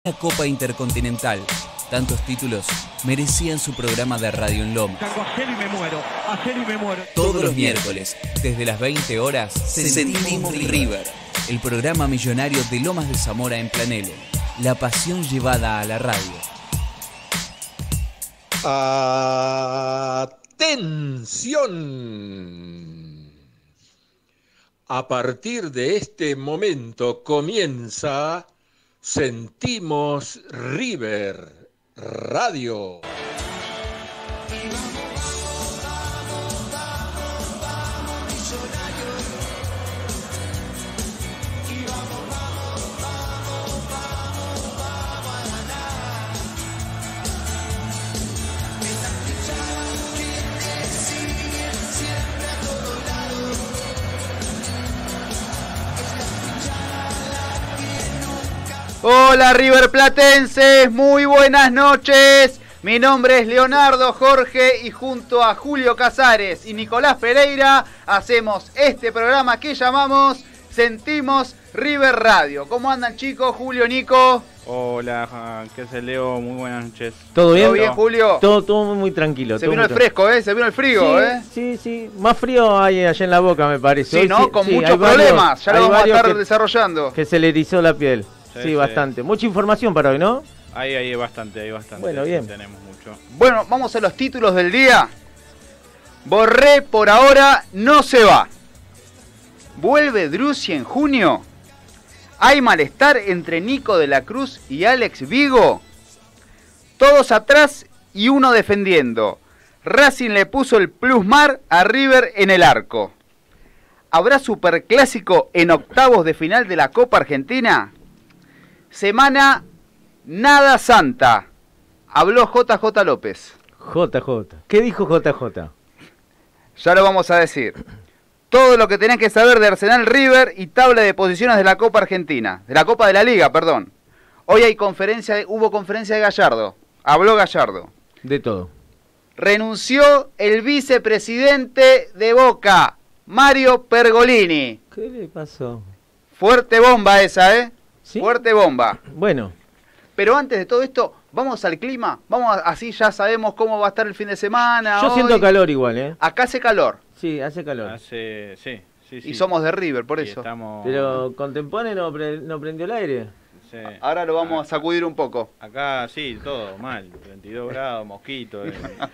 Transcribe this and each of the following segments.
La Copa Intercontinental. Tantos títulos merecían su programa de radio en Lomas. Todos los miércoles, desde las 20 horas, Sentimos River, el programa millonario de Lomas de Zamora en Planelo. La pasión llevada a la radio. ¡Atención! A partir de este momento comienza Sentimos River Radio. Hola River Platenses, muy buenas noches. Mi nombre es Leonardo Jorge y junto a Julio Casares y Nicolás Pereira hacemos este programa que llamamos Sentimos River Radio. ¿Cómo andan chicos? Julio, Nico. Hola, ¿qué hace Leo? Muy buenas noches. ¿Todo bien? ¿Todo bien, Julio? Todo muy tranquilo. Se vino el fresco, se vino el frío, Sí. Más frío hay allá en la boca, me parece. Sí, Hoy ¿no? Con sí, muchos hay problemas. Ya lo vamos a estar que, desarrollando. Que se le erizó la piel. Sí, Sí. bastante. Mucha información para hoy, ¿no? Hay bastante. Bueno, bien. Tenemos mucho. Bueno, vamos a los títulos del día. Borré por ahora no se va. ¿Vuelve Drussi en junio? ¿Hay malestar entre Nico de la Cruz y Alex Vigo? Todos atrás y uno defendiendo. Racing le puso el plusmar a River en el arco. ¿Habrá superclásico en octavos de final de la Copa Argentina? Semana nada santa. Habló JJ López. JJ. ¿Qué dijo JJ? Ya lo vamos a decir. Todo lo que tenés que saber de Arsenal, River y tabla de posiciones de la Copa Argentina. De la Copa de la Liga, perdón. Hoy hubo conferencia de Gallardo. Habló Gallardo. De todo. Renunció el vicepresidente de Boca, Mario Pergolini. ¿Qué le pasó? Fuerte bomba esa, ¿Sí? Fuerte bomba. Bueno. Pero antes de todo esto, vamos al clima. Así ya sabemos cómo va a estar el fin de semana. Yo hoy. siento calor igual, Acá hace calor. Sí, hace calor. Sí. Y somos de River, por Y eso. estamos... Pero Contempone no prendió el aire. Sí. Ahora lo vamos a sacudir un poco. Acá sí, todo mal. 22 grados, mosquitos.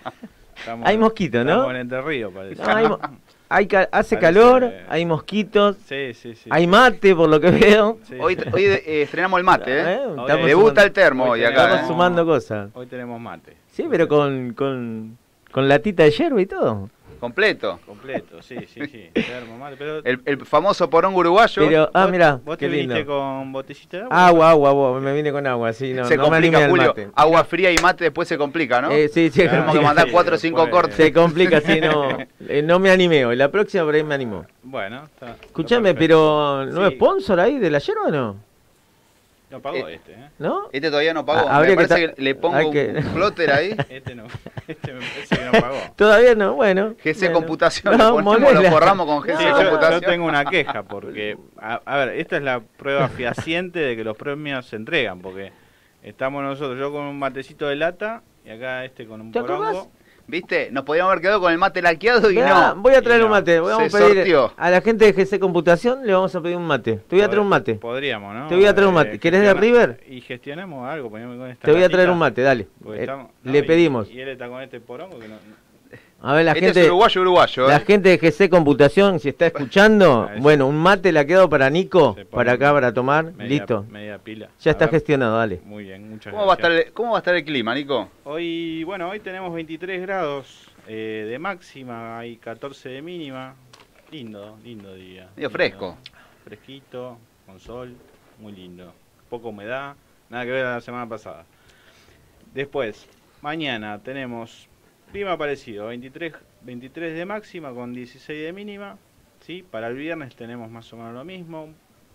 Hay mosquitos, ¿no? Estamos en Entre Ríos, parece. No, hace Parece- calor, hay mosquitos, Sí. hay mate por lo que veo. Sí. Hoy estrenamos el mate, Estamos Debuta sumando- el termo hoy acá. Estamos sumando cosas. Hoy tenemos mate. Sí, pero con latita de yerba y todo. Completo. Completo, sí. Termo, mate, pero... El famoso porongo uruguayo. Pero, mirá, ¿Vos qué te viniste lindo. con botellita de agua? Agua, me vine con agua, sí, no, se no me complica, animé al Julio. mate. Agua fría y mate después se complica, ¿no? Sí, Tenemos que mandar 4 o 5 después- cortes. se complica, sí, no me animé hoy. La próxima por ahí me animó. Bueno, está. Escuchame, perfecto. pero ¿no es Sí. sponsor ahí de la yerba o no? No pagó este, ¿No? Este todavía no pagó. Habría Me que parece que le pongo hay que- un plotter ahí. Este no. Este me parece que no pagó. Todavía no, bueno. GC bueno. Computación. No, Le ponemos, molela. lo forramos con GC Sí, Computación. yo tengo una queja porque, a ver, esta es la prueba fehaciente de que los premios se entregan, porque estamos nosotros, yo con un matecito de lata y acá con un ¿Te acordás? porongo. ¿Viste? Nos podíamos haber quedado con el mate laqueado y Mirá, no. voy a traer Y un no. mate. Vamos Se a pedir sorteó. a la gente de GC Computación, le vamos a pedir un mate. Te voy a traer un mate. Podríamos, ¿no? Te voy a traer un mate. ¿Querés de River? Y gestionemos algo, ponemos con esta Te voy a traer latita, un mate, dale. porque estamos- Le y- pedimos. Y él está con este porongo que no... A ver, la Este gente. es uruguayo, La gente de GC Computación, si está escuchando, Ah, eso. bueno, un mate le ha quedado para Nico, Se pone para acá, para tomar, media- listo. Media pila. Ya está A ver, gestionado, dale. Muy bien, muchas ¿Cómo va gracias. a estar el clima, Nico? Hoy tenemos 23 grados de máxima, hay 14 de mínima. Lindo día. Medio fresco. Fresquito, con sol, muy lindo. Poca humedad, nada que ver a la semana pasada. Después, mañana tenemos clima parecido, 23 de máxima con 16 de mínima. ¿Sí? Para el viernes tenemos más o menos lo mismo,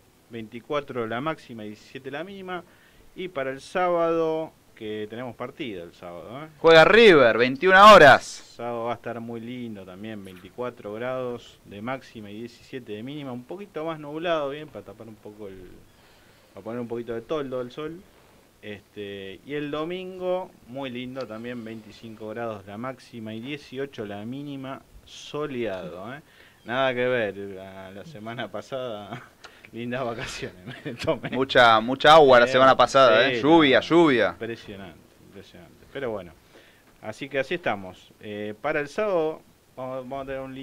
24 la máxima y 17 la mínima. Y para el sábado, que tenemos partido el sábado, Juega River, 21 horas. El sábado va a estar muy lindo también, 24 grados de máxima y 17 de mínima, un poquito más nublado, bien, para tapar un poco para poner un poquito de toldo del sol. Y el domingo, muy lindo también, 25 grados la máxima y 18 la mínima, soleado, ¿eh? Nada que ver, la semana pasada, lindas vacaciones, me tomé. Mucha agua la semana pasada, sí, lluvia. Impresionante. Pero bueno, así que así estamos. Para el sábado vamos a tener un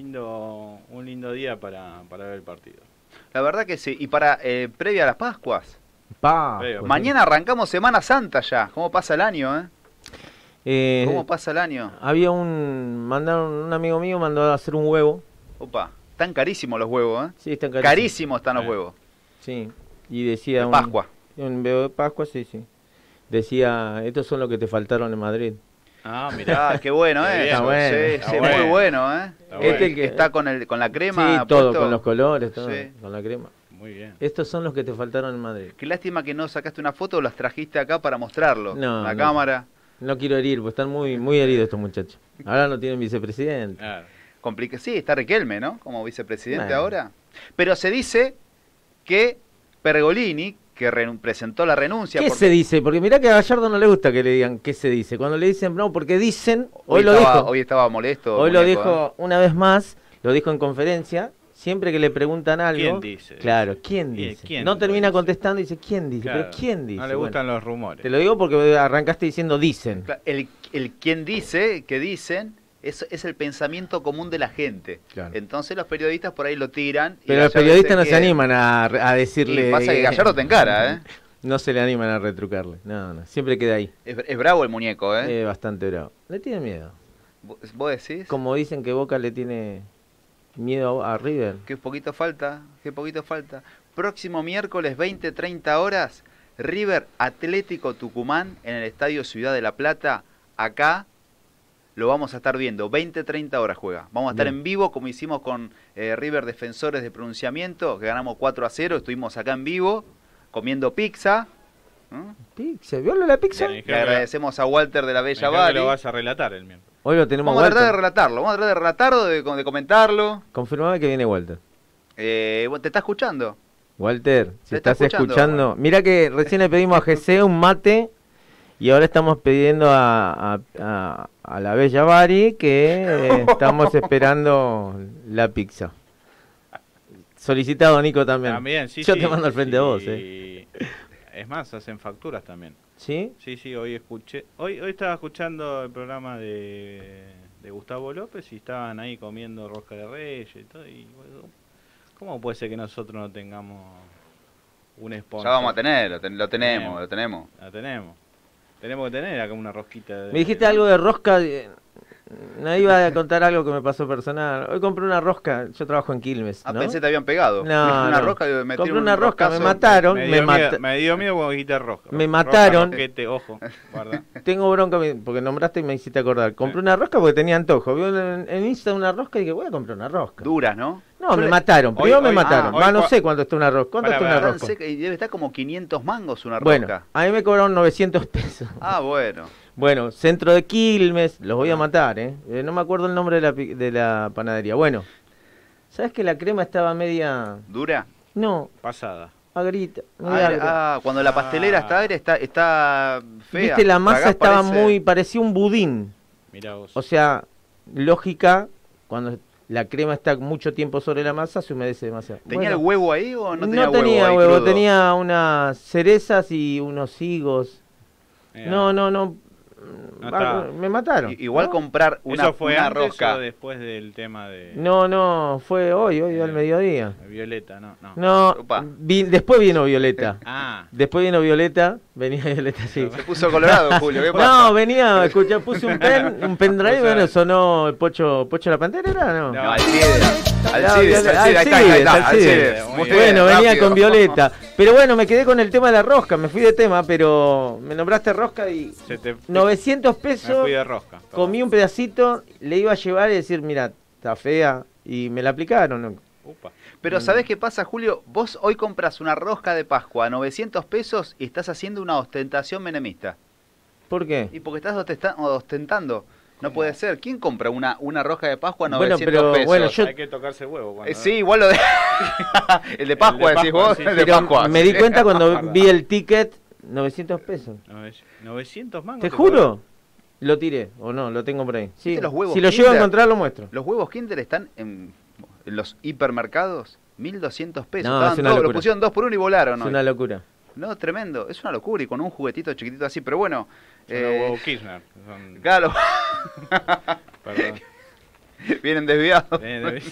lindo día para ver el partido. La verdad que sí. Y para previa a las Pascuas. Pues Mañana arrancamos Semana Santa ya. ¿Cómo pasa el año, ¿Cómo pasa el año? Había un amigo mío mandó a hacer un huevo. Opa, están carísimos los huevos, Sí, están Carísimos están los huevos. Sí, y decía... De Pascua. Un huevo de Pascua, sí. Decía, estos son los que te faltaron en Madrid. Ah, mirá. Qué bueno, Qué bien. Está bueno. Sí, Está sí, bueno. muy bueno, Está Este bueno. el que está con la crema. Sí, todo, puesto. con los colores, todo, Sí. con la crema. Muy bien. Estos son los que te faltaron en Madrid. Qué lástima que no sacaste una foto o las trajiste acá para mostrarlo. No, La no. cámara. No quiero herir, porque están muy heridos estos muchachos. Ahora no tienen vicepresidente. Claro. Sí, está Riquelme, ¿no? Como vicepresidente Bueno. ahora. Pero se dice que Pergolini, que presentó la renuncia... ¿Qué se dice? Porque mirá que a Gallardo no le gusta que le digan qué se dice. Cuando le dicen, no, porque dicen, hoy lo dijo. Hoy estaba molesto. Hoy lo muñeco, dijo una vez más, lo dijo en conferencia. Siempre que le preguntan algo. ¿Quién dice? Claro, ¿quién dice? ¿Quién no termina dice? contestando y dice, ¿quién dice? Claro. ¿Pero quién dice? No le gustan los rumores. Te lo digo porque arrancaste diciendo dicen. El quien dice, que dicen, es el pensamiento común de la gente. Claro. Entonces los periodistas por ahí lo tiran. y Pero los Gallardo periodistas no dice se que- animan a decirle... Y pasa que Gallardo te encara, ¿eh? No se le animan a retrucarle. No. Siempre queda ahí. Es bravo el muñeco, ¿eh? Bastante bravo. Le tiene miedo. ¿Vos decís? Como dicen que Boca le tiene miedo a River. Qué poquito falta. Próximo miércoles 20-30 horas, River Atlético Tucumán en el Estadio Ciudad de la Plata. Acá lo vamos a estar viendo. 20-30 horas juega. Vamos a estar Bien. en vivo como hicimos con River Defensores de Pronunciamiento, que ganamos 4-0. Estuvimos acá en vivo comiendo pizza. Pizza, ¿vio la pizza? Sí. Le agradecemos a Walter de la Bella Me dijeron que Bari. lo vas a relatar el miembro. Hoy lo tenemos Vamos a tratar de Walter. relatarlo. Vamos a tratar de relatarlo, de comentarlo. Confirmame que viene Walter. Te está escuchando. Walter, si ¿Te está estás escuchando? escuchando, mira que recién le pedimos a GC un mate y ahora estamos pidiendo a la Bella Bari que estamos esperando la pizza. Solicitado Nico también. También, sí, Yo sí, te mando al frente sí. a vos, Es más, hacen facturas también. ¿Sí? Sí, hoy escuché. Hoy estaba escuchando el programa de Gustavo López y estaban ahí comiendo rosca de reyes y todo. Y, bueno, ¿cómo puede ser que nosotros no tengamos un sponsor? Ya vamos a tener, lo tenemos. La tenemos. Tenemos que tener acá una rosquita. Me dijiste algo de rosca. No iba a contar algo que me pasó personal. Hoy compré una rosca. Yo trabajo en Quilmes. ¿no? Pensé que te habían pegado. No, Una no. rosca y metieron Compré un una rosca, me roscazo. mataron. Me dio miedo cuando dijiste rosca. Me mataron. Rosquete, ojo, guarda. Tengo bronca porque nombraste y me hiciste acordar. Compré una rosca porque tenía antojo. Vi en Insta una rosca y dije, voy a comprar una rosca. Duras, ¿no? No, Yo me le- mataron. Primero me hoy- mataron. hoy No cua- sé cuánto está una rosca. ¿Cuánto está una Pará, Tan rosca? seca y debe estar como 500 mangos una Bueno, rosca. a mí me cobraron 900 pesos. Ah, bueno. Bueno, centro de Quilmes, los voy a matar, ¿eh? No me acuerdo el nombre de la panadería. Bueno, ¿sabes que la crema estaba media... ¿Dura? No, Pasada. agrita, media agra. Cuando la pastelera está fea. Viste, la masa Tragás, estaba parece- parecía un budín. Mirá vos. O sea, lógica, cuando la crema está mucho tiempo sobre la masa, se humedece demasiado. ¿Tenía Bueno, el huevo ahí o no tenía no huevo? tenía ahí huevo, crudo? tenía unas cerezas y unos higos. Mirá. No. No está. Me mataron. Igual ¿no? comprar una, ¿Eso fue una antes rosca. o después del tema de No, fue hoy al mediodía. Violeta? No. No, Opa. después vino Violeta. Ah, Después vino Violeta, venía Violeta, sí. Se puso colorado, Julio. ¿Qué pasa? No, venía, escuché, puse un pendrive, O sea, bueno, sonó el Pocho la Pantera, ¿era no? No, Alcides. No, Alcides, Violeta- ahí está. Alcides. Muy bien, Bueno, venía rápido. con Violeta. Pero bueno, me quedé con el tema de la rosca, me fui de tema, pero me nombraste rosca y se te 900 me pesos, fui de rosca. comí un pedacito, le iba a llevar y decir, mira, está fea, y me la aplicaron. ¿no? Upa. Pero ¿sabés qué pasa, Julio? Vos hoy compras una rosca de Pascua a 900 pesos y estás haciendo una ostentación menemista. ¿Por qué? Y porque estás ostentando. No puede ser. ¿Quién compra una rosca de Pascua a Bueno, 900 pero, pesos? bueno, yo- Hay que tocarse el huevo. Cuando, Sí, igual lo de... el de Pascua, El de decís Pascua, vos. sí. El de Pero Pascua. me di cuenta cuando vi el ticket, 900 pesos. 900 mangos. ¿Te juro? Lo tiré, o no, lo tengo por ahí. Sí. ¿Viste los huevos Si lo Kinder? llego a encontrar, lo muestro. Los huevos Kinder están en los hipermercados, 1.200 pesos. No, Estaban es una todos, locura. lo pusieron 2 por 1 y volaron. Es hoy. una locura. No, tremendo. Es una locura y con un juguetito chiquitito así, pero bueno. Son los huevos Kirchner. Son... Claro, Perdón. vienen desviados.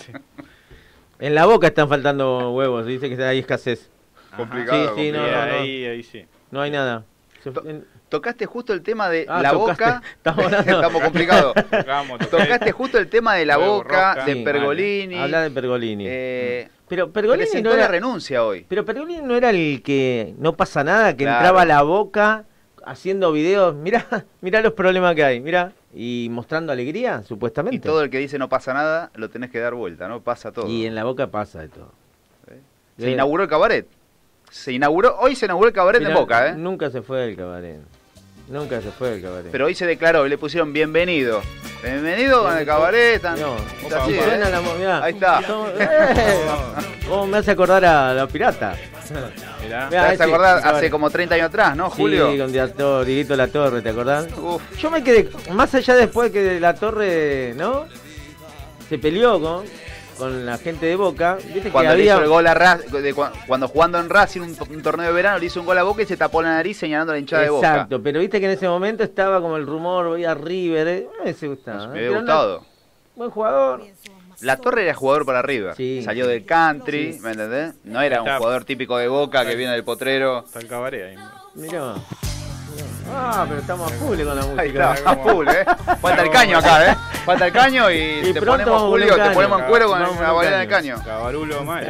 En la Boca están faltando huevos, dice que hay escasez. Complicado, Sí, sí, no, complicado. no, no. Ahí sí. No hay nada. Tocaste justo el tema de Ah, la tocaste. Boca. Estamos hablando- Estamos complicados. Tocamos. Tocaste justo el tema de la Huevo, Boca, rosca. de Sí, Pergolini. Habla de Pergolini. Pero Pergolini Presentó no era... la renuncia hoy. Pero Pergolini no era el que no pasa nada, que Claro. entraba a la Boca haciendo videos, mirá los problemas que hay, mirá, y mostrando alegría, supuestamente. Y todo el que dice no pasa nada, lo tenés que dar vuelta, ¿no? Pasa todo. Y en la Boca pasa de todo. Se inauguró el cabaret. Hoy se inauguró el cabaret Mirá, en Boca, ¿eh? Nunca se fue del cabaret. Nunca se fue del cabaret. Pero hoy se declaró y le pusieron bienvenido. Bienvenido con el cabaret. No, está así, suena ¿eh? mirá. Ahí está. ¿Cómo me hace acordar a los piratas? Mirá. ¿Te vas a ese, acordar el cabaret. hace como 30 años atrás, no, Julio? Sí, con Dieguito La Torre, ¿te acordás? Uf, Yo me quedé, más allá después que La Torre, ¿no? Se peleó con la gente de Boca. Viste cuando que le había... hizo el gol a cuando jugando en Racing un torneo de verano le hizo un gol a Boca y se tapó la nariz señalando a la hinchada de Boca. Exacto, pero viste que en ese momento estaba como el rumor, voy a River, me hubiese gustado. Me Pero había no- gustado. Buen jugador. La Torre era jugador para River. Sí. Salió del country, ¿me entendés? No era un Está. jugador típico de Boca que viene del potrero. Está el cabaret ahí. Mirá. Ah, pero estamos a full con la música. Ahí está, a full, ¿eh? Falta el caño acá, ¿eh? Falta el caño y Y te pronto ponemos, vamos con Julio, un te caño. ponemos en cuero con Vamos con la un balena del caño. caño. Cabarulo mal,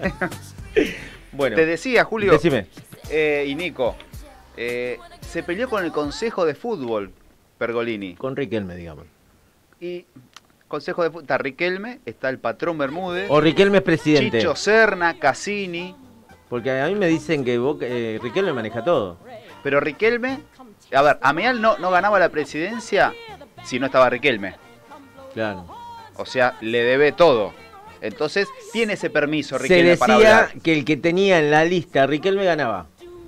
Bueno, Te decía, Julio, decime. y Nico, se peleó con el Consejo de Fútbol, Pergolini. Con Riquelme, digamos. Y Consejo de Fútbol, está Riquelme, está el patrón Bermúdez, O Riquelme es presidente. Chicho Serna, Cassini, Porque a mí me dicen que Riquelme maneja todo. pero Riquelme, a ver, Ameal no ganaba la presidencia si no estaba Riquelme. Claro. O sea, le debe todo. Entonces, tiene ese permiso Se Riquelme para decía hablar. que el que tenía en la lista Riquelme ganaba.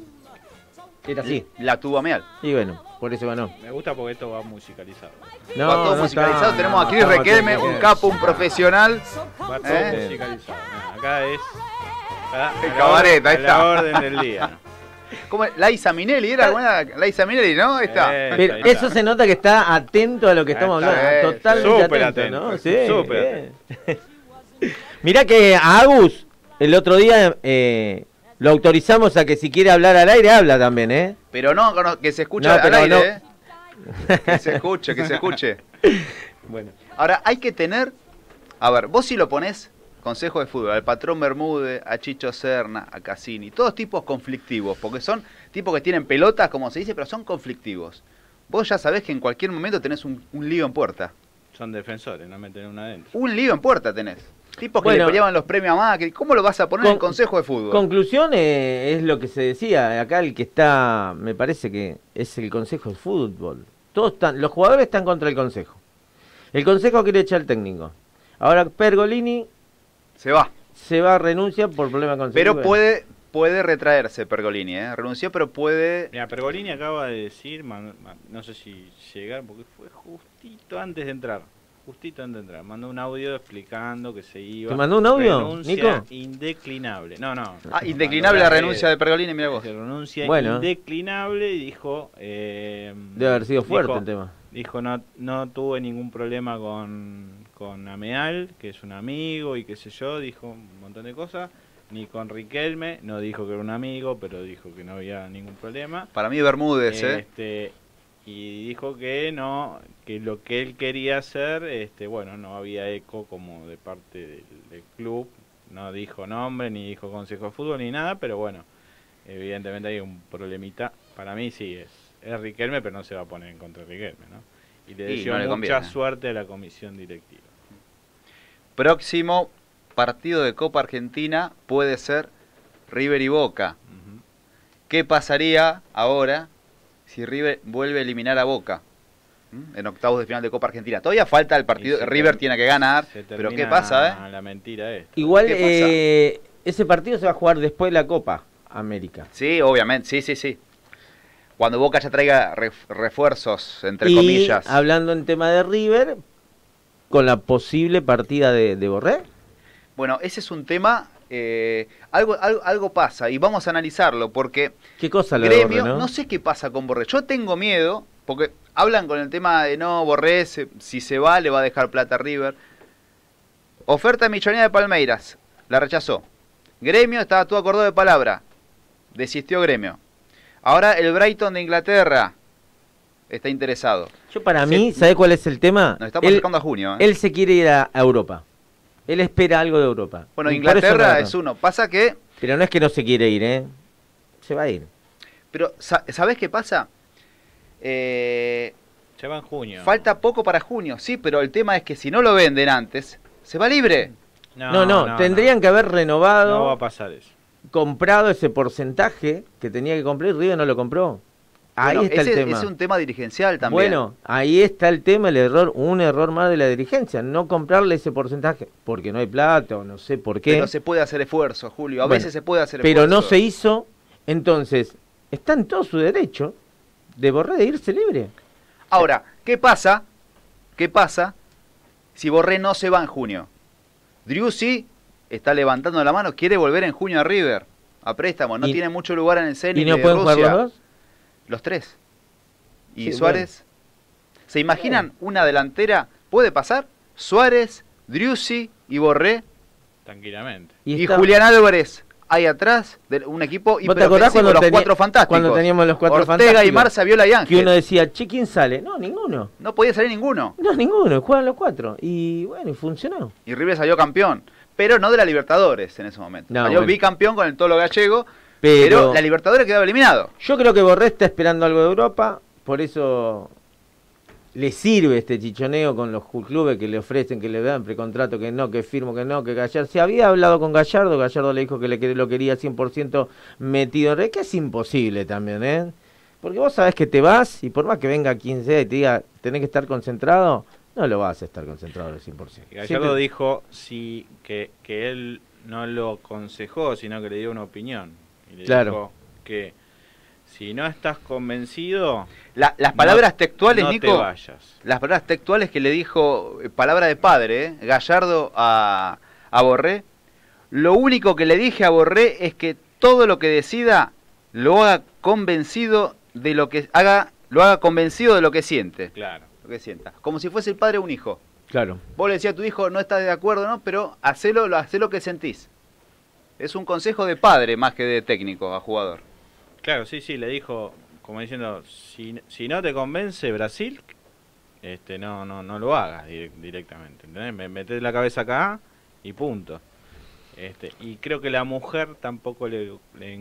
Era así. La tuvo Ameal. Y bueno, por eso ganó. Me gusta porque esto va musicalizado. Va todo musicalizado. está, Tenemos a Cris estamos Riquelme, atentos. un capo, un profesional. Va todo ¿Eh? musicalizado. Acá es. El cabaret, ahí a está. la orden del día. ¿Cómo es? Laisa Minelli, era buena. Laisa Minelli, ¿no? Ahí está. Pero Ahí eso está. se nota que está atento a lo que estamos Está hablando. bien, Totalmente súper atento, ¿no? atento, Sí, súper bien. Mirá que a Agus el otro día lo autorizamos a que si quiere hablar al aire, habla también, ¿eh? Pero no, que se escuche No, al pero aire, no. ¿eh? Que se escuche, que se escuche. Bueno. Ahora, hay que tener. A ver, vos si lo ponés, Consejo de Fútbol, al patrón Bermúdez, a Chicho Serna, a Cassini, todos tipos conflictivos, porque son tipos que tienen pelotas, como se dice, pero son conflictivos. Vos ya sabés que en cualquier momento tenés un lío en puerta. Son defensores, no meten una adentro. Un lío en puerta tenés. Tipos que Bueno, le peleaban los premios a Macri. ¿Cómo lo vas a poner en el Consejo de Fútbol? Conclusión es lo que se decía. Acá el que está, me parece que es el Consejo de Fútbol. Los jugadores están contra el Consejo. El Consejo quiere echar al técnico. Ahora Pergolini Se va. se va a renuncia por problema con Pero puede retraerse Pergolini, ¿eh? Renunció, pero puede... Mira, Pergolini acaba de decir, no sé si llegar, porque fue justito antes de entrar. Mandó un audio explicando que se iba. ¿Te mandó un audio, Renuncia Nico? indeclinable. No. Indeclinable la renuncia de Pergolini, mira vos. Renuncia Bueno. indeclinable y dijo... Debe haber sido fuerte el tema. Dijo, no tuve ningún problema con Ameal, que es un amigo y qué sé yo, dijo un montón de cosas. Ni con Riquelme, no dijo que era un amigo, pero dijo que no había ningún problema. Para mí Bermúdez, ¿eh? Y dijo que no, que lo que él quería hacer, bueno, no había eco como de parte del club. No dijo nombre, ni dijo Consejo de Fútbol, ni nada, pero bueno, evidentemente hay un problemita. Para mí sí es Riquelme, pero no se va a poner en contra de Riquelme, ¿no? Y le deseo no le mucha conviene. suerte a la comisión directiva. Próximo partido de Copa Argentina puede ser River y Boca. Ujú. ¿Qué pasaría ahora si River vuelve a eliminar a Boca en octavos de final de Copa Argentina? Todavía falta el partido, Y se River term- tiene que ganar, Se pero ¿qué termina pasa, la mentira esta. Igual ¿Qué ese partido se va a jugar después de la Copa América. Sí, obviamente, sí. Cuando Boca ya traiga refuerzos, entre y comillas. hablando en tema de River, con la posible partida de Borré. Bueno, ese es un tema, algo pasa y vamos a analizarlo porque ¿Qué cosa lo Gremio, de Borré, no sé qué pasa con Borré. Yo tengo miedo, porque hablan con el tema de no, Borré, si se va, le va a dejar plata a River. Oferta millonaria de Palmeiras, la rechazó. Gremio estaba todo acordado de palabra, desistió Gremio. Ahora el Brighton de Inglaterra está interesado. Yo para mí, ¿sabe cuál es el tema? Nos estamos acercando a junio. Él se quiere ir a Europa. Él espera algo de Europa. Bueno, Y por eso Inglaterra no- es uno. Pasa que... Pero no es que no se quiere ir, ¿eh? Se va a ir. Pero, ¿sabés qué pasa? Se va en junio. Falta poco para junio, sí, pero el tema es que si no lo venden antes, se va libre. No, tendrían que haber renovado, No va a pasar eso. comprado ese porcentaje que tenía que comprar y River no lo compró. Ahí Bueno, está el tema. Es un tema dirigencial también. Bueno, ahí está el tema, un error más de la dirigencia, no comprarle ese porcentaje, porque no hay plata o no sé por qué. Pero se puede hacer esfuerzo, Julio. A Bueno, veces se puede hacer pero esfuerzo. no se hizo, entonces está en todo su derecho de Borré de irse libre. Ahora, ¿qué pasa? ¿Qué pasa si Borré no se va en junio? Driussi está levantando la mano, quiere volver en junio a River, a préstamo. No Y- tiene mucho lugar en el Zenit ¿Y no de pueden jugar Rusia. los dos? Los tres. ¿Y Sí, Suárez? ¿Se imaginan una delantera? ¿Puede pasar? Suárez, Driussi y Borré Tranquilamente. y está- Julián Álvarez ahí atrás de un equipo ¿Vos te acordás hiperofensivo, cuando los cuatro fantásticos. cuando teníamos los cuatro Ortega fantásticos? y Marza, Viola y Que Ángel. uno decía, che, ¿quién sale? No, ninguno. No podía salir ninguno. No, ninguno, juegan los cuatro. Y bueno, y funcionó. Y River salió campeón. Pero no de la Libertadores en ese momento. No, Salió bueno. bicampeón con el Tolo Gallego. Pero- Pero la Libertadores quedaba eliminado. Yo creo que Borré está esperando algo de Europa, por eso le sirve este chichoneo con los clubes que le ofrecen, que le dan precontrato, que no, que firmo, que no, que Gallardo. Se había hablado con Gallardo, Gallardo le dijo que lo quería 100% metido en red, que es imposible también, ¿eh? Porque vos sabés que te vas y por más que venga quien sea y te diga, tenés que estar concentrado, no lo vas a estar concentrado al 100%. Gallardo Siempre- dijo sí, que él no lo aconsejó, sino que le dio una opinión. Y le Claro. dijo que si no estás convencido, Las palabras no- textuales, no Nico. te vayas. Las palabras textuales que le dijo, palabra de padre, Gallardo a Borré. Lo único que le dije a Borré es que todo lo que decida lo haga convencido de lo que convencido de lo que siente. Claro. Lo que sienta. Como si fuese el padre de un hijo. Claro. Vos le decías a tu hijo, no estás de acuerdo, ¿no? Pero hacé lo que sentís. Es un consejo de padre más que de técnico a jugador. Claro, sí, le dijo, como diciendo, si no te convence Brasil, no lo hagas directamente, ¿entendés? Metés la cabeza acá y punto. Y creo que la mujer tampoco le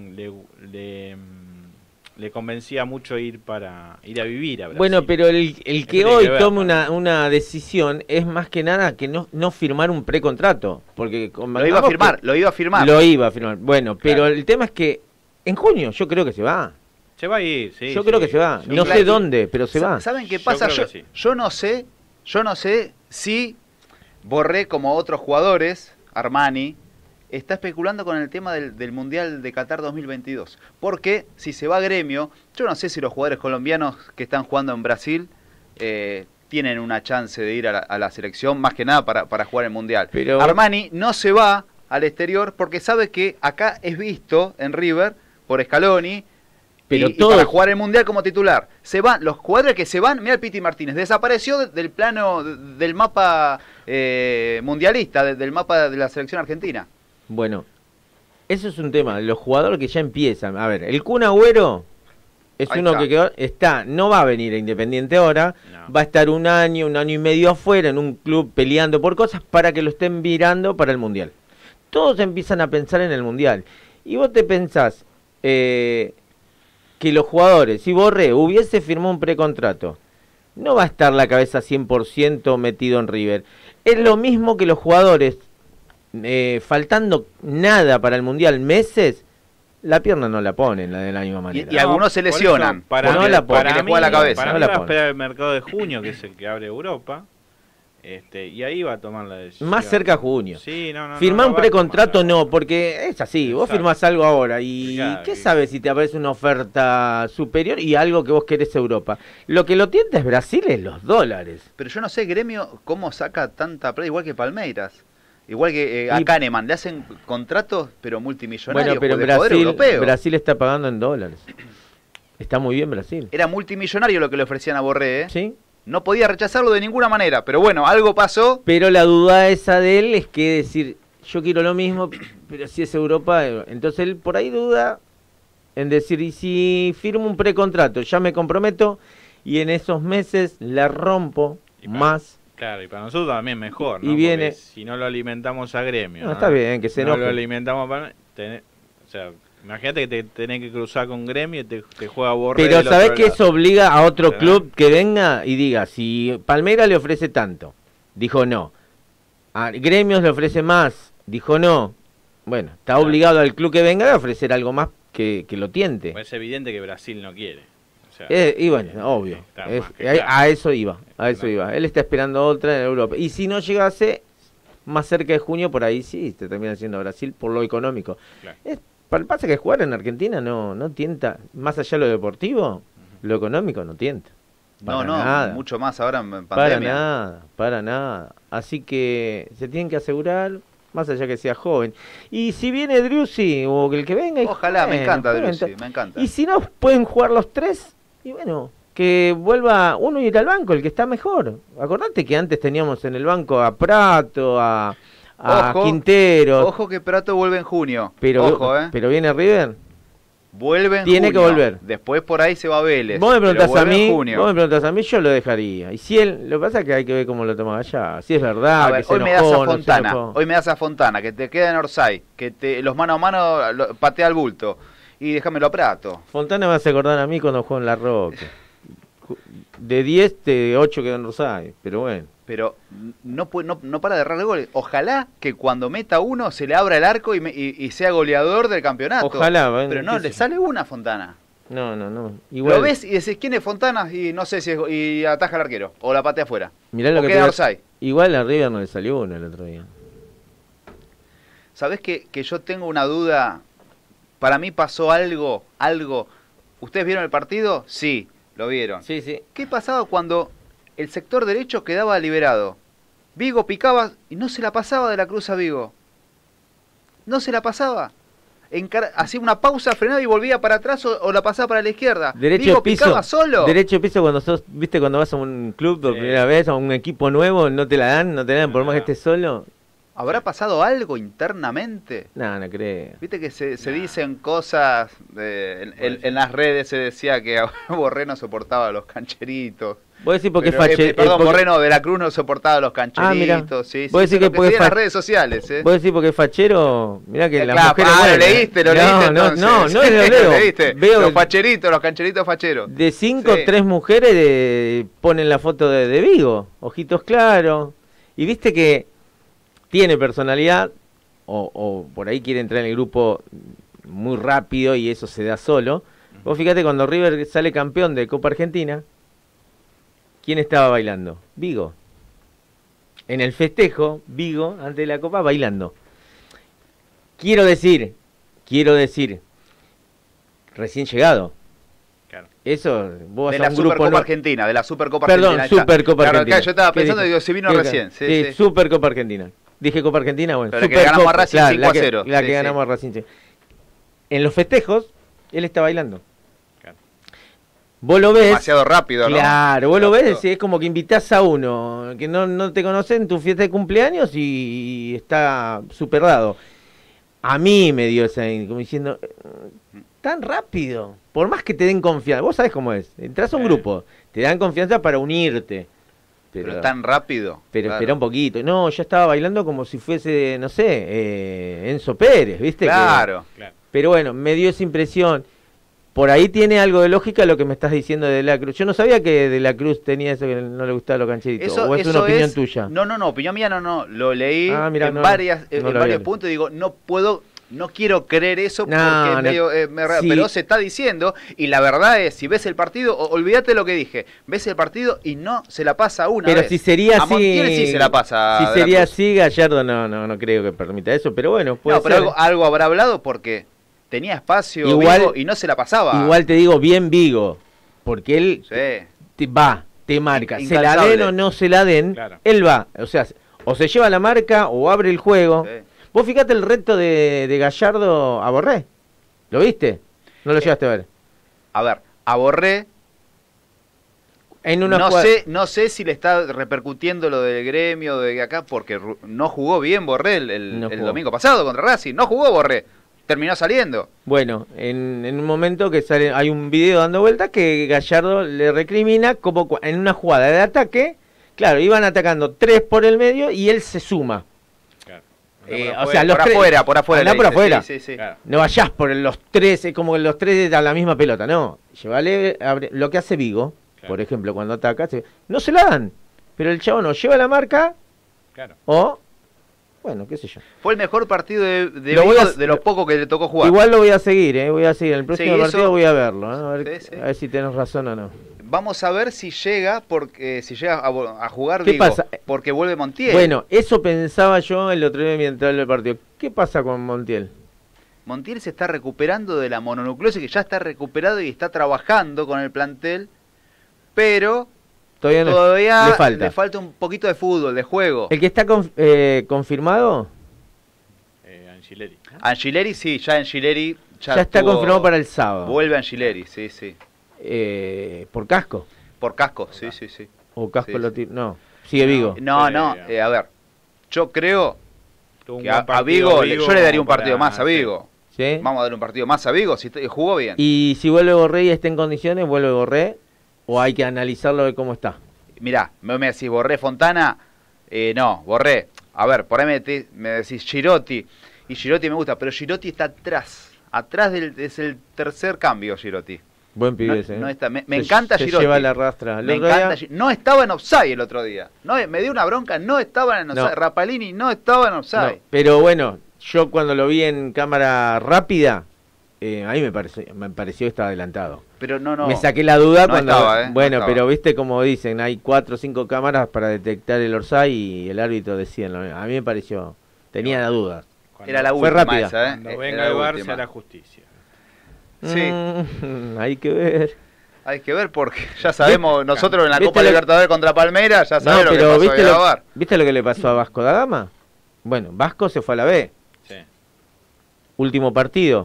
convencía mucho ir a vivir a Brasil. Bueno, pero el que tiene hoy que ver, tome ¿no? una decisión es más que nada que no firmar un precontrato. Porque Lo iba a firmar, lo iba a firmar. Lo iba a firmar. Bueno, pero Claro. el tema es que en junio yo creo que se va. Se va a ir, sí. Yo creo que se va. Yo No creo sé que- dónde, pero se va. ¿Saben qué Yo pasa? creo que sí. Yo no sé si Borré, como otros jugadores, Armani, está especulando con el tema del Mundial de Qatar 2022. Porque si se va a Gremio, yo no sé si los jugadores colombianos que están jugando en Brasil tienen una chance de ir a la selección, más que nada para jugar el Mundial. Pero- Armani no se va al exterior porque sabe que acá es visto en River por Scaloni. Pero y todos- para jugar el Mundial como titular. Se van, los jugadores que se van, mira el Piti Martínez, desapareció del plano, del mapa mundialista, del mapa de la selección argentina. Bueno, eso es un tema. Los jugadores que ya empiezan. A ver, el Kun Agüero es Ahí uno está. que quedó, no va a venir a Independiente ahora. No. Va a estar un año y medio afuera en un club peleando por cosas para que lo estén mirando para el Mundial. Todos empiezan a pensar en el Mundial. Y vos te pensás que los jugadores, si Borré hubiese firmado un precontrato, no va a estar la cabeza 100% metido en River. Es lo mismo que los jugadores, faltando nada para el Mundial, meses, la pierna no la ponen de la misma manera. Y algunos se por eso, lesionan. para no mí- la para porque le mí- juega la cabeza. Para No mí la va a pone. esperar el mercado de junio, que es el que abre Europa. Y ahí va a tomar la decisión. Más cerca a junio. Sí, Firmar un va a precontrato tomar la- no, porque es así. Vos Exacto. firmás algo ahora y Claro, ¿qué y- sabes si te aparece una oferta superior y algo que vos querés Europa? Lo que lo tienta es Brasil es los dólares. Pero yo no sé, Gremio, cómo saca tanta plata, igual que Palmeiras. Igual que a Y- Kahneman, le hacen contratos, pero multimillonarios, Bueno, pero de poder europeo. Brasil está pagando en dólares. Está muy bien Brasil. Era multimillonario lo que le ofrecían a Borré, ¿eh? Sí. No podía rechazarlo de ninguna manera, pero bueno, algo pasó. Pero la duda esa de él es que decir, yo quiero lo mismo, pero si es Europa, entonces él por ahí duda en decir, y si firmo un precontrato, ya me comprometo y en esos meses la rompo Y para- más. Claro, y para nosotros también mejor, ¿no? Y viene- Porque si no lo alimentamos a Gremio, No, está bien, que se no enoje. lo alimentamos para... O sea, imagínate que te tenés que cruzar con Gremio y te juega Borré Pero del ¿sabés otro que lado. eso obliga a otro ¿Verdad? club que venga y diga, si Palmeiras le ofrece tanto, dijo no. A Gremios le ofrece más, dijo no. Bueno, está Claro. obligado al club que venga a ofrecer algo más que lo tiente. Pues es evidente que Brasil no quiere. O sea, Y bueno, obvio. está Es- más que claro. a eso iba, Claro. iba. Él está esperando otra en Europa. Y si no llegase más cerca de junio, por ahí sí, te termina siendo Brasil por lo económico. Claro. Pasa que jugar en Argentina no tienta, más allá de lo deportivo, lo económico no tienta. Para No, nada. mucho más ahora en Para pandemia. nada. Así que se tienen que asegurar, más allá que sea joven. Y si viene Driussi o el que venga... y Ojalá, me bueno, encanta jueguen Driussi, to- me encanta. Y si no pueden jugar los tres, y bueno, que vuelva uno y ir al banco, el que está mejor. Acordate que antes teníamos en el banco a Prato, a Ojo, Quintero. Ojo que Prato vuelve en junio. pero, Ojo, pero viene River. Vuelve en tiene que junio. volver. Después por ahí se va a Vélez. Vos me pero preguntás a vuelve en mí, junio. vos me preguntás a mí, yo lo dejaría. Y si él, lo que pasa es que hay que ver cómo lo toma allá. Si es verdad, A ver, que se hoy me das enojó, a no se Fontana, enojó. hoy me das a Fontana, que te queda en Orsay, que los mano a mano patea al bulto. Y déjamelo a Prato. Fontana me hace acordar a mí cuando juego en La Roca. De 10, de 8 quedó en Rosario, pero bueno. Pero no para de errar goles. Ojalá que cuando meta uno se le abra el arco y sea goleador del campeonato. Ojalá, bueno, Pero no, qué sé le yo. sale una a Fontana. No. Igual, Lo ves y decís, ¿quién es Fontana? Y no sé si es, y ataja al arquero. O la patea afuera. mirá lo o que queda te- Orsay. igual a River no le salió uno el otro día. ¿Sabés que yo tengo una duda? Para mí pasó algo. ¿Ustedes vieron el partido? Sí, lo vieron. Sí. ¿Qué pasaba cuando el sector derecho quedaba liberado? Vigo picaba y no se la pasaba de la Cruz a Vigo. No se la pasaba. Hacía una pausa, frenaba y volvía para atrás o la pasaba para la izquierda. Derecho Vigo de piso, picaba solo. derecho de piso cuando sos, viste cuando vas a un club por Sí. primera vez, a un equipo nuevo, no te la dan por más que estés solo. ¿Habrá pasado algo internamente? No creo. Viste que se dicen cosas, en las redes se decía que Borré no soportaba los cancheritos. Vos decís porque Pero, es fache- perdón, porque- Moreno de la Cruz no soportaba los cancheritos. mirá. Sí, Vos decís lo que porque se ve en fa- las redes sociales, ¿eh? Vos decís porque es fachero, mirá que las Claro, mujeres lo buenas. leíste no, entonces. no es lo leo. Lo leíste. Veo Los facheritos, los cancheritos facheros. de 5, Sí. 3 mujeres ponen la foto de Vigo, ojitos claros. Y viste que tiene personalidad, o por ahí quiere entrar en el grupo muy rápido y eso se da solo. Vos fíjate cuando River sale campeón de Copa Argentina, ¿quién estaba bailando? Vigo. En el festejo, Vigo, antes de la Copa, bailando. Quiero decir, recién llegado. Claro. Eso, vos De vas a la un grupo Supercopa no- Argentina, de la Supercopa Perdón, Argentina. ahí está. Supercopa Claro, Argentina. acá yo estaba ¿Qué pensando y dije? digo, se vino ¿Qué recién. dije? Sí, sí. Supercopa Argentina. Dije Copa Argentina, bueno. Pero la que le ganamos a Racing claro, 5 a 0. La que Sí, ganamos a Racing. Sí. En los festejos, él está bailando. Claro. Vos lo ves. Demasiado rápido, ¿no? Claro, vos lo Rápido. ves, es como que invitás a uno que no te conoce en tu fiesta de cumpleaños y está super dado. A mí me dio esa, como diciendo, tan rápido, por más que te den confianza, vos sabés cómo es, entras a un grupo, te dan confianza para unirte, Pero tan rápido. pero claro. espera un poquito. No, yo estaba bailando como si fuese, no sé, Enzo Pérez, ¿viste? Claro. Claro. Pero bueno, me dio esa impresión. Por ahí tiene algo de lógica lo que me estás diciendo de La Cruz. Yo no sabía que De La Cruz tenía eso, que no le gustaba los cancheritos. ¿O es una opinión tuya? No, opinión mía no. Lo leí Ah, mirá, en no, varios no lo había varios leído. puntos y digo, no puedo No quiero creer eso porque No, es medio, sí. pero se está diciendo, y la verdad es, si ves el partido, olvídate lo que dije, ves el partido y no se la pasa una Pero vez. si sería a así, Montiel sí se la pasa. si De la sería Cruz. así, Gallardo no creo que permita eso, pero bueno, puede No, pero ser. algo habrá hablado porque tenía espacio Igual- Vigo y no se la pasaba. Igual te digo bien Vigo, porque él Sí. te marca, se la Incansable. den o no se la den, Claro. él va, o sea, o se lleva la marca o abre el juego. Sí. Vos fíjate el reto de Gallardo a Borré, ¿lo viste? ¿No lo llegaste a ver? A ver, a Borré, En una no jugada- no sé si le está repercutiendo lo del gremio de acá, porque no jugó bien Borré el No jugó. domingo pasado contra Racing. No jugó Borré, terminó saliendo. Bueno, en un momento que sale, hay un video dando vuelta que Gallardo le recrimina como en una jugada de ataque, claro, iban atacando 3 por el medio y él se suma. Claro. O sea, los por tres- afuera, por afuera. Andá le por dice. afuera. Sí, sí, sí. Claro. No vayas por los 3, es como que los 3 a la misma pelota, no. Llevale, lo que hace Vigo, Claro. por ejemplo, cuando ataca, no se la dan, pero el chavo no lleva la marca Claro. o, bueno, qué sé yo. Fue el mejor partido de Lo voy Vigo a- de los pocos que le tocó jugar. Igual lo voy a seguir, voy a seguir. En el próximo Sí, partido eso- voy a verlo, a ver, Sí, sí. a ver si tenés razón o no. Vamos a ver si llega porque si llega a jugar ¿Qué Vigo, pasa? porque vuelve Montiel. Bueno, eso pensaba yo el otro día mientras el partido. ¿Qué pasa con Montiel? Montiel se está recuperando de la mononucleosis, que ya está recuperado y está trabajando con el plantel, pero Todavía no todavía le falta. un poquito de fútbol, de juego. ¿El que está confirmado? Angileri. Angileri sí, ya Angileri Ya está confirmado para el sábado. Vuelve Angileri, sí, sí. ¿Por casco? Por casco, sí, sí, sí. ¿O casco Sí, lo sí. tira? No, sigue Vigo. No, Sí, no, a ver, yo creo Tuvo un que buen a partido Vigo, yo le daría un como partido para- más a Vigo. ¿Sí? Vamos a darle un partido más a Vigo, si jugó bien. Y si vuelve Borré y está en condiciones, ¿vuelve Borré? ¿O hay que analizarlo de cómo está? Mirá, me decís Borré Fontana, no, Borré. A ver, por ahí me decís Girotti, y Girotti me gusta, pero Girotti está atrás es el tercer cambio Girotti. Buen pibe No, ese, ¿eh? no está, me Se- encanta se Girotti. lleva la rastra. El Me otro encanta, día- no estaba en offside el otro día. No, me dio una bronca, no estaba en offside. No. Rapalini no estaba en offside. No, pero bueno, yo cuando lo vi en cámara rápida, a mí me pareció que estaba adelantado. Pero no. Me saqué la duda No cuando... estaba, no bueno, estaba. pero viste como dicen, hay 4 o 5 cámaras para detectar el orsay y el árbitro decía, a mí me pareció, tenía la duda. Cuando- Era la Fue última rápida. esa, ¿eh? Cuando Era venga la el VAR última. se hará justicia. Sí. Hay que ver. Hay que ver porque ya sabemos, nosotros en la ¿Viste Copa lo- Libertadores contra Palmeiras ya No, sabemos lo que pero pasó ahí a VAR. ¿viste lo que le pasó a Vasco da Gama? Bueno, Vasco se fue a la B, Sí. último partido.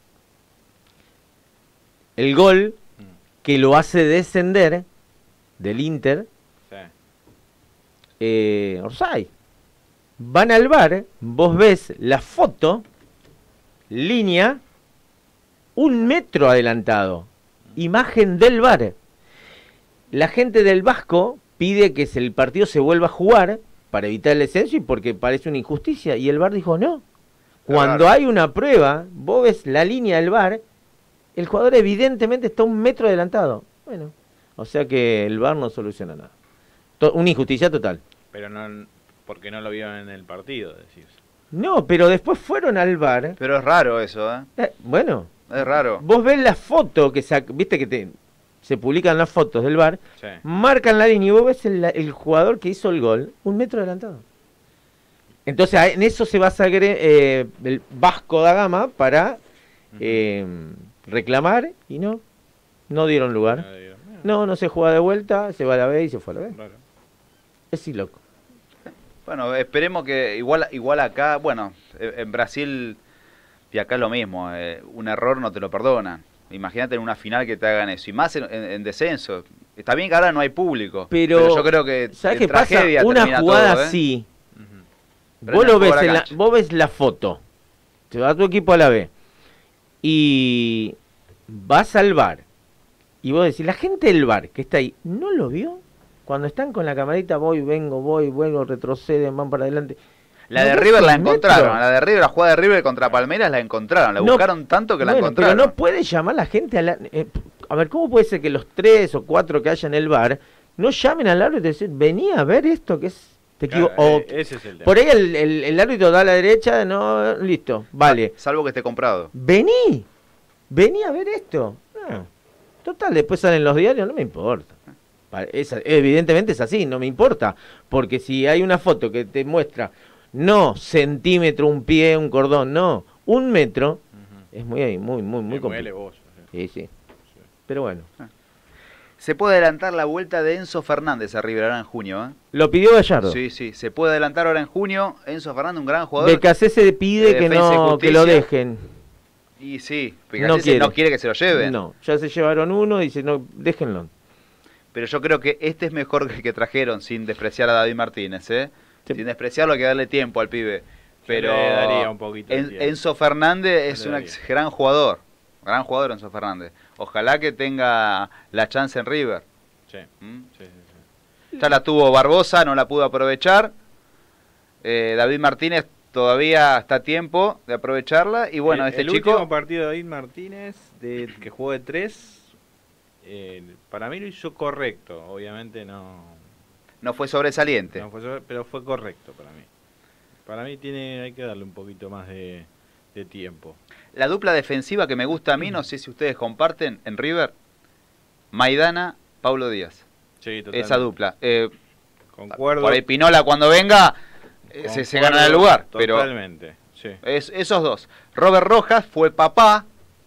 El gol que lo hace descender del Inter, Sí. Orsay. Van al VAR, vos ves la foto, línea, 1 metro adelantado. Imagen del VAR. La gente del Vasco pide que el partido se vuelva a jugar para evitar el descenso y porque parece una injusticia. Y el VAR dijo no. Cuando Claro. hay una prueba, vos ves la línea del VAR, el jugador evidentemente está 1 metro adelantado. Bueno, o sea que el VAR no soluciona nada. Una injusticia total. Pero no, porque no lo vieron en el partido, decís. No, pero después fueron al VAR. Pero es raro eso, ¿eh? Bueno, Es raro. vos ves la foto que viste que se publican las fotos del VAR, Sí. marcan la línea y vos ves el jugador que hizo el gol 1 metro adelantado. Entonces en eso se basa el Vasco da Gama para reclamar y no dieron lugar. No se juega de vuelta, se va a la B y se fue a la B. Claro. Es sí, loco. Bueno, esperemos que igual acá, bueno, en Brasil y acá es lo mismo, un error no te lo perdonan. Imagínate en una final que te hagan eso, y más en descenso. Está bien que ahora no hay público, Pero, yo creo que ¿sabes en qué pasa? tragedia Una termina jugada todo, ¿eh? así, Ujú. Pero vos en el lo ves, juego de la cancha. vos ves la foto, te va tu equipo a la B y vas al VAR y vos decís, la gente del VAR que está ahí, ¿no lo vio? Cuando están con la camarita, voy, vuelvo, retroceden, van para adelante. La ¿No de ves River la el encontraron, metro? la de River, la jugada de River contra Palmeiras la encontraron, la No, buscaron tanto que la Bueno, encontraron. pero no puede llamar la gente a la... a ver, ¿cómo puede ser que los 3 o 4 que haya en el VAR no llamen al árbitro y decir, vení a ver esto que es Te Claro, ese es el tema. por ahí el árbitro da a la derecha, no, listo, vale. Salvo que esté comprado. Vení a ver esto. No. Total, después salen los diarios, no me importa. Evidentemente es así, no me importa. Porque si hay una foto que te muestra, no centímetro, un pie, un cordón, no, 1 metro, es muy complicado. alevoso, Sí, sí. Pero bueno. Se puede adelantar la vuelta de Enzo Fernández a River ahora en junio, ¿eh? Lo pidió Gallardo. Sí, sí, se puede adelantar ahora en junio. Enzo Fernández, un gran jugador. Becasé se pide que Defensa y no, que Justicia. lo dejen. Y sí, No no quiere que se lo lleven. No, ya se llevaron uno, dice, no, déjenlo. Pero yo creo que este es mejor que el que trajeron, sin despreciar a David Martínez, ¿eh? Sí. Sin despreciarlo, hay que darle tiempo al pibe. Pero le daría un poquito de tiempo. Enzo Fernández es Le un daría. gran jugador. Gran jugador Enzo Fernández. Ojalá que tenga la chance en River. Sí, ¿Mm? sí, sí. Ya la tuvo Barbosa, no la pudo aprovechar. David Martínez todavía está a tiempo de aprovecharla. Y bueno, este el chico... último partido de David Martínez, que jugó de 3, para mí lo hizo correcto. Obviamente no fue sobresaliente. no fue, pero fue correcto para mí. Para mí hay que darle un poquito más de tiempo. La dupla defensiva que me gusta a mí, no sé si ustedes comparten en River, Maidana, Paulo Díaz. Sí, totalmente. Esa dupla. Concuerdo. Por ahí Pinola cuando venga se gana el lugar. Totalmente, sí. Pero esos dos. Robert Rojas fue papá.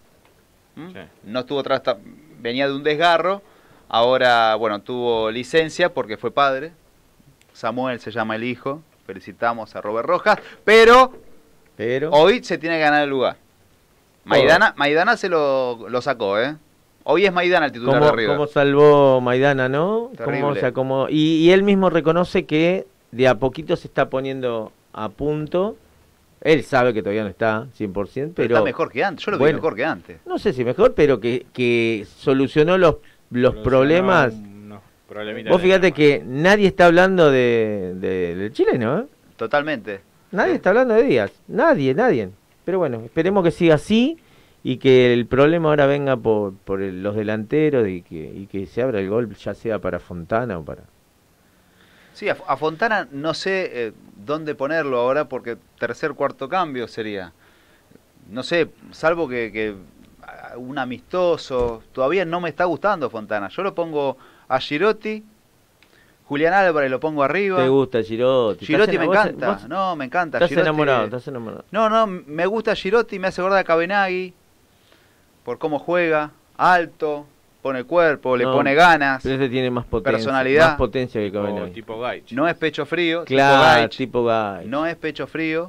Sí. No estuvo venía de un desgarro. Ahora, bueno, tuvo licencia porque fue padre. Samuel se llama el hijo. Felicitamos a Robert Rojas. Pero hoy se tiene que ganar el lugar. Maidana se lo sacó, ¿eh? Hoy es Maidana el titular de River. ¿Cómo salvó Maidana, no? Terrible. Y él mismo reconoce que de a poquito se está poniendo a punto. Él sabe que todavía no está 100%, pero... Está mejor que antes. Yo lo vi mejor que antes. No sé si mejor, pero que solucionó los problemas. Vos fíjate que nadie está hablando del chileno, ¿eh? Totalmente. Nadie está hablando de Díaz. Nadie. Pero bueno, esperemos que siga así y que el problema ahora venga por los delanteros y que se abra el gol, ya sea para Fontana o para... Sí, a Fontana no sé dónde ponerlo ahora porque tercer, cuarto cambio sería. No sé, salvo que un amistoso. Todavía no me está gustando Fontana. Yo lo pongo a Girotti, Julián Álvarez lo pongo arriba. ¿Te gusta Girotti? Girotti me encanta. No, me encanta. Estás Girotti, enamorado. No, me gusta Girotti, me hace acordar a Cabenagui por cómo juega, alto, pone cuerpo, le pone ganas. Pero ese tiene más potencia. Personalidad. Más potencia que Cabenagui. Tipo Gaich. No es pecho frío. Claro, tipo Gaich. No es pecho frío.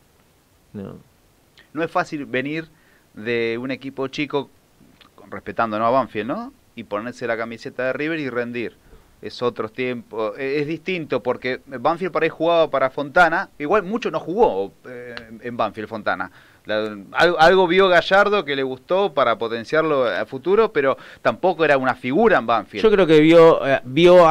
No es fácil venir de un equipo chico, respetando a Banfield, ¿no? Y ponerse la camiseta de River y rendir. Es otros tiempos, es distinto porque Banfield para ahí jugaba para Fontana, igual mucho no jugó en Banfield Fontana. Algo vio Gallardo que le gustó para potenciarlo a futuro, pero tampoco era una figura en Banfield. Yo creo que vio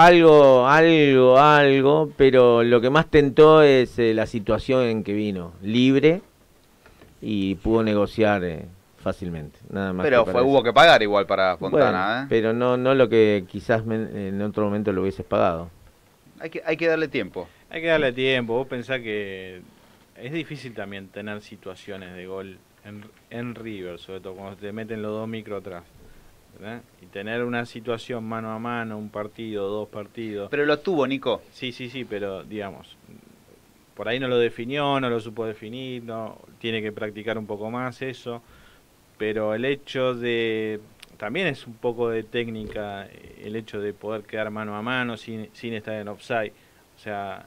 algo, pero lo que más tentó es la situación en que vino, libre, y pudo negociar fácilmente, nada más. Pero hubo que pagar igual para Fontana, bueno, pero no lo que quizás en otro momento lo hubieses pagado. Hay que darle tiempo. Hay que darle tiempo. Vos pensás que es difícil también tener situaciones de gol en River, sobre todo cuando te meten los 2 micros atrás, ¿verdad? Y tener una situación mano a mano, un partido, 2 partidos. Pero lo tuvo, Nico. Sí, pero digamos, por ahí no lo definió, no lo supo definir, tiene que practicar un poco más eso. Pero el hecho de... También es un poco de técnica el hecho de poder quedar mano a mano sin estar en offside. O sea,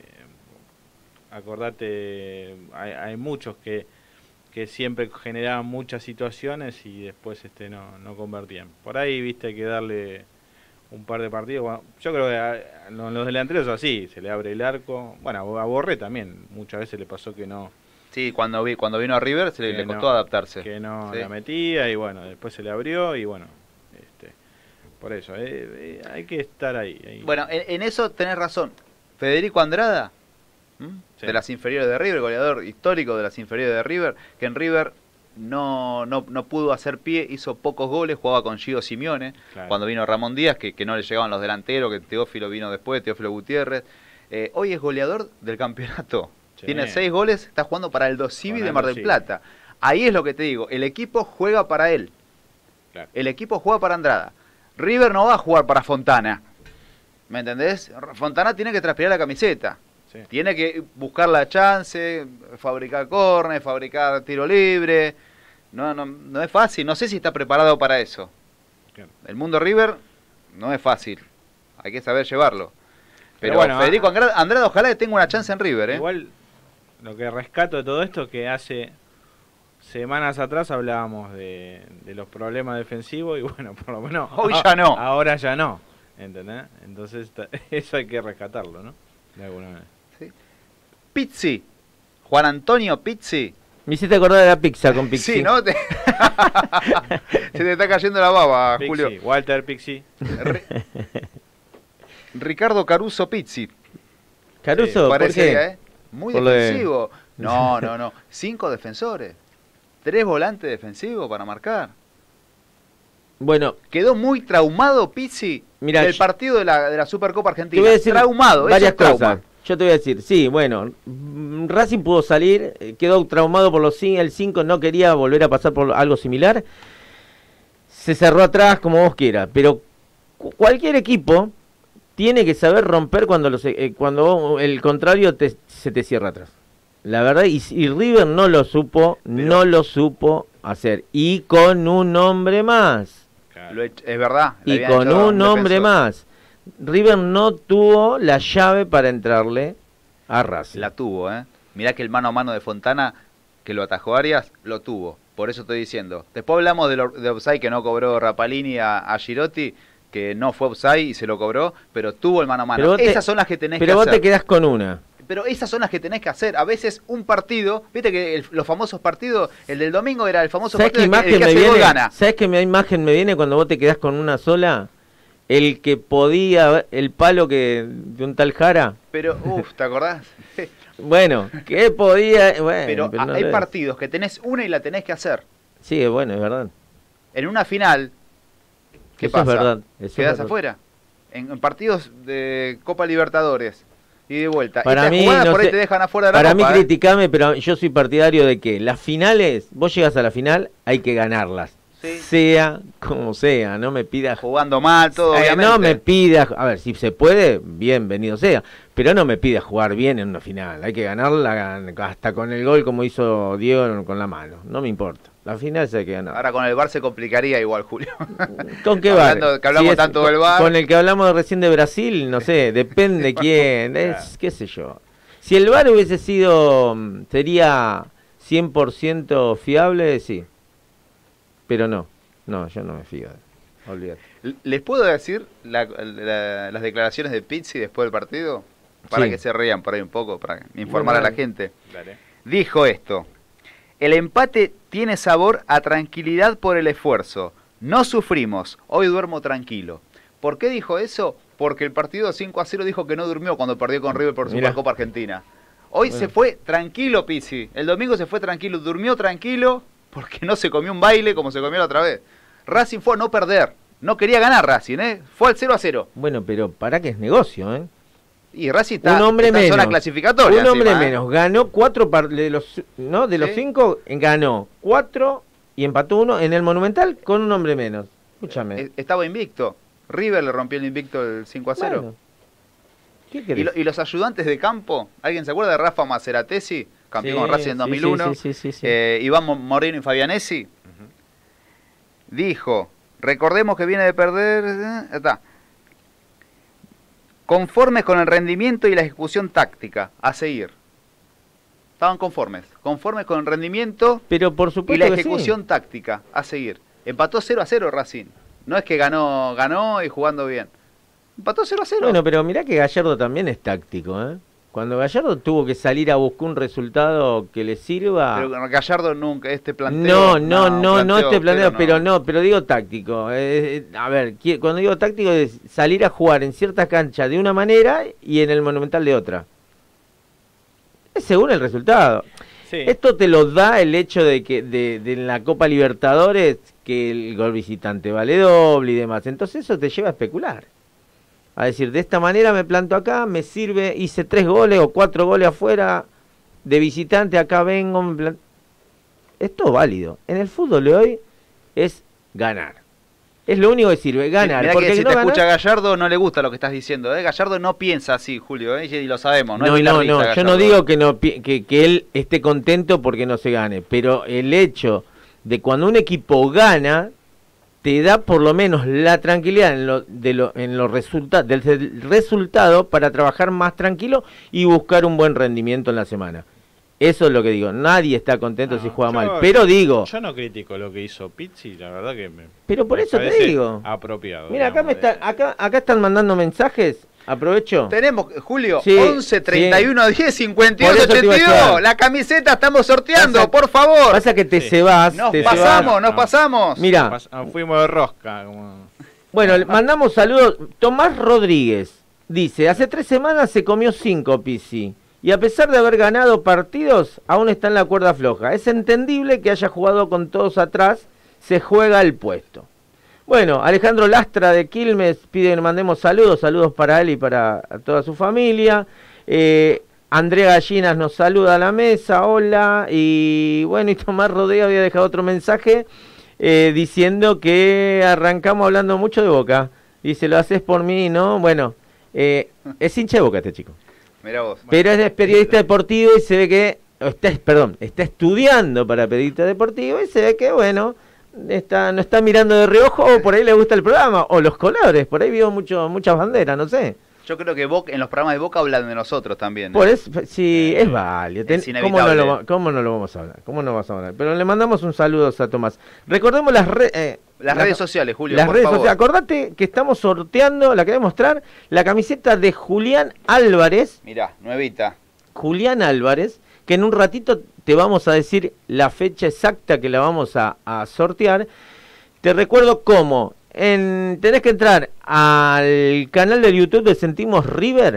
acordate, hay muchos que siempre generaban muchas situaciones y después no convertían. Por ahí, viste, hay que darle un par de partidos. Bueno, yo creo que a los delanteros así, se le abre el arco. Bueno, a Borré también, muchas veces le pasó que no... Sí, cuando vino a River le costó adaptarse. Que no sí. La metía y bueno, después se le abrió y bueno, por eso, hay que estar ahí. Bueno, en eso tenés razón. Federico Andrada, sí, de las inferiores de River, goleador histórico de las inferiores de River, que en River no pudo hacer pie, hizo pocos goles, jugaba con Gio Simeone, claro. Cuando vino Ramón Díaz, que no le llegaban los delanteros, que Teófilo vino después, Teófilo Gutiérrez. Hoy es goleador del campeonato. Sí. Tiene 6 goles, está jugando para el Dosivi Con de el Mar del Dosivi. Plata. Ahí es lo que te digo, el equipo juega para él. Claro. El equipo juega para Andrada. River no va a jugar para Fontana. ¿Me entendés? Fontana tiene que transpirar la camiseta. Sí. Tiene que buscar la chance, fabricar córner, fabricar tiro libre. No es fácil. No sé si está preparado para eso. Claro. El mundo River no es fácil. Hay que saber llevarlo. Pero bueno, Federico Andrada, ojalá que tenga una chance en River. Igual, lo que rescato de todo esto es que hace semanas atrás hablábamos de los problemas defensivos y bueno, por lo menos Hoy ya no. Ahora ya no, ¿entendés? Entonces eso hay que rescatarlo, ¿no? De alguna manera. ¿Sí? Pizzi. Juan Antonio Pizzi. Me hiciste acordar de la pizza con Pixi. Sí, ¿no? Se te está cayendo la baba, Pixi, Julio. Walter Pixi. Ricardo Caruso Pizzi. Caruso, ¿por Parecería, qué? ¿eh? Muy Por lo de- defensivo. No. 5 defensores. 3 volantes defensivos para marcar. Bueno, Quedó muy traumado Pizzi Mirá, del yo- partido de la Supercopa te Argentina. voy a decir Traumado, eso varias es trauma. cosas. Yo te voy a decir, sí, bueno, Racing pudo salir, quedó traumado por el 5, no quería volver a pasar por algo similar. Se cerró atrás como vos quieras, pero cualquier equipo tiene que saber romper cuando cuando el contrario se te cierra atrás. La verdad, y River no lo supo hacer. Y con un hombre más. Claro. Es verdad. le Y habían con echado a un hombre defensor. más. River no tuvo la llave para entrarle a Racing. La tuvo, ¿eh? Mirá que el mano a mano de Fontana, que lo atajó Arias, lo tuvo. Por eso estoy diciendo. Después hablamos de offside que no cobró Rapalini a Girotti, que no fue offside y se lo cobró, pero tuvo el mano a Pero mano. vos te- Esas son las que tenés que Pero vos hacer. te quedás con una. Pero esas son las que tenés que hacer. A veces un partido, viste que los famosos partidos, el del domingo era el famoso ¿Sabés qué partido el imagen que me hace gol viene? gana. ¿Sabés qué imagen me viene cuando vos te quedás con una sola? El que podía, el palo que de un tal Jara. Pero, ¿te acordás? Bueno, que podía. Bueno, Pero no hay lo es. partidos que tenés una y la tenés que hacer. Sí, bueno, es verdad. En una final, ¿qué Eso pasa? es verdad. Eso es Quedás verdad. afuera. En partidos de Copa Libertadores y de vuelta. Para Estas mí, jugadas no por ahí sé, te dejan afuera de la Para mí, Copa, ¿eh? criticame, pero yo soy partidario de que las finales, vos llegas a la final, hay que ganarlas. Sí. Sea como sea, no me pidas. Jugando mal, todo, obviamente. No me pidas, a ver, si se puede, bienvenido sea, pero no me pidas jugar bien en una final, hay que ganarla hasta con el gol como hizo Diego con la mano, no me importa, la final se hay que ganar. Ahora con el VAR se complicaría igual, Julio. ¿Con qué VAR? Hablando que hablamos tanto del VAR. Con el que hablamos recién de Brasil, no sé, depende quién, es, qué sé yo. Si el VAR hubiese sido, sería 100% fiable, sí. Pero no, yo no me fío. Olvídate. ¿Les puedo decir las declaraciones de Pizzi después del partido? Para Sí. que se rían por ahí un poco, para informar Bueno, a la gente. Dale. Dijo esto: el empate tiene sabor a tranquilidad por el esfuerzo. No sufrimos, hoy duermo tranquilo. ¿Por qué dijo eso? Porque el partido 5-0 dijo que no durmió cuando perdió con River por Mirá. Supercopa Argentina. Hoy Bueno. se fue tranquilo Pizzi. El domingo se fue tranquilo, durmió tranquilo porque no se comió un baile como se comió la otra vez. Racing fue a no perder. No quería ganar Racing, ¿eh? Fue al 0-0. Bueno, pero para que es negocio, ¿eh? Y Racing está, Un hombre está en zona menos. clasificatoria. Un hombre encima, ¿eh? menos. Ganó 4 de los Sí. 5, ganó 4 y empató 1 en el Monumental con un hombre menos. Escúchame. Estaba invicto. River le rompió el invicto el 5-0. Bueno, ¿qué querés? Y los ayudantes de campo, ¿alguien se acuerda de Rafa Maceratesi? Campeón con Racing en 2001. Sí. Iván Moreno y Fabianesi. Dijo, recordemos que viene de perder... está. Conformes con el rendimiento y la ejecución táctica, a seguir. Estaban conformes con el rendimiento Pero por y supuesto la que sí. ejecución táctica, a seguir. Empató 0-0 Racing. No es que ganó y jugando bien. Empató 0-0. Bueno, pero mirá que Gallardo también es táctico, ¿eh? Cuando Gallardo tuvo que salir a buscar un resultado que le sirva... Pero Gallardo nunca, este planteo... No, este planteo, pero pero digo táctico. A ver, cuando digo táctico es salir a jugar en ciertas canchas de una manera y en el Monumental de otra. Es según el resultado. Sí. Esto te lo da el hecho de que de en la Copa Libertadores que el gol visitante vale doble y demás. Entonces eso te lleva a especular. A decir, de esta manera me planto acá, me sirve, hice 3 goles o 4 goles afuera, de visitante, acá vengo, es todo válido. En el fútbol de hoy es ganar. Es lo único que sirve, ganar. Mirá porque que si no te ganar, escucha Gallardo no le gusta lo que estás diciendo. Gallardo no piensa así, Julio, y lo sabemos. No, no, yo no digo que él esté contento porque no se gane, pero el hecho de cuando un equipo gana, te da por lo menos la tranquilidad en los resultados del resultado para trabajar más tranquilo y buscar un buen rendimiento en la semana. Eso es lo que digo. Nadie está contento si juega mal. Pero digo... Yo no critico lo que hizo Pizzi, la verdad que pero por me eso te digo. Apropiado. Mira, digamos, acá están mandando mensajes. Aprovecho. Tenemos, Julio, sí, 11 31 sí. 10 52 82. La camiseta estamos sorteando, por favor. Pasa que te cebás. Nos pasamos. Mira. Fuimos de rosca. Como... Bueno, mandamos saludos. Tomás Rodríguez dice, hace 3 semanas se comió 5 Pizzi. Y a pesar de haber ganado partidos, aún está en la cuerda floja. Es entendible que haya jugado con todos atrás, se juega el puesto. Bueno, Alejandro Lastra de Quilmes pide que mandemos saludos para él y para toda su familia. Andrea Gallinas nos saluda a la mesa, hola. Y bueno, y Tomás Rodríguez había dejado otro mensaje diciendo que arrancamos hablando mucho de Boca. Dice, lo haces por mí, ¿no? Bueno, es hincha de Boca este chico. Mirá vos. Pero es periodista deportivo y se ve que, está estudiando para periodista deportivo y se ve que, bueno, no está mirando de reojo o por ahí le gusta el programa, o los colores, por ahí vio muchas banderas, no sé. Yo creo que en los programas de Boca hablan de nosotros también. Por eso, sí, es válido. ¿Cómo no lo vamos a hablar? ¿Cómo no vas a hablar? Pero le mandamos un saludo a Tomás. Recordemos las redes sociales, Julio. Las redes sociales. Acordate que estamos sorteando, la que voy a mostrar, la camiseta de Julián Álvarez. Mirá, nuevita. Julián Álvarez, que en un ratito te vamos a decir la fecha exacta que la vamos a sortear. Te recuerdo cómo. Tenés que entrar al canal de YouTube de Sentimos River,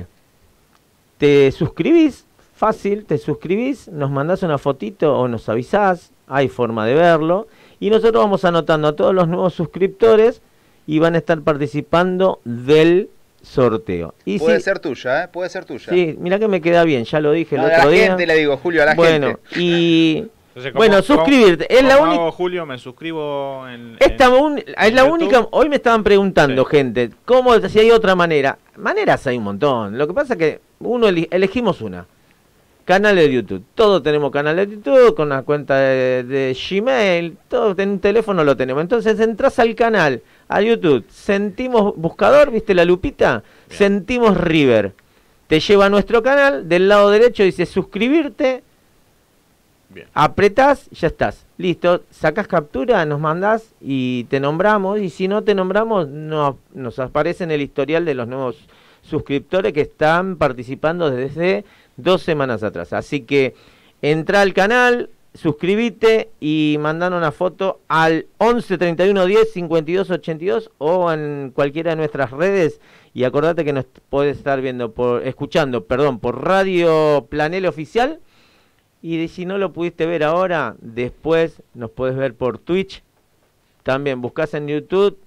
te suscribís, fácil, te suscribís, nos mandás una fotito o nos avisás, hay forma de verlo, y nosotros vamos anotando a todos los nuevos suscriptores y van a estar participando del sorteo. Y puede ser tuya, puede ser tuya. Sí, mirá que me queda bien, ya lo dije el otro día. A la gente le digo, Julio, a la gente. Bueno, y... Entonces, suscribirte. Es la única. Julio, me suscribo en. Es la única. Hoy me estaban preguntando, gente, si hay otra manera. Maneras hay un montón. Lo que pasa es que elegimos una. Canal de YouTube. Todos tenemos canal de YouTube con una cuenta de Gmail. Todos en un teléfono lo tenemos. Entonces entras al canal, a YouTube. Sentimos buscador, ¿viste la lupita? Bien. Sentimos River. Te lleva a nuestro canal. Del lado derecho dice suscribirte. Bien. Apretás, ya estás, listo, sacás captura, nos mandás y te nombramos, y si no te nombramos, nos aparece en el historial de los nuevos suscriptores que están participando desde 2 semanas atrás. Así que entra al canal, suscríbete y mandar una foto al 11 31 10 52 82 o en cualquiera de nuestras redes. Y acordate que nos podés estar escuchando por Radio Planel Oficial. Y si no lo pudiste ver ahora, después nos podés ver por Twitch. También buscás en YouTube,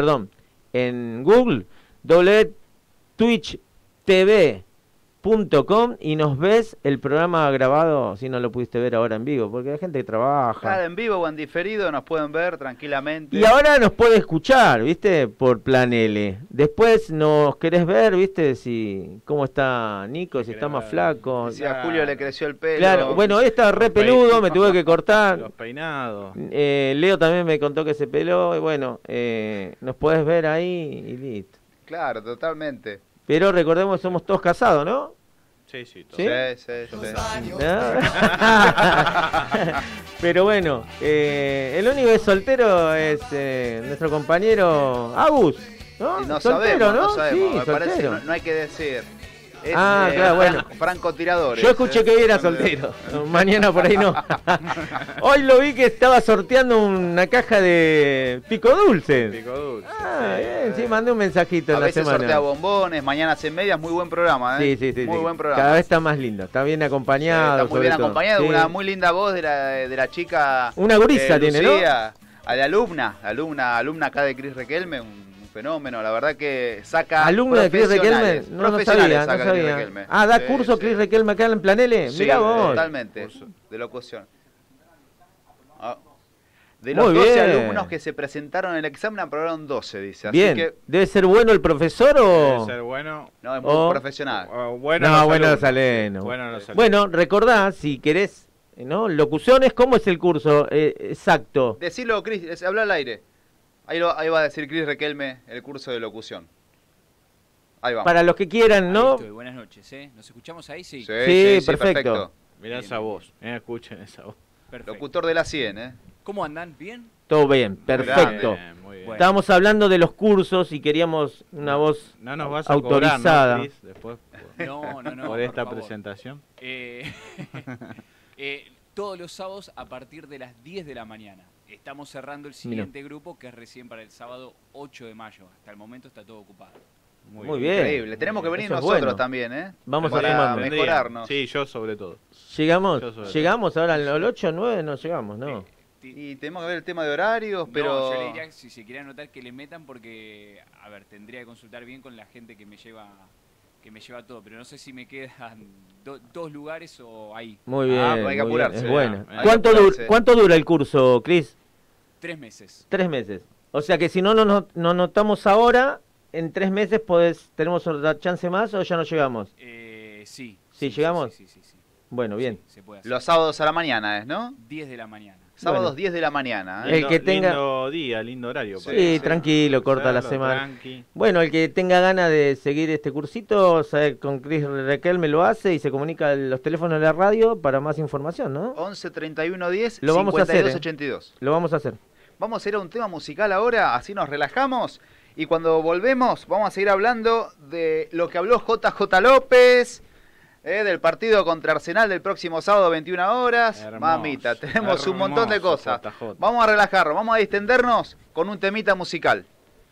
en Google, twitch.tv.com y nos ves el programa grabado si no lo pudiste ver ahora en vivo, porque hay gente que trabaja. Claro, en vivo o en diferido nos pueden ver tranquilamente. Y ahora nos puede escuchar, ¿viste? Por Plan L. Después nos querés ver, ¿viste? Cómo está Nico, si está más flaco. Si a Julio le creció el pelo. Claro, bueno, hoy está re peludo, me tuve que cortar. Los peinados. Leo también me contó que se peló, y bueno, nos podés ver ahí y listo. Claro, totalmente. Pero recordemos que somos todos casados, ¿no? Sí, sí, todos. Sí. Pero bueno, el único que es soltero es nuestro compañero Agus, ¿no? No soltero, sabemos, ¿no? Sí, me parece, no hay que decir. Claro, bueno. Francotiradores. Yo escuché que hoy era soltero. Mañana por ahí no. Hoy lo vi que estaba sorteando una caja de pico dulce. Pico dulce. Bien, sí, mandé un mensajito en la semana. A veces sortea bombones, mañana hacen medias, muy buen programa, Sí. Muy buen programa. Cada vez está más lindo, está bien acompañado. Está muy bien acompañado, una muy linda voz de la chica. Una gurisa tiene, Lucía, ¿no? A la alumna acá de Cris Requelme, un fenómeno, la verdad que saca ¿Alumno de Cris Riquelme? No profesionales sabía, no saca Cris sabía. Riquelme. Ah, ¿da Sí, curso sí. Cris Riquelme acá en Planele? Sí, Mirá vos. totalmente, de locución. Ah, de Muy los 12 bien. alumnos que se presentaron en el examen aprobaron 12, dice. Así Bien, que ¿debe ser bueno el profesor Debe o...? ser bueno. no, es muy Oh. profesional. Bueno, No, los bueno, alumnos, los alumnos. sí, bueno, los alumnos. Bueno, recordá, si querés, ¿no? Locuciones, ¿cómo es el curso? Exacto. Decilo, Cris, habla al aire. Ahí va a decir Cris Riquelme el curso de locución. Ahí vamos. Para los que quieran, Ahí ¿no? estoy, buenas noches, ¿eh? ¿Nos escuchamos ahí? Sí. Sí, perfecto. Mirá esa voz, escuchen esa voz. Perfecto. Locutor de la 100, ¿eh? ¿Cómo andan? ¿Bien? Todo bien, perfecto. Bien, muy bien. Bueno. Estábamos hablando de los cursos y queríamos una voz No nos vas a autorizada. cobrar, ¿no, Cris? Después No, por esta favor. presentación. Todos los sábados a partir de las 10 de la mañana. Estamos cerrando el siguiente grupo que es recién para el sábado 8 de mayo. Hasta el momento está todo ocupado. Muy bien. Increíble. Tenemos que venir Eso es nosotros bueno. también, ¿eh? Vamos a para sumarnos. mejorarnos. Sí, yo sobre todo. Llegamos, Yo sobre llegamos ahora al 8 o 9, no llegamos, ¿no? Y tenemos que ver el tema de horarios, pero... No, yo le diría, si se quiere anotar, que le metan porque, a ver, tendría que consultar bien con la gente que me lleva todo, pero no sé si me quedan dos lugares o ahí. Muy bien, pues hay que muy bien, apurarse. es buena. Hay que apurarse. ¿Cuánto dura el curso, Cris? 3 meses. 3 meses. O sea que si no nos notamos ahora, en 3 meses tenemos otra chance más o ya no llegamos. Sí. ¿Sí, llegamos? Sí. Bueno, bien. Sí, se puede hacer. Los sábados a la mañana es, ¿no? 10 de la mañana. Sábados Bueno. 10 de la mañana. ¿eh? El que tenga- Lindo día, lindo horario. Sí, para Sí, hacer. tranquilo, corta la Hacerlo semana. tranqui. Bueno, el que tenga ganas de seguir este cursito, sabe, con Cris Riquelme lo hace y se comunica a los teléfonos de la radio para más información, ¿no? 11 31 10 Lo vamos a hacer, 52 ¿eh? 82. Lo vamos a hacer. Vamos a ir a un tema musical ahora, así nos relajamos. Y cuando volvemos, vamos a seguir hablando de lo que habló JJ López, del partido contra Arsenal del próximo sábado 21 horas. Hermoso, Mamita, tenemos un montón de hermoso, cosas. JJ. Vamos a relajarnos, vamos a distendernos con un temita musical.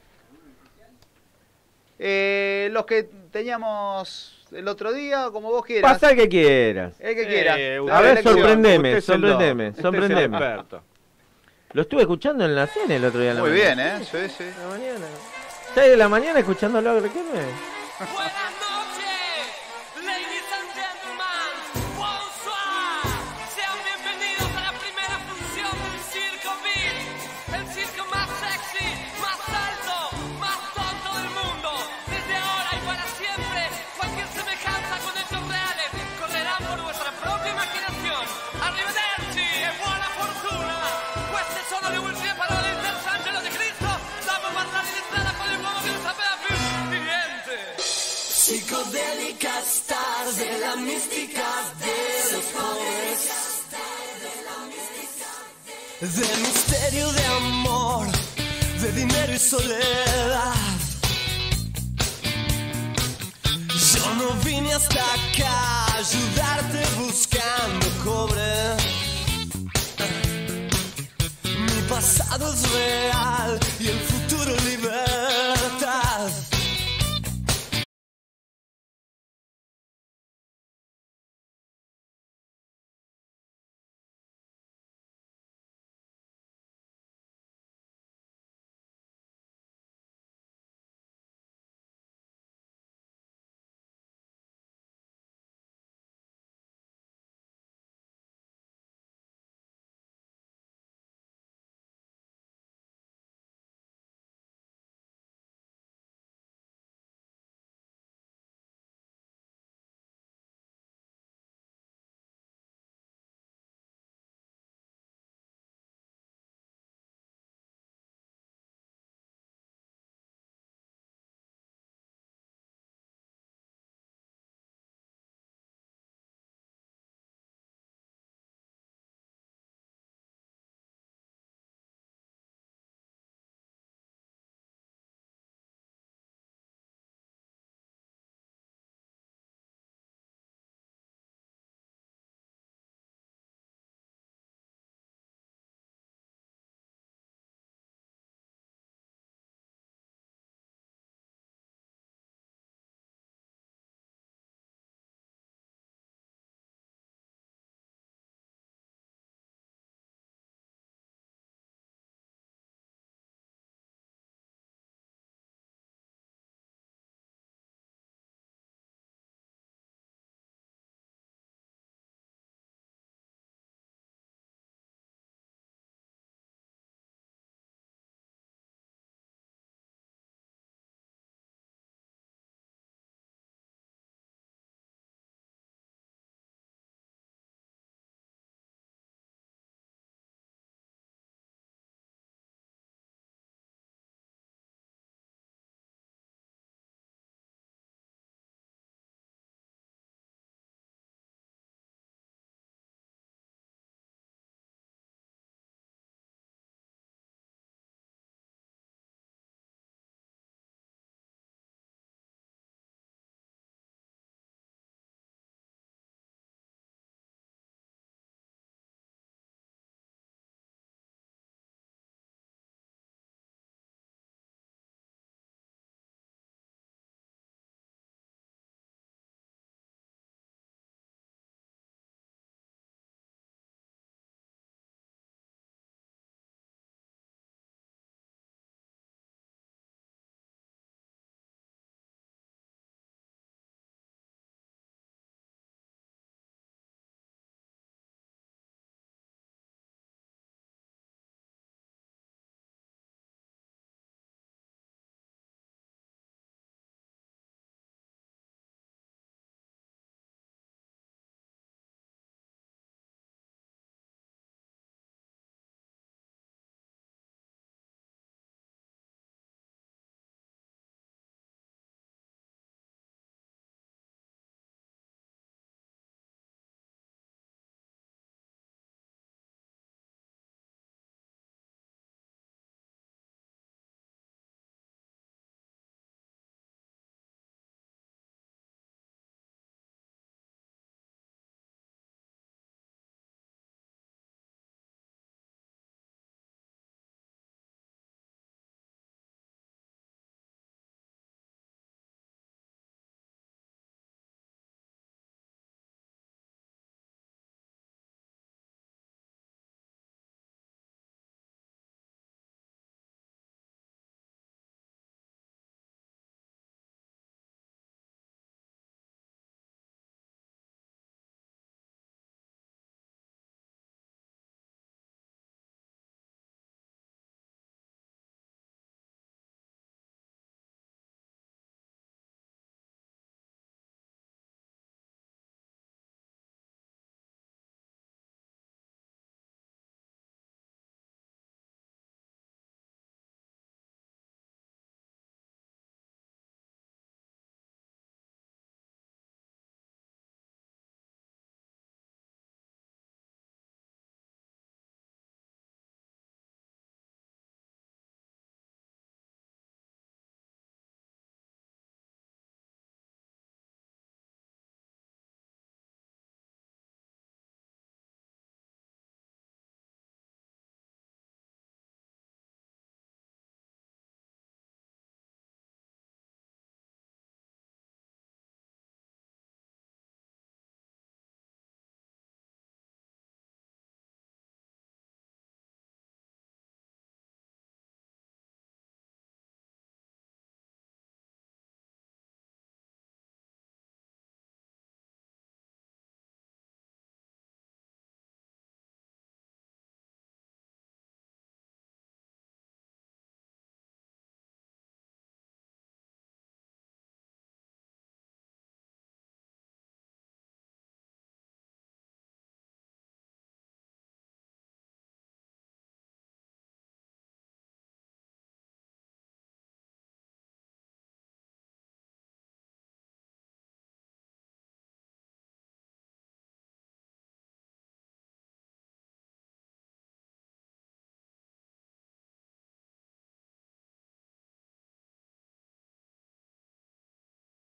Los que teníamos el otro día, como vos quieras. Pasa el que quieras. El que quieras. usted- A ver, Elección. sorprendeme, Usted es el sorprendeme, don, usted es el sorprendeme. experto. Lo estuve escuchando en la cena el otro día. a la Muy mañana. bien, ¿eh? Sí, sí. A la mañana. 6 de la mañana escuchándolo a Riquelme. Buenas noches, ladies and gentlemen, bonsoir. Sean bienvenidos a la primera función del Circo Beat, el circo más sexy, más alto, más tonto del mundo. Desde ahora y para siempre, cualquier semejanza con hechos reales correrán por vuestra propia imaginación. Arrivederci e buona fortuna. Queste sono le ultime parole del Sangelo di Cristo dopo parlare di strada con l'uomo che non sapeva più di niente. Psicodélicas stars de la mística de los pobres. De misterio, de amor, de dinero y soledad. Yo no vine hasta acá a ayudarte buscando cobre. Mi pasado es real y el futuro libertad.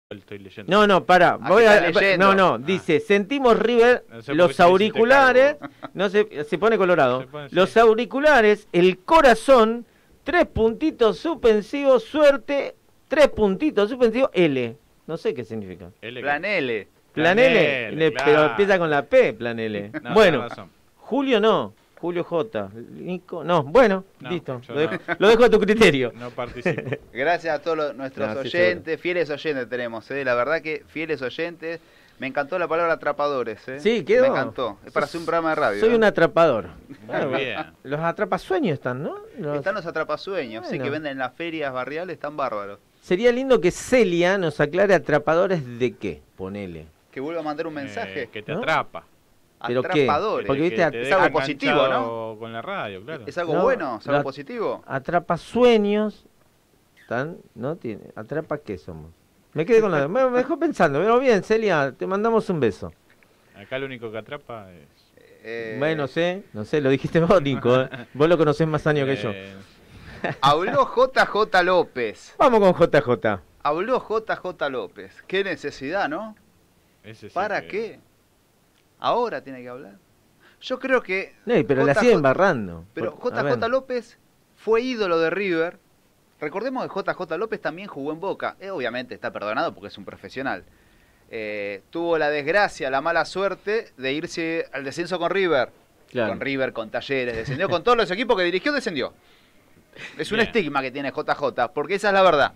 Estoy leyendo. No, para. Ah, que está leyendo. No, dice, sentimos River, No sé por qué los se auriculares, necesita no se pone colorado. Se pone, Los sí. auriculares, el corazón, 3 puntitos suspensivos, suerte, 3 puntitos suspensivos, L. No sé qué significa. Plan L. Plan L, L, claro. pero empieza con la P, plan L. No, Bueno, tenés razón. Julio no, Julio J. Nico, no, bueno, No, listo. yo Lo dejo a tu criterio. No participo. Gracias a todos nuestros No, sí, oyentes, fieles oyentes tenemos, la verdad que fieles oyentes. Me encantó la palabra atrapadores, Sí, quedó. Me encantó. Es para hacer un programa de radio. Soy un atrapador. Muy bien. Los atrapasueños están, ¿no? Están los atrapasueños, sí, Bueno. que venden en las ferias barriales, están bárbaros. Sería lindo que Celia nos aclare atrapadores de qué, ponele. Que vuelva a mandar un mensaje. Que te ¿No? atrapa. ¿Pero qué? Atrapadores. Porque viste, Que te es deja algo positivo, enganchado con la radio, claro. ¿Es algo No, bueno? ¿Es algo la- positivo? Atrapasueños, ¿están? ¿No tiene? ¿Atrapa qué somos? Me quedé con la... Me dejó pensando, pero bien, Celia, te mandamos un beso. Acá lo único que atrapa es... Bueno, no sé, lo dijiste vos, Nico. Vos lo conocés más años que yo. Habló JJ López. Vamos con JJ. Habló JJ López. Qué necesidad, ¿no? ese sí ¿Para que- qué? Ahora tiene que hablar. Yo creo que... Pero la JJ sigue embarrando. Pero A ver. JJ López fue ídolo de River. Recordemos que JJ López también jugó en Boca. Obviamente está perdonado porque es un profesional. Tuvo la desgracia, la mala suerte de irse al descenso con River. Claro. Con River, con Talleres, descendió con todos los equipos que dirigió, descendió. Es un Bien. estigma que tiene JJ, porque esa es la verdad.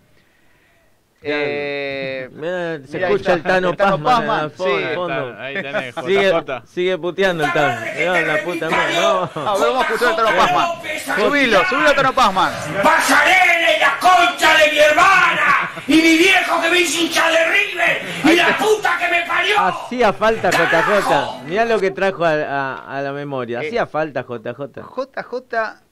Mirá, se mira, ahí escucha está, el Tano el Tano Pazman Pazman, al fondo, sí. al fondo. Ahí tenés, Sigue, JJ. sigue puteando el Tano. Mirá, la puta madre, no. A ver, vamos a escuchar al Tano Pazman. Subilo al Tano Pazman. Pasarela y la concha de mi hermana y mi viejo que me hizo hincha de River y la puta que me parió. Hacía falta JJ. Mirá lo que trajo a la memoria. Hacía falta JJ. JJ,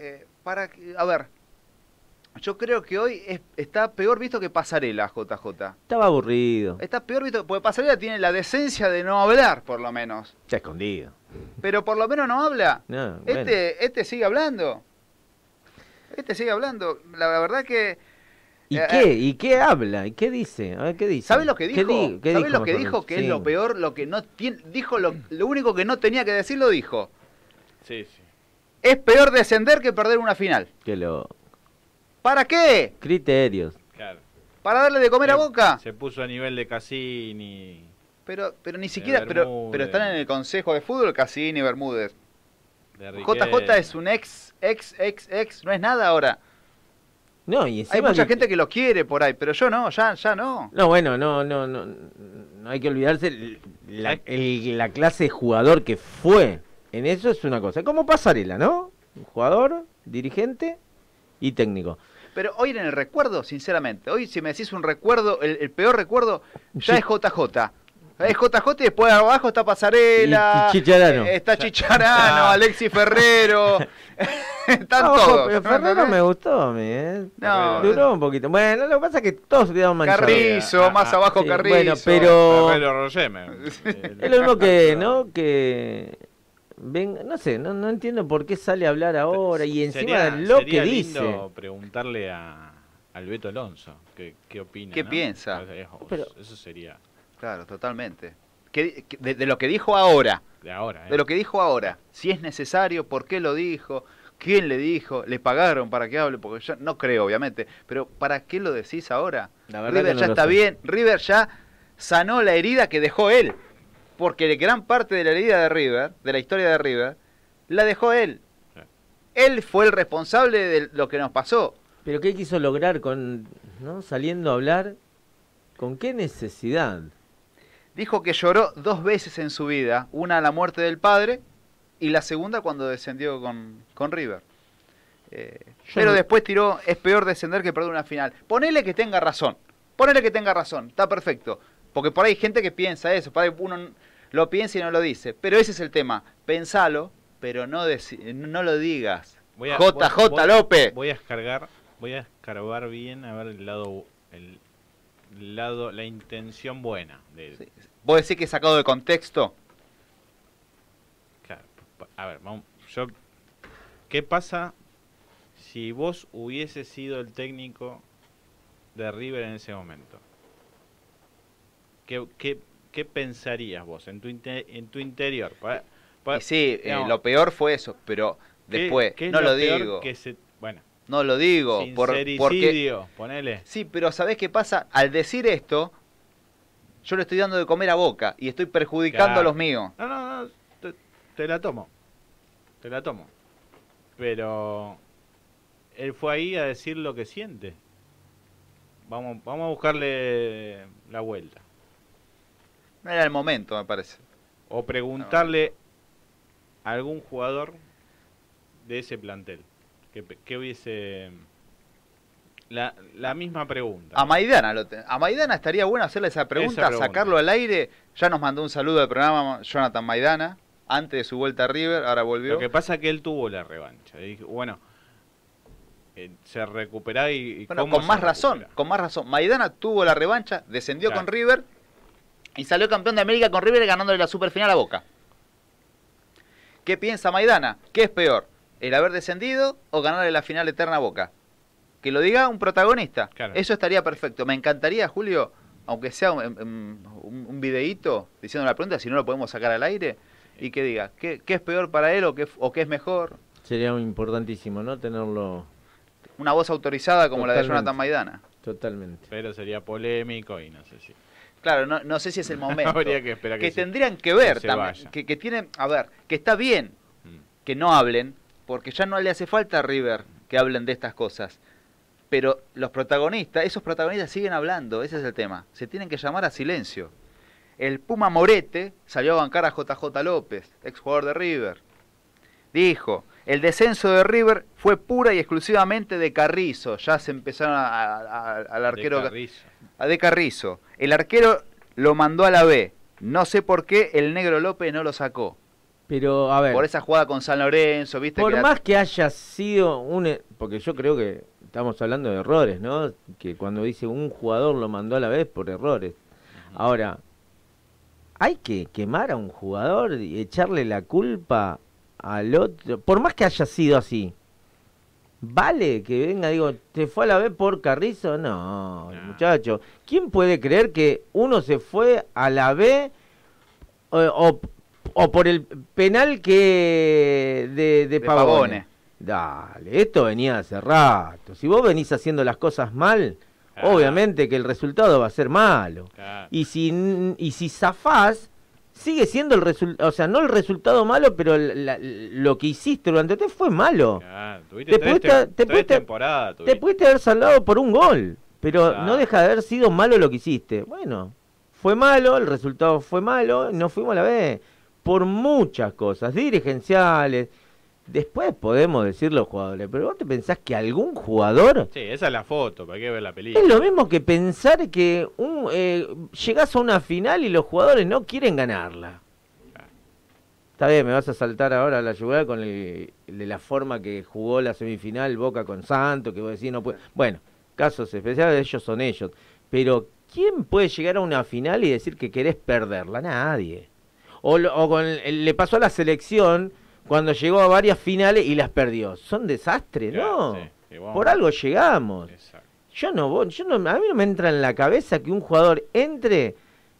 a ver, yo creo que hoy está peor visto que Pasarela, JJ. Estaba aburrido. Está peor visto, porque Pasarela tiene la decencia de no hablar, por lo menos. Está escondido. Pero por lo menos no habla. No, Este sigue hablando. Este sigue hablando. La verdad que... ¿Y qué? ¿Y qué habla? ¿Y qué dice? A ver, ¿qué dice? ¿Sabe lo que dijo? ¿Qué ¿Sabe lo que mejor dijo? dicho? Que Sí. es lo peor, lo que no tiene... Dijo lo único que no tenía que decir, lo dijo. Sí, sí. Es peor descender que perder una final. Que lo... ¿Para qué? Criterios. Claro. ¿Para darle de comer a Boca? Se puso a nivel de Cassini. Pero ni siquiera... Pero Bermúdez. están en el Consejo de Fútbol Cassini y Bermúdez. De JJ es un ex, no es nada ahora. No, y Hay encima mucha que- gente que lo quiere por ahí, pero yo no, ya no. No, bueno, no hay que olvidarse la clase de jugador que fue. En eso es una cosa. Como Pasarela, ¿no? Un jugador, dirigente y técnico. Pero hoy en el recuerdo, sinceramente, hoy si me decís un recuerdo, el peor recuerdo, ya Sí. es JJ. Es JJ y después abajo está Pasarela, Y Chicharano. está Chicharano, Alexis Ferrero, están Ojo, todos. pero Ferrero me gustó a mí, ¿eh? No, Duró un poquito. Bueno, lo que pasa es que todos quedaron manchados. Carrizo, más abajo Sí, Carrizo. bueno, pero... Ferrero Rogemer. Es lo mismo que, ¿no? Que... Ven, no sé, no entiendo por qué sale a hablar ahora y encima lo que dice. Lindo preguntarle al Beto Alonso qué opina. ¿Qué ¿no? piensa? Pero- Eso sería Claro, totalmente. De lo que dijo ahora. de ahora. De lo que dijo ahora, si es necesario, por qué lo dijo, quién le dijo, le pagaron para que hable, porque yo no creo, obviamente, pero ¿para qué lo decís ahora? La verdad River que no ya lo está sé. bien, River ya sanó la herida que dejó él, porque gran parte de la herida de River, de la historia de River, la dejó él. Sí. Él fue el responsable de lo que nos pasó. Pero ¿qué quiso lograr con, ¿no? Saliendo a hablar? ¿Con qué necesidad? Dijo que lloró 2 veces en su vida, una a la muerte del padre y la segunda cuando descendió con River. Pero no- después tiró, es peor descender que perder una final. Ponele que tenga razón, está perfecto. Porque por ahí hay gente que piensa eso, por ahí uno lo piensa y no lo dice. Pero ese es el tema, pensalo, pero no lo digas. JJ López. Voy a escarbar bien a ver el lado, la intención buena de Sí. ¿Vos decís que es sacado de contexto? Claro, a ver, ¿qué pasa si vos hubieses sido el técnico de River en ese momento? ¿qué pensarías vos en tu interior? Y sí, digamos, lo peor fue eso, pero después, ¿qué es no lo peor digo. Bueno, No lo digo. Porque sincericidio, ponele. sí, pero ¿sabés qué pasa? Al decir esto, yo le estoy dando de comer a Boca y estoy perjudicando Claro. a los míos. No, te la tomo. Pero él fue ahí a decir lo que siente. Vamos a buscarle la vuelta. No era el momento, me parece. O preguntarle a algún jugador de ese plantel que hubiese la misma pregunta. A Maidana, a Maidana estaría bueno hacerle esa pregunta, sacarlo al aire. Ya nos mandó un saludo del programa Jonathan Maidana, antes de su vuelta a River, ahora volvió. Lo que pasa es que él tuvo la revancha. Y dijo, bueno, se recupera y Bueno, ¿cómo con más se razón, recupera? con más razón. Maidana tuvo la revancha, descendió Claro. con River y salió campeón de América con River ganándole la superfinal a Boca. ¿Qué piensa Maidana? ¿Qué es peor? ¿El haber descendido o ganarle la final eterna a Boca? Que lo diga un protagonista. Claro. Eso estaría perfecto. Me encantaría, Julio, aunque sea un videíto diciendo la pregunta, si no lo podemos sacar al aire, y que diga, ¿qué es peor para él o qué es mejor? Sería importantísimo, ¿no? Tenerlo Una voz autorizada como la de Totalmente. Jonathan Maidana. totalmente. Pero sería polémico y no sé si. Claro, no sé si es el momento. Habría que esperar que se- tendrían que ver que se también, vaya. que tienen, a ver, que está bien Mm. que no hablen, porque ya no le hace falta a River que hablen de estas cosas. Pero esos protagonistas siguen hablando, ese es el tema. Se tienen que llamar a silencio. El Puma Morete salió a bancar a JJ López, exjugador de River. Dijo, el descenso de River fue pura y exclusivamente de Carrizo. Ya se empezaron al arquero... De Carrizo. A De Carrizo. El arquero lo mandó a la B. No sé por qué el Negro López no lo sacó. Pero, a ver, Por esa jugada con San Lorenzo, ¿viste? por que más que haya sido porque yo creo que estamos hablando de errores, ¿no? Que cuando dice un jugador lo mandó a la vez por errores. Ahora, hay que quemar a un jugador y echarle la culpa al otro, por más que haya sido así. ¿Vale que venga, digo, te fue a la B por Carrizo? No, No. muchacho. ¿Quién puede creer que uno se fue a la B o por el penal que de Pavone? Pavone. Dale, esto venía hace rato. Si vos venís haciendo las cosas mal, Claro. obviamente que el resultado va a ser malo. Claro. Y si zafás, sigue siendo el resultado, o sea, no el resultado malo, pero lo que hiciste durante te fue malo. Claro, Te tuviste pudiste- te tres pudiste- temporadas. Te tuviste. pudiste haber salvado por un gol, pero Claro. no deja de haber sido malo lo que hiciste. Bueno, fue malo, el resultado fue malo, no fuimos a la vez. Por muchas cosas, dirigenciales. Después podemos decir los jugadores, pero vos te pensás que algún jugador... Sí, esa es la foto, para qué ver la película. Es lo mismo que pensar que llegás a una final y los jugadores no quieren ganarla. Está bien, me vas a saltar ahora a la yugular con de la forma que jugó la semifinal Boca con Santos, que vos decís no puede... Bueno, casos especiales, ellos son ellos. Pero, ¿quién puede llegar a una final y decir que querés perderla? Nadie. Le pasó a la selección cuando llegó a varias finales y las perdió. Son desastres, Claro, ¿no? sí, y vamos- Por algo llegamos. Exacto. A mí no me entra en la cabeza que un jugador entre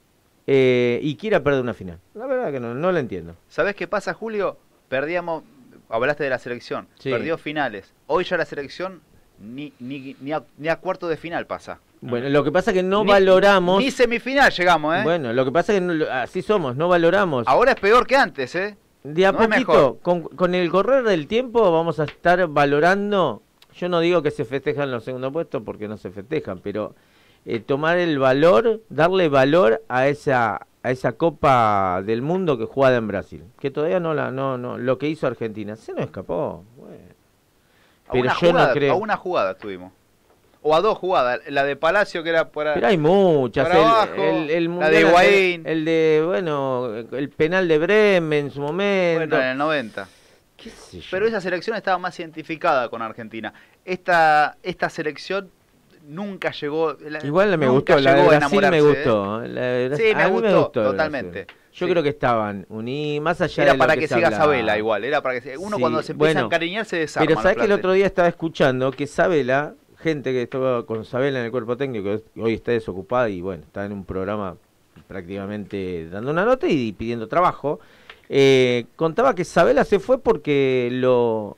y quiera perder una final. La verdad que no la entiendo. ¿Sabés qué pasa, Julio? Hablaste de la selección, Sí. perdió finales. Hoy ya la selección ni a cuarto de final pasa. Bueno, lo que pasa es que no Ni- valoramos. Ni semifinal llegamos, ¿eh? Bueno, lo que pasa es que así somos, no valoramos. Ahora es peor que antes, ¿eh? De a no es poquito, con el correr del tiempo vamos a estar valorando. Yo no digo que se festejan los segundos puestos porque no se festejan, pero tomar el valor, darle valor a esa Copa del Mundo que jugada en Brasil, que todavía no lo que hizo Argentina se nos escapó. Bueno. Pero yo no creo. A una jugada estuvimos. O a dos jugadas. La de Palacio que era por ahí. Pero hay muchas. Para abajo, El la mundial de anterior, Higuaín. el de, bueno, el penal de Bremen en su momento. Bueno, en el 90. ¿Qué sé yo? Pero esa selección estaba más identificada con Argentina. Esta selección nunca llegó. Igual me nunca gustó, la de llegó a Brasil me enamorarse, ¿eh? gustó. La de Sí, Brasil- me a mí gustó, la totalmente. Brasil. Yo Sí. creo que estaban unidos, más allá Era de lo para que se siga hablaba. Sabela igual. Era para que uno Sí, cuando se empieza bueno, a encariñar se desarma. Pero sabes el que el plantel. otro día estaba escuchando que Sabela, gente que estaba con Sabela en el cuerpo técnico, que hoy está desocupada y bueno, está en un programa prácticamente dando una nota y pidiendo trabajo. Contaba que Sabela se fue porque lo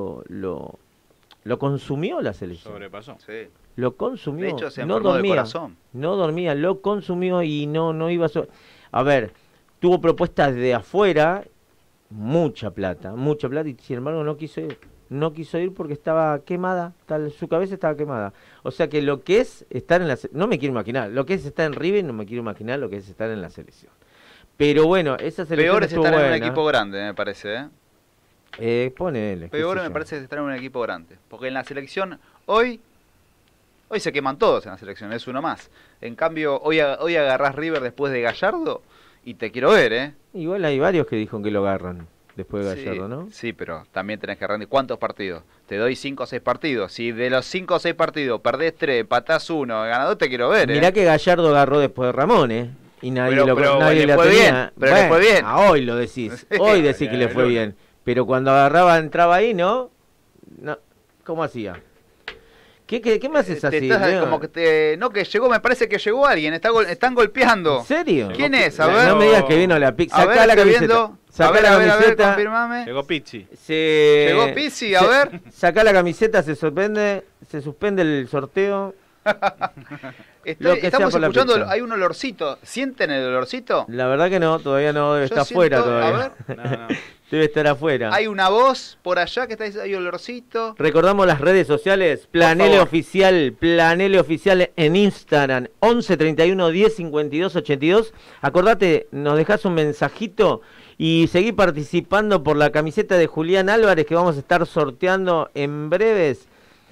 consumió la selección. Sobrepasó. Sí. Lo consumió. De hecho, se no enfermó del dormía. corazón. No dormía, lo consumió y no iba a ver, tuvo propuestas de afuera, mucha plata, y sin embargo no quiso ir. No quiso ir porque estaba quemada, su cabeza estaba quemada. O sea que lo que es estar en la selección, no me quiero imaginar, lo que es estar en River, no me quiero imaginar lo que es estar en la selección. Pero bueno, esa selección Peor es estuvo estar en un buena. equipo grande, me parece. Ponele. qué Peor sé me yo. parece estar en un equipo grande. Porque en la selección, hoy se queman todos en la selección, es uno más. En cambio, hoy agarrás River después de Gallardo y te quiero ver, Igual hay varios que dijeron que lo agarran después de Sí, Gallardo, ¿no? Sí, pero también tenés que rendir. ¿Cuántos partidos? Te doy 5 o 6 partidos. Si de los 5 o 6 partidos perdés 3, empatás 1, ganador, te quiero ver, Mirá que Gallardo agarró después de Ramón, Y nadie, Pero nadie le la fue tenía. bien, pero le fue bien. Hoy lo decís. Hoy decís que le fue bien. Pero cuando agarraba, entraba ahí, ¿no? ¿Cómo hacía? ¿Qué me haces así? Como que no, que llegó, me parece que llegó alguien, están golpeando. ¿En serio? ¿Quién es? A ver. No me digas que vino la pizza. A ver, Sacá la estoy camiseta. viendo. Sacá la a ver, camiseta. confirmame. Llegó Pizzi. Llegó Pizzi, a ver. Sacá la camiseta, se suspende el sorteo. Lo que Estamos sea por la escuchando, pizza. hay un olorcito. ¿Sienten el olorcito? La verdad que no, todavía no, debe Yo estar siento- afuera a todavía. No. Debe estar afuera. Hay una voz por allá que está diciendo, hay olorcito. Recordamos las redes sociales, Planele Oficial en Instagram, 11 31 10 52 82. Acordate, nos dejás un mensajito y seguí participando por la camiseta de Julián Álvarez que vamos a estar sorteando en breves.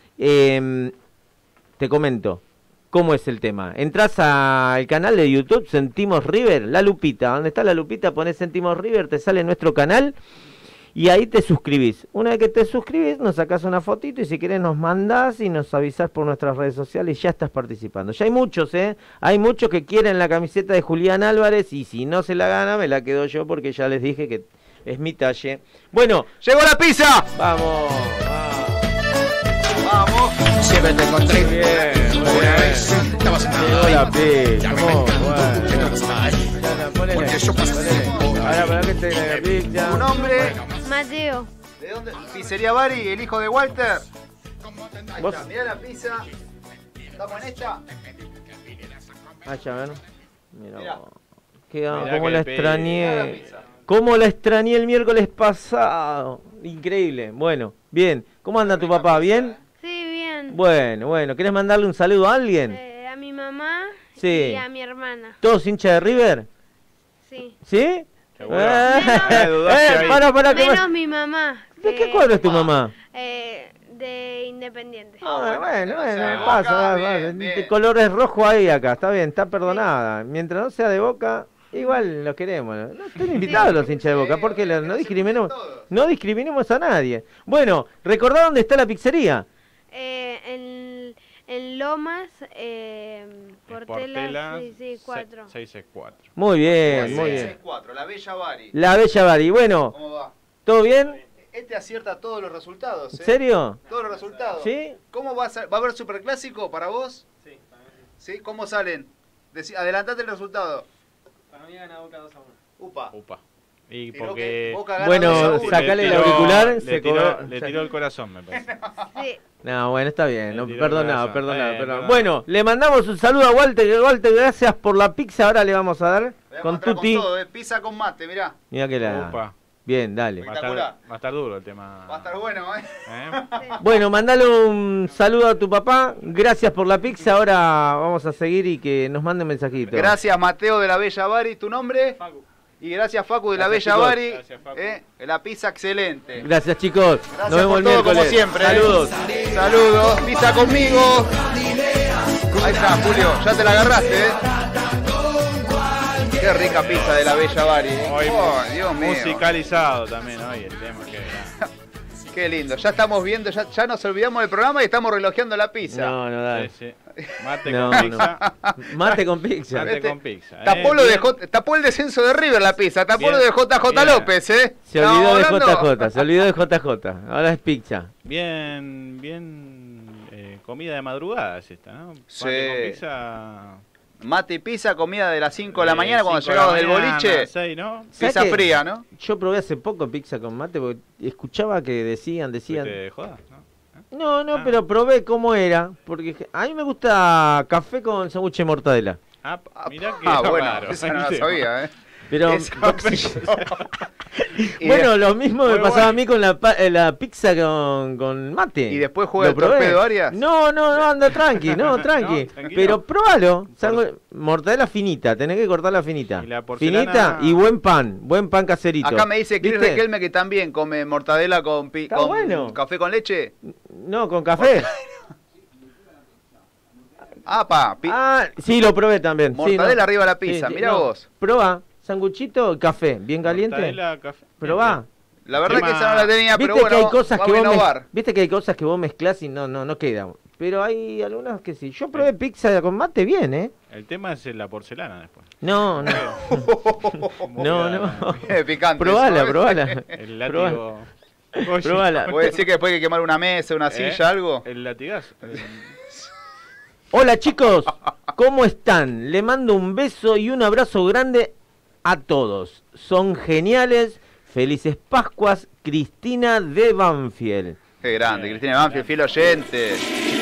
Te comento cómo es el tema. Entrás al canal de YouTube Sentimos River, la lupita. Donde está la lupita, ponés Sentimos River, te sale nuestro canal y ahí te suscribís. Una vez que te suscribís, nos sacás una fotito y si querés nos mandás y nos avisás por nuestras redes sociales y ya estás participando. Ya hay muchos, Hay muchos que quieren la camiseta de Julián Álvarez y si no se la gana, me la quedo yo porque ya les dije que es mi talle. Bueno, ¡Llegó la pizza! vamos. ¡Vamos! Siempre te encontré. Bien, Una vez estabas en llegó la pizza. Muy ¿Qué bueno. tal estás? Ponele, Porque yo pasé ponele. Ahora para que te la pizza. ¿Tu nombre? Mateo. ¿De dónde? Pizzería Bari, el hijo de Walter. Ahí ¿Vos? está, mirá la pizza. ¿Estamos en esta? Ah, ya ven. Mirá, Mirá. Mirá, Mirá cómo que la le pegue. Mirá la extrañé. pizza. Cómo la extrañé el miércoles pasado. Increíble. Bueno, bien. ¿Cómo anda tu papá? ¿Bien? Sí, bien. Bueno. ¿Querés mandarle un saludo a alguien? A mi mamá Sí. y a mi hermana. ¿Todos hinchas de River? Sí. ¿Sí? Qué bueno. Eh, ahí. para, que Menos mi mamá. ¿De qué cuadro es tu mamá? De Independiente. Bueno, de pasa, Boca, va. bien, bien. De colores rojo ahí acá, está bien, está perdonada. Mientras no sea de Boca, igual los queremos. No están invitados los hinchas de Boca, porque no discriminemos a nadie. Bueno, recordá dónde está la pizzería. En Lomas, Portela, 664. 664. Muy bien, muy bien. 664, la Bella Bari. La Bella Bari. Bueno, ¿Cómo va? ¿todo bien? Este acierta todos los resultados. ¿En serio? Todos los resultados. ¿Sí? ¿Cómo va a haber superclásico para vos? Sí, ¿sí? ¿Cómo salen? Adelantate el resultado. Para mí gana Boca 2-1. Upa. Y Tiró porque que Boca gana Bueno, 2-1. sacale el tiró- auricular, le se tiró, cobró- le tiró el corazón, me parece. Sí. No, bueno, está bien. No, Le tiró perdonado, el corazón. perdonado. Perdonado. Bueno, le mandamos un saludo a Walter. Walter, gracias por la pizza. Ahora le vamos a dar Voy a con mostrar Tutti. Con todo, pizza con mate, mirá. Mira que la. Upa. Bien, dale. Va a estar duro el tema. Va a estar bueno, ¿eh? Bueno, mandale un saludo a tu papá. Gracias por la pizza. Ahora vamos a seguir y que nos mande un mensajito. Gracias, Mateo de la Bella Bari. ¿Tu nombre? Facu. Y gracias, Facu de la Gracias, Bella chicos. Bari. Gracias, Facu. La pizza excelente. Gracias, chicos. Gracias Nos vemos por el todo, miércoles. como siempre. Saludos. Saludos. Pizza conmigo. Ahí está, Julio. Ya te la agarraste, Qué rica pizza de la Bella Bari. Hoy Dios mío. musicalizado también hoy el tema que Qué lindo. Ya estamos viendo, ya nos olvidamos del programa y estamos relojeando la pizza. No, dale. sí. Mate No, con pizza. Mate con pizza. Mate Este- con pizza. Tapó, tapó el descenso de River la pizza. Tapó Bien. lo de JJ Bien. López, Se ¿Estábamos olvidó de hablando? JJ. Se olvidó de JJ. Ahora es pizza. Bien comida de madrugada es esta, ¿no? Sí. Mate con pizza. Mate y pizza, comida de las 5 de la mañana cuando 5 de la llegabas del mañana, boliche. 6, ¿no? ¿Sabes Pizza qué? fría, ¿no? Yo probé hace poco pizza con mate porque escuchaba que decían. ¿Te jodas? ¿No? No, Ah. pero probé cómo era. Porque a mí me gusta café con sándwich de mortadela. Mirá que bueno, raro. esa no la sabía, ¿eh? Pero Esa- Y bueno, lo mismo me Muy pasaba bueno. a mí con la pizza con mate. ¿Y después juega ¿Lo el torpedo probé? Arias? No, anda tranqui, tranqui. No, tranquilo. Pero probalo. Mortadela finita, tenés que cortarla finita. Y la porcelana- Finita y buen pan caserito. Acá me dice Chris ¿Viste? Riquelme que también come mortadela con, Está con bueno. café con leche. No, con café. Ah, sí, lo probé también. Mortadela sí, no. arriba de la pizza, mirá vos. Probá, sanguchito, café, bien caliente. Mortadela, café. Probá. La verdad Tema- que esa no la tenía, pero Viste bueno, que hay cosas que vamos a vos innovar. viste que hay cosas que vos mezclás y no quedan. Pero hay algunas que sí. Yo probé pizza con mate bien, ¿eh? El tema es la porcelana después. No. Como No, queda no. Picante. Probala, eso, ¿eh? probala. El látigo. Oye, Probala. ¿Puede decir que después hay que quemar una mesa, una silla, algo? El latigazo. Hola chicos, ¿cómo están? Le mando un beso y un abrazo grande a todos. Son geniales. Felices Pascuas, Cristina de Banfield. Qué grande, Cristina Banfield, fiel oyente.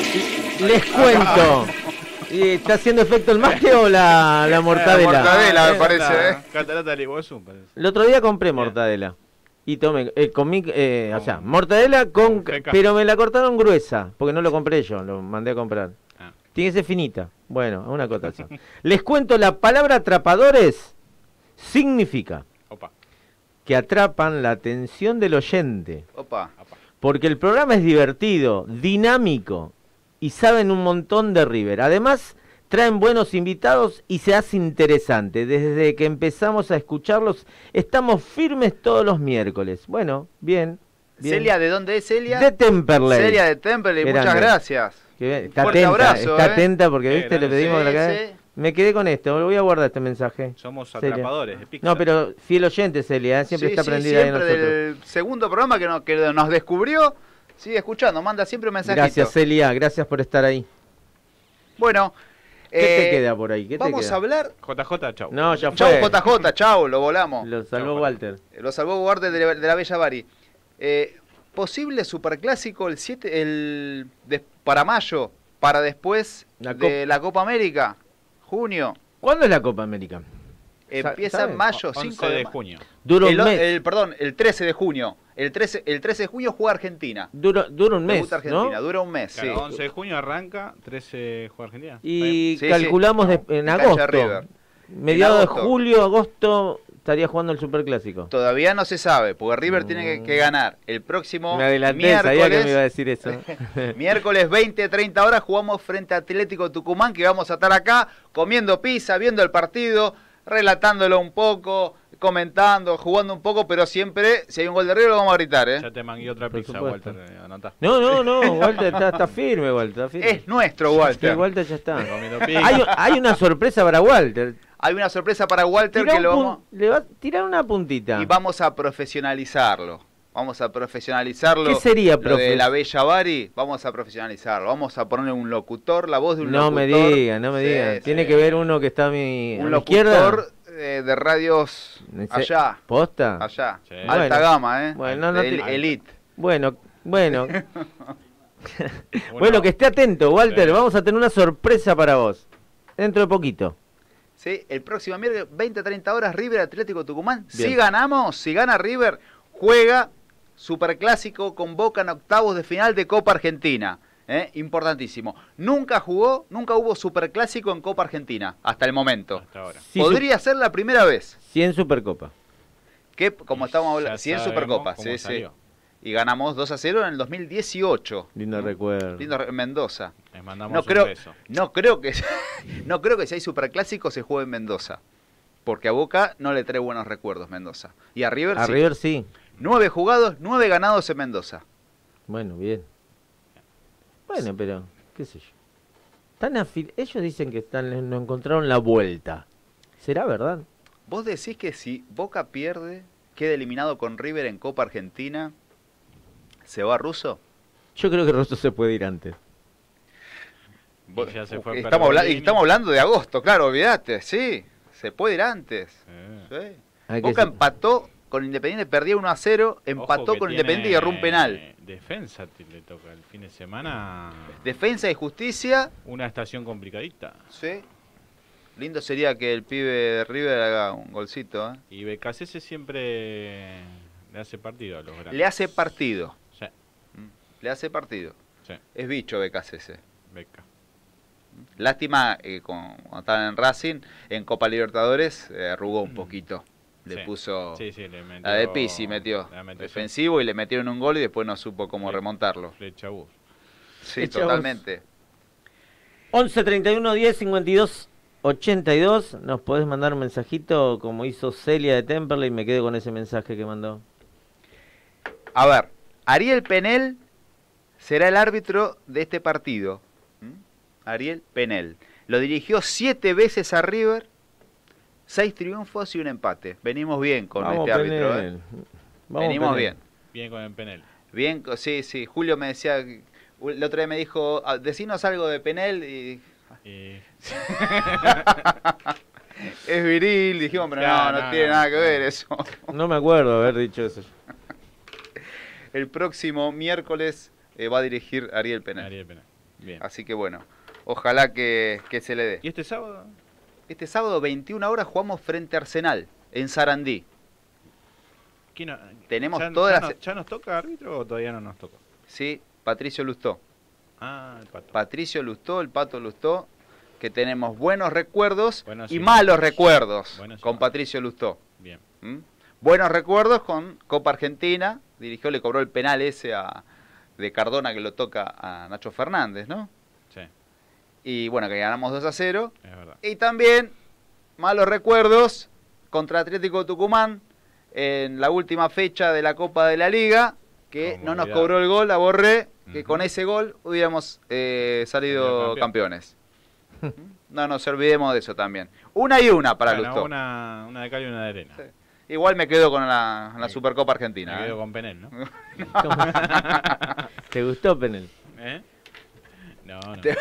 Les cuento. ¿Está haciendo efecto el mate o la mortadela? La mortadela, me parece, ¿eh? Catarata de Iguazú, parece. El otro día compré mortadela. Y tomé, comí, o sea, mortadela con... Pero me la cortaron gruesa, porque no lo compré yo, lo mandé a comprar. Ah. Tiene que ser finita. Bueno, una acotación. Les cuento, la palabra atrapadores significa Opa. que atrapan la atención del oyente. Opa. Porque el programa es divertido, dinámico y saben un montón de River. Además, traen buenos invitados y se hace interesante. Desde que empezamos a escucharlos, estamos firmes todos los miércoles. Bueno, bien. Celia, ¿de dónde es Celia? De Temperley. Celia de Temperley, muchas Grande. gracias. Que bien, está Fuerte atenta, abrazo, está ¿eh? atenta porque, viste, le grande. pedimos Sí, la cara. sí. Me quedé con esto, lo voy a guardar este mensaje. Somos Celia. atrapadores de pizza. No, pero fiel oyente, Celia, siempre Sí, está sí, prendida ahí en siempre nosotros. del segundo programa que nos descubrió, sigue escuchando, manda siempre un mensajito. Gracias, Celia, gracias por estar ahí. Bueno, ¿Qué te queda por ahí? ¿Qué te vamos queda? a hablar. JJ, chau. No, ya Chau, fue. JJ, chau, lo volamos. Lo salvó Chau, Walter. Lo salvó Walter de la Bella Bari. Posible superclásico el 7, para mayo, para después La de la Copa América, junio. ¿Cuándo es la Copa América? Empieza ¿sabe? en mayo, 11 5 de de junio. Dura un mes. Perdón, el 13 de junio. El 13 de junio juega Argentina. Dura un mes, Debuta Argentina, ¿no? dura un mes, Claro, sí. 11 de junio arranca, 13 juega Argentina. Y Sí, calculamos sí. en Cancha de agosto. River. Mediados de agosto. julio, agosto, estaría jugando el Superclásico. Todavía no se sabe, porque River tiene que ganar el próximo Me adelanté, sabía que me iba a miércoles. decir eso. Miércoles 20-30 horas jugamos frente a Atlético Tucumán, que vamos a estar acá comiendo pizza, viendo el partido, relatándolo un poco, comentando, jugando un poco, pero siempre, si hay un gol de River, lo vamos a gritar, ¿eh? Ya te mangué otra Por pizza, supuesto. Walter. Anotá. No, Walter está firme, Walter. Está firme. Es nuestro, Sí, Walter. Walter ya está. Comiendo pizza. Hay una sorpresa para Walter. Hay una sorpresa para Walter Tirá que lo un vamos... le va a tirar una puntita. Y vamos a profesionalizarlo. Vamos a profesionalizarlo. ¿Qué sería Lo de la Bella Bari, vamos a profesionalizarlo. Vamos a ponerle un locutor, la voz de un No locutor. me diga, no me Sí, diga. sí. Tiene que ver uno que está a Un mi izquierda. locutor de radios allá. ¿Posta? Allá. Sí. Alta Bueno. gama, ¿eh? Bueno, no te- Elite. Bueno. Uno- Bueno, que esté atento, Walter. Sí. Vamos a tener una sorpresa para vos. Dentro de poquito. Sí, el próximo miércoles, 20-30 horas, River Atlético Tucumán. Bien. Si ganamos, si gana River, juega Superclásico con Boca en octavos de final de Copa Argentina. Importantísimo. Nunca hubo Superclásico en Copa Argentina, hasta el momento. Hasta ahora. Sí, Podría ser la primera vez. 100 Supercopa. Que, como estamos hablando, Ya 100 sabemos Supercopas. cómo Sí, sí. salió. Y ganamos 2-0 en el 2018. Lindo recuerdo. En Mendoza. Les mandamos No un creo, beso. no creo que no creo que si hay superclásico se juegue en Mendoza. Porque a Boca no le trae buenos recuerdos Mendoza. Y a River A sí. River sí. 9 jugados, 9 ganados en Mendoza. Bueno, bien. Bueno, pero, qué sé yo. Ellos dicen que no encontraron la vuelta. ¿Será verdad? ¿Vos decís que si Boca pierde, queda eliminado con River en Copa Argentina, se va Russo? Yo creo que Rosso se puede ir antes. Y ya se fue Y estamos hablando de agosto, claro, olvídate, sí. Se puede ir antes. Sí. Boca empató con Independiente, perdía 1-0, empató con Independiente y agarró un penal. Defensa le toca el fin de semana. Defensa y Justicia. Una estación complicadita. Sí. Lindo sería que el pibe de River haga un golcito. Y Becasese siempre le hace partido a los grandes. Le hace partido. Sí. Le hace partido. Sí. Es bicho Becasese. Beca. Lástima, cuando estaban en Racing, en Copa Libertadores, arrugó un poquito. Le puso le metió, la de Pizzi, metió defensivo y le metieron un gol y después no supo cómo remontarlo. Flecha bus. Sí, totalmente. 11 31 10 52 82. Nos podés mandar un mensajito como hizo Celia de Temperley y me quedo con ese mensaje que mandó. A ver, Ariel Penel será el árbitro de este partido. Ariel Penel. Lo dirigió 7 veces a River, 6 triunfos y un empate. Venimos bien con este árbitro. Venimos bien. Bien con el Penel. Bien, sí. Julio me decía, el otro día me dijo, decinos algo de Penel y... Es viril, dijimos, pero no tiene nada que ver eso. No me acuerdo haber dicho eso. El próximo miércoles va a dirigir Ariel Penel. Ariel Penel. Bien. Así que bueno, ojalá que se le dé. ¿Y este sábado? Este sábado, 21 horas, jugamos frente a Arsenal, en Sarandí. Tenemos ¿Ya nos toca árbitro o todavía no nos toca? Sí, Patricio Lustó. El Pato. Patricio Lustó, el Pato Lustó, que tenemos buenos recuerdos y y malos recuerdos con malos. Patricio Lustó. Bien. Buenos recuerdos con Copa Argentina, dirigió, le cobró el penal ese de Cardona que lo toca a Nacho Fernández, ¿no? Sí. Y bueno, que ganamos 2-0. Es verdad. Y también malos recuerdos contra Atlético Tucumán en la última fecha de la Copa de la Liga, que no nos cobró el gol, la borré, que con ese gol hubiéramos salido campeones. No nos olvidemos de eso también. Una y una para Lustó. Una de cal y una de arena. Sí. Igual me quedo con la Supercopa Argentina. Me quedo con Penel, ¿no? ¿Te gustó Penel? No.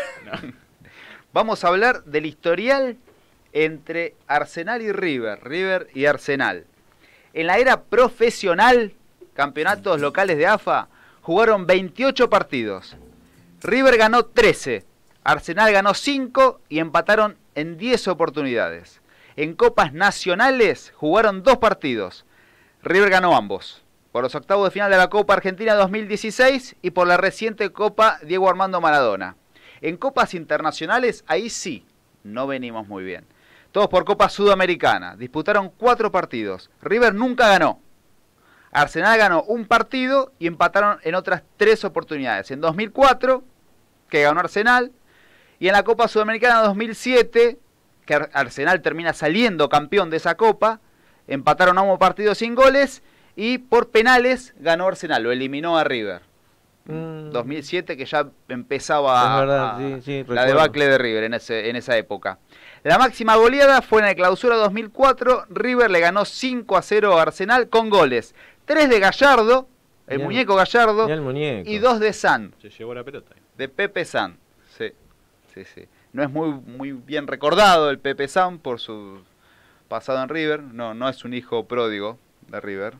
Vamos a hablar del historial entre Arsenal y River y Arsenal. En la era profesional, campeonatos locales de AFA, jugaron 28 partidos. River ganó 13, Arsenal ganó 5 y empataron en 10 oportunidades. En copas nacionales jugaron 2 partidos. River ganó ambos, por los octavos de final de la Copa Argentina 2016 y por la reciente Copa Diego Armando Maradona. En copas internacionales, ahí sí, no venimos muy bien. Todos por Copa Sudamericana. Disputaron 4 partidos. River nunca ganó. Arsenal ganó un partido y empataron en otras 3 oportunidades. En 2004, que ganó Arsenal, y en la Copa Sudamericana 2007, que Arsenal termina saliendo campeón de esa Copa, empataron a un partido sin goles y por penales ganó Arsenal, lo eliminó a River. 2007, que ya empezaba la debacle de River en esa época. La máxima goleada fue en el Clausura 2004. River le ganó 5-0 a Arsenal con goles. 3 de Gallardo, el muñeco Gallardo, y 2 de San. Se llevó la pelota. De Pepe San. Sí. No es muy bien recordado el Pepe San por su pasado en River. No es un hijo pródigo de River.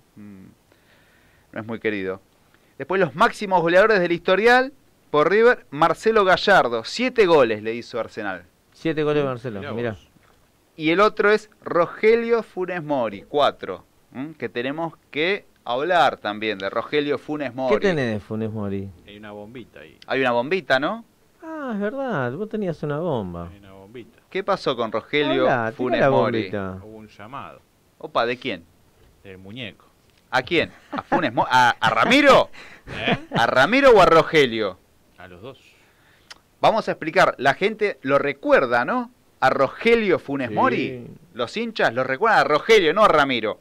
No es muy querido. Después los máximos goleadores del historial por River, Marcelo Gallardo. 7 goles le hizo Arsenal. 7 goles Marcelo, mirá. Y el otro es Rogelio Funes Mori, 4. Que tenemos que hablar también de Rogelio Funes Mori. ¿Qué tenés de Funes Mori? Hay una bombita ahí. Hay una bombita, ¿no? Ah, es verdad, vos tenías una bomba. Hay una bombita. ¿Qué pasó con Rogelio Funes Mori? Hubo un llamado. Opa, ¿de quién? Del muñeco. ¿A quién? ¿A Funes Mori? ¿A Ramiro? ¿A Ramiro o a Rogelio? A los dos. Vamos a explicar, la gente lo recuerda, ¿no? A Rogelio Funes Mori. Los hinchas lo recuerdan a Rogelio, no a Ramiro.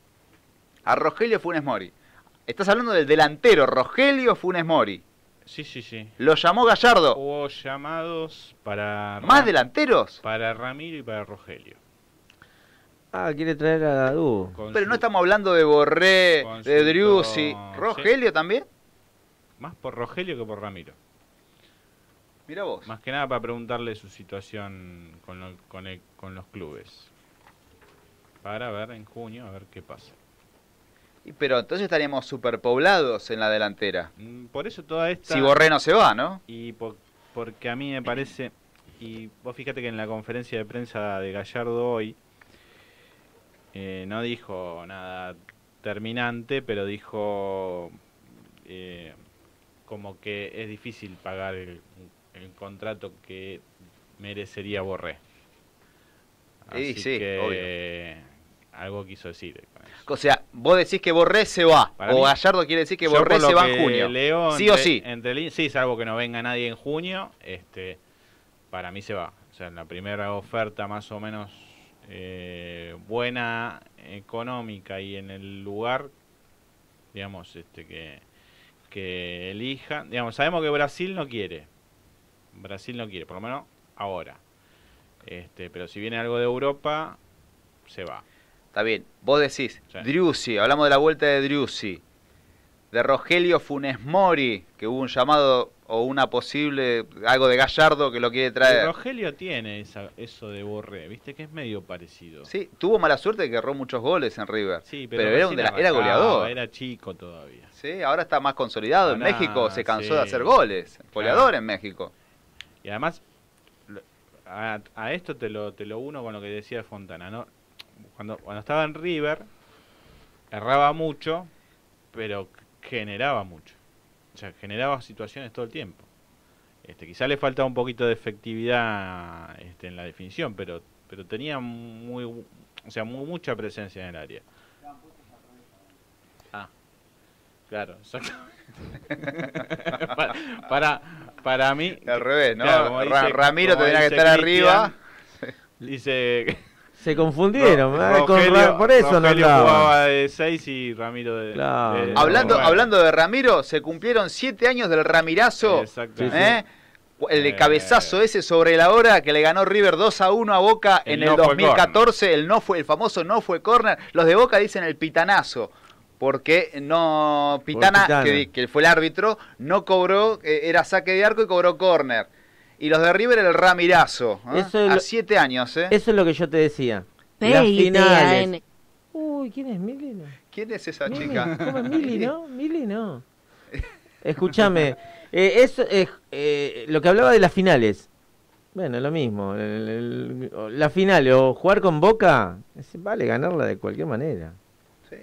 A Rogelio Funes Mori. Estás hablando del delantero, Rogelio Funes Mori. Sí. ¿Lo llamó Gallardo? Hubo llamados para... ¿Más delanteros? Para Ramiro y para Rogelio. Quiere traer a Dadu. Pero no estamos hablando de Borré, de Driussi. ¿Rogelio también? Más por Rogelio que por Ramiro. Mira vos. Más que nada para preguntarle su situación con los clubes. Para ver en junio, a ver qué pasa. Pero entonces estaríamos superpoblados en la delantera. Por eso toda esta... Si Borré no se va, ¿no? Y porque a mí me parece... Y vos fíjate que en la conferencia de prensa de Gallardo hoy no dijo nada terminante, pero dijo como que es difícil pagar el contrato que merecería Borré. Así sí, que algo quiso decir con eso. O sea, vos decís que Borré se va. Para o mí, Gallardo quiere decir que yo Borré por lo se va que en junio. leo Sí o sí. Sí, salvo que no venga nadie en junio, para mí se va. O sea, en la primera oferta más o menos buena, económica y en el lugar, digamos, que elija. Digamos, sabemos que Brasil no quiere. Por lo menos ahora. Pero si viene algo de Europa, se va. Está bien. Vos decís, Sí. Driussi, hablamos de la vuelta de Driussi. De Rogelio Funes Mori, que hubo un llamado o una posible, algo de Gallardo que lo quiere traer. Rogelio tiene eso de Borré, viste que es medio parecido. Sí, tuvo mala suerte de que erró muchos goles en River. Sí, pero era, recién era arrancaba, goleador. Era chico todavía. Sí, ahora está más consolidado. En Ahora, México se cansó sí. de hacer goles. Goleador Claro. en México. Y además, a esto te lo uno con lo que decía Fontana, ¿no? Cuando estaba en River, erraba mucho, pero generaba mucho. O sea, generaba situaciones todo el tiempo. Quizá le faltaba un poquito de efectividad en la definición, pero tenía mucha presencia en el área. Ah, claro, exactamente. para mí... Al revés, ¿no? Claro, como dice- Ramiro como tendría que dice estar Cristian, arriba. Dice... Se confundieron, Rogelio- por eso no Rogelio hablaba. jugaba de 6 y Ramiro de... Claro. Hablando de Ramiro, se cumplieron 7 años del Ramirazo. Exactamente. El cabezazo ese sobre la hora que le ganó River 2-1 a Boca en el no fue 2014. El famoso no fue córner. Los de Boca dicen el pitanazo. Porque Pitana. Que fue el árbitro, no cobró, era saque de arco y cobró córner. Y los de River el Ramirazo. A 7 años, Eso es lo que yo te decía. Las P-I-T-A-N. finales. Uy, ¿quién es Mili? ¿Quién es esa Mili, chica? ¿cómo es Mili, no? Mili no. Escúchame, eso es lo que hablaba de las finales. Bueno, lo mismo. La final o jugar con Boca, vale ganarla de cualquier manera. Sí.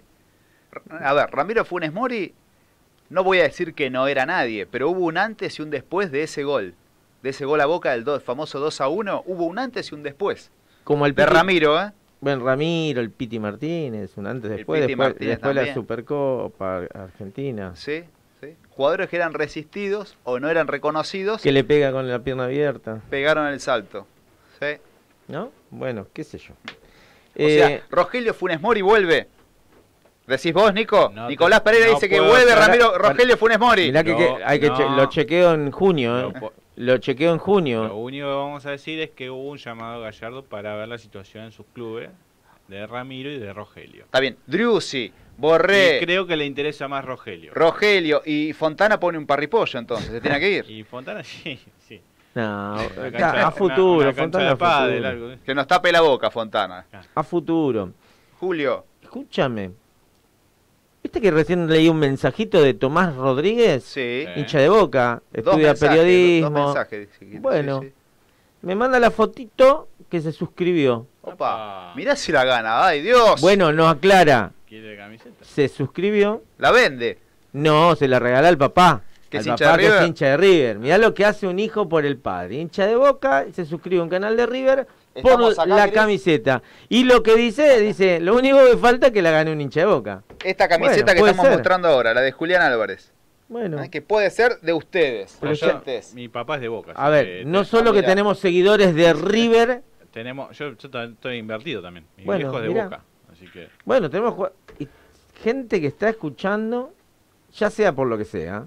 A ver, Ramiro Funes Mori, no voy a decir que no era nadie, pero hubo un antes y un después de ese gol. De ese gol a Boca, el famoso 2-1, hubo un antes y un después. Como el De Piti, Ramiro, ¿eh? Bueno, Ramiro, el Piti Martínez, un antes, El después, Piti Martínez después la también. Supercopa Argentina. Sí, sí. Jugadores que eran resistidos o no eran reconocidos, Que le pega con la pierna abierta, pegaron el salto. Sí. ¿no? Bueno, qué sé yo. O sea, Rogelio Funes Mori vuelve. ¿Decís vos, Nico? No Nicolás te- Pereira no dice que puedo vuelve esperar- Rogelio Funes Mori. Mirá que, No, hay que no. lo chequeo en junio, Lo po- Lo chequeo en Lo junio. único que vamos a decir es que hubo un llamado a Gallardo para ver la situación en sus clubes de Ramiro y de Rogelio. Está bien. Driussi, Borré, Y creo que le interesa más Rogelio. Rogelio y Fontana pone un parripollo entonces, se tiene que ir. Y Fontana sí. No, Una acá, a futuro, una cancha Fontana de a pádel, futuro. algo. Que nos tape la boca, Fontana. A futuro. Julio, Escúchame. ¿Viste que recién leí un mensajito de Tomás Rodríguez? sí. Hincha de Boca, Dos estudia mensajes, periodismo. dos mensajes, chiquito, Bueno. sí, sí. Me manda la fotito que se suscribió. Opa, mirá si la gana, ay Dios. Bueno, nos aclara. ¿Quiere camiseta? Se suscribió. La vende. No, se la regala al papá. ¿Que Al es hincha papá de que River? es hincha de River. Mirá lo que hace un hijo por el padre. Hincha de Boca, se suscribe a un canal de River por Estamos acá, la ¿querés? camiseta. Y lo que dice, lo único que falta es que la gane un hincha de Boca. Esta camiseta Bueno, que puede estamos ser. mostrando ahora, la de Julián Álvarez. Bueno, Que puede ser de ustedes, Pero yo- oyentes. Mi papá es de Boca. a así ver, que no solo que mirá. tenemos seguidores de River, yo estoy invertido también. Mi Bueno, viejo es de mirá. Boca. Así que bueno, tenemos y gente que está escuchando, ya sea por lo que sea.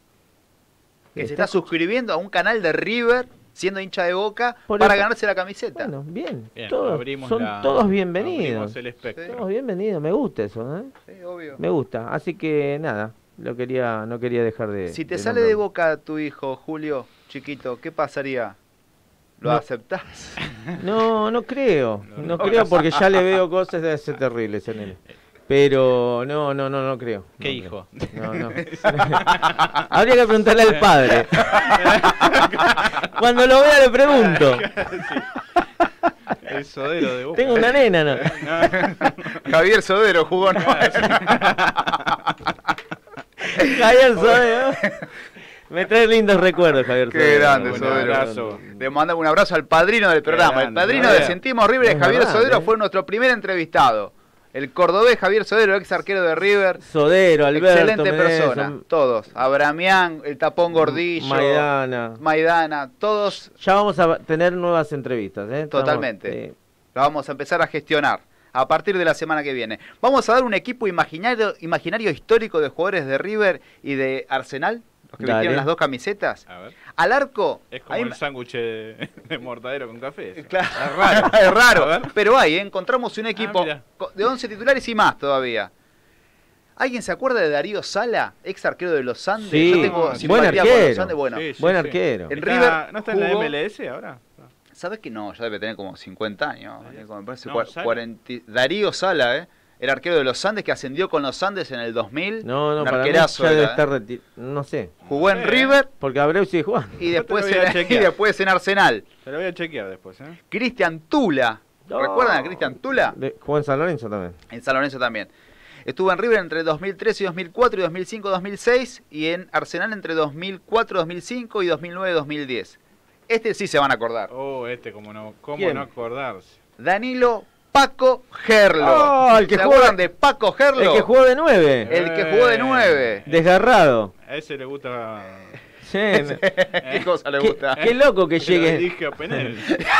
Que se está suscribiendo a un canal de River, siendo hincha de Boca, Por para eso- ganarse la camiseta. Bueno, bien, bien, todos, abrimos son la- todos abrimos bienvenidos. el espectro. Todos bienvenidos, me gusta eso, ¿eh? Sí, obvio. Me gusta, así que nada, no quería dejar de... Si te de sale de nombrarlo. Boca tu hijo, Julio, chiquito, ¿qué pasaría? ¿Lo No. aceptás? No creo. No creo porque ya le veo cosas de ese terrible ese nene. Pero no creo. ¿Qué No hijo? creo. No. Habría que preguntarle al padre. Cuando lo vea le pregunto. El sodero de Boca. Tengo una nena, ¿no? Javier Sodero jugó, ¿no? Javier Sodero. Me trae lindos recuerdos, Javier Qué Sodero. grande, Un Sodero. abrazo. Le mandamos un abrazo al padrino del programa. El grande, padrino Sodero. de Sentimos River, Es Javier verdad, Sodero, fue nuestro primer entrevistado. El cordobés Javier Sodero, ex arquero de River. Sodero, Alberto, Excelente Menezes, persona, todos. Abramián, el tapón gordillo, Maidana, todos Ya vamos a tener nuevas entrevistas, ¿eh? Totalmente. la vamos a empezar a gestionar a partir de la semana que viene. Vamos a dar un equipo imaginario histórico de jugadores de River y de Arsenal, los que Dale. vistieron las dos camisetas. A ver. Al arco. Es como ahí el sándwich de mortadero con café. eso. Claro, Es raro. es A raro. ver. Pero encontramos un equipo mira. de 11 titulares y más todavía. ¿Alguien se acuerda de Darío Sala, ex arquero de los Andes? Sí, Yo tengo buen simpatía por arquero. los Andes. Bueno, Sí, sí, Buen sí. arquero. En Está- River ¿No está en la jugó- MLS ahora? ¿sabes que no? Ya debe tener como 50 años. Me parece No, Sala. 40. Darío Sala, era arquero de los Andes que ascendió con los Andes en el 2000. No, un para mí arquerazo ya debe era, estar retirado. No sé. Jugó en River Porque Abreu sigue jugando. y después, Yo te lo voy a y chequear. después en Arsenal. Te lo voy a chequear después, ¿eh? Cristian Tula. No. ¿Recuerdan a Cristian Tula? Jugó en San Lorenzo también. En San Lorenzo también. Estuvo en River entre 2003 y 2004 y 2005-2006 y en Arsenal entre 2004-2005 y 2009-2010. Este sí se van a acordar. Oh, ¿cómo ¿Quién? no acordarse? Danilo Paco Gerlo. Oh, el que ¿Se jugó- acuerdan de Paco Gerlo? El que jugó de 9. El que jugó de 9. Desgarrado. A ese le gusta. Sí, no. ¿Qué cosa le Qué, gusta? qué loco que Lo llegue. dije a Penel.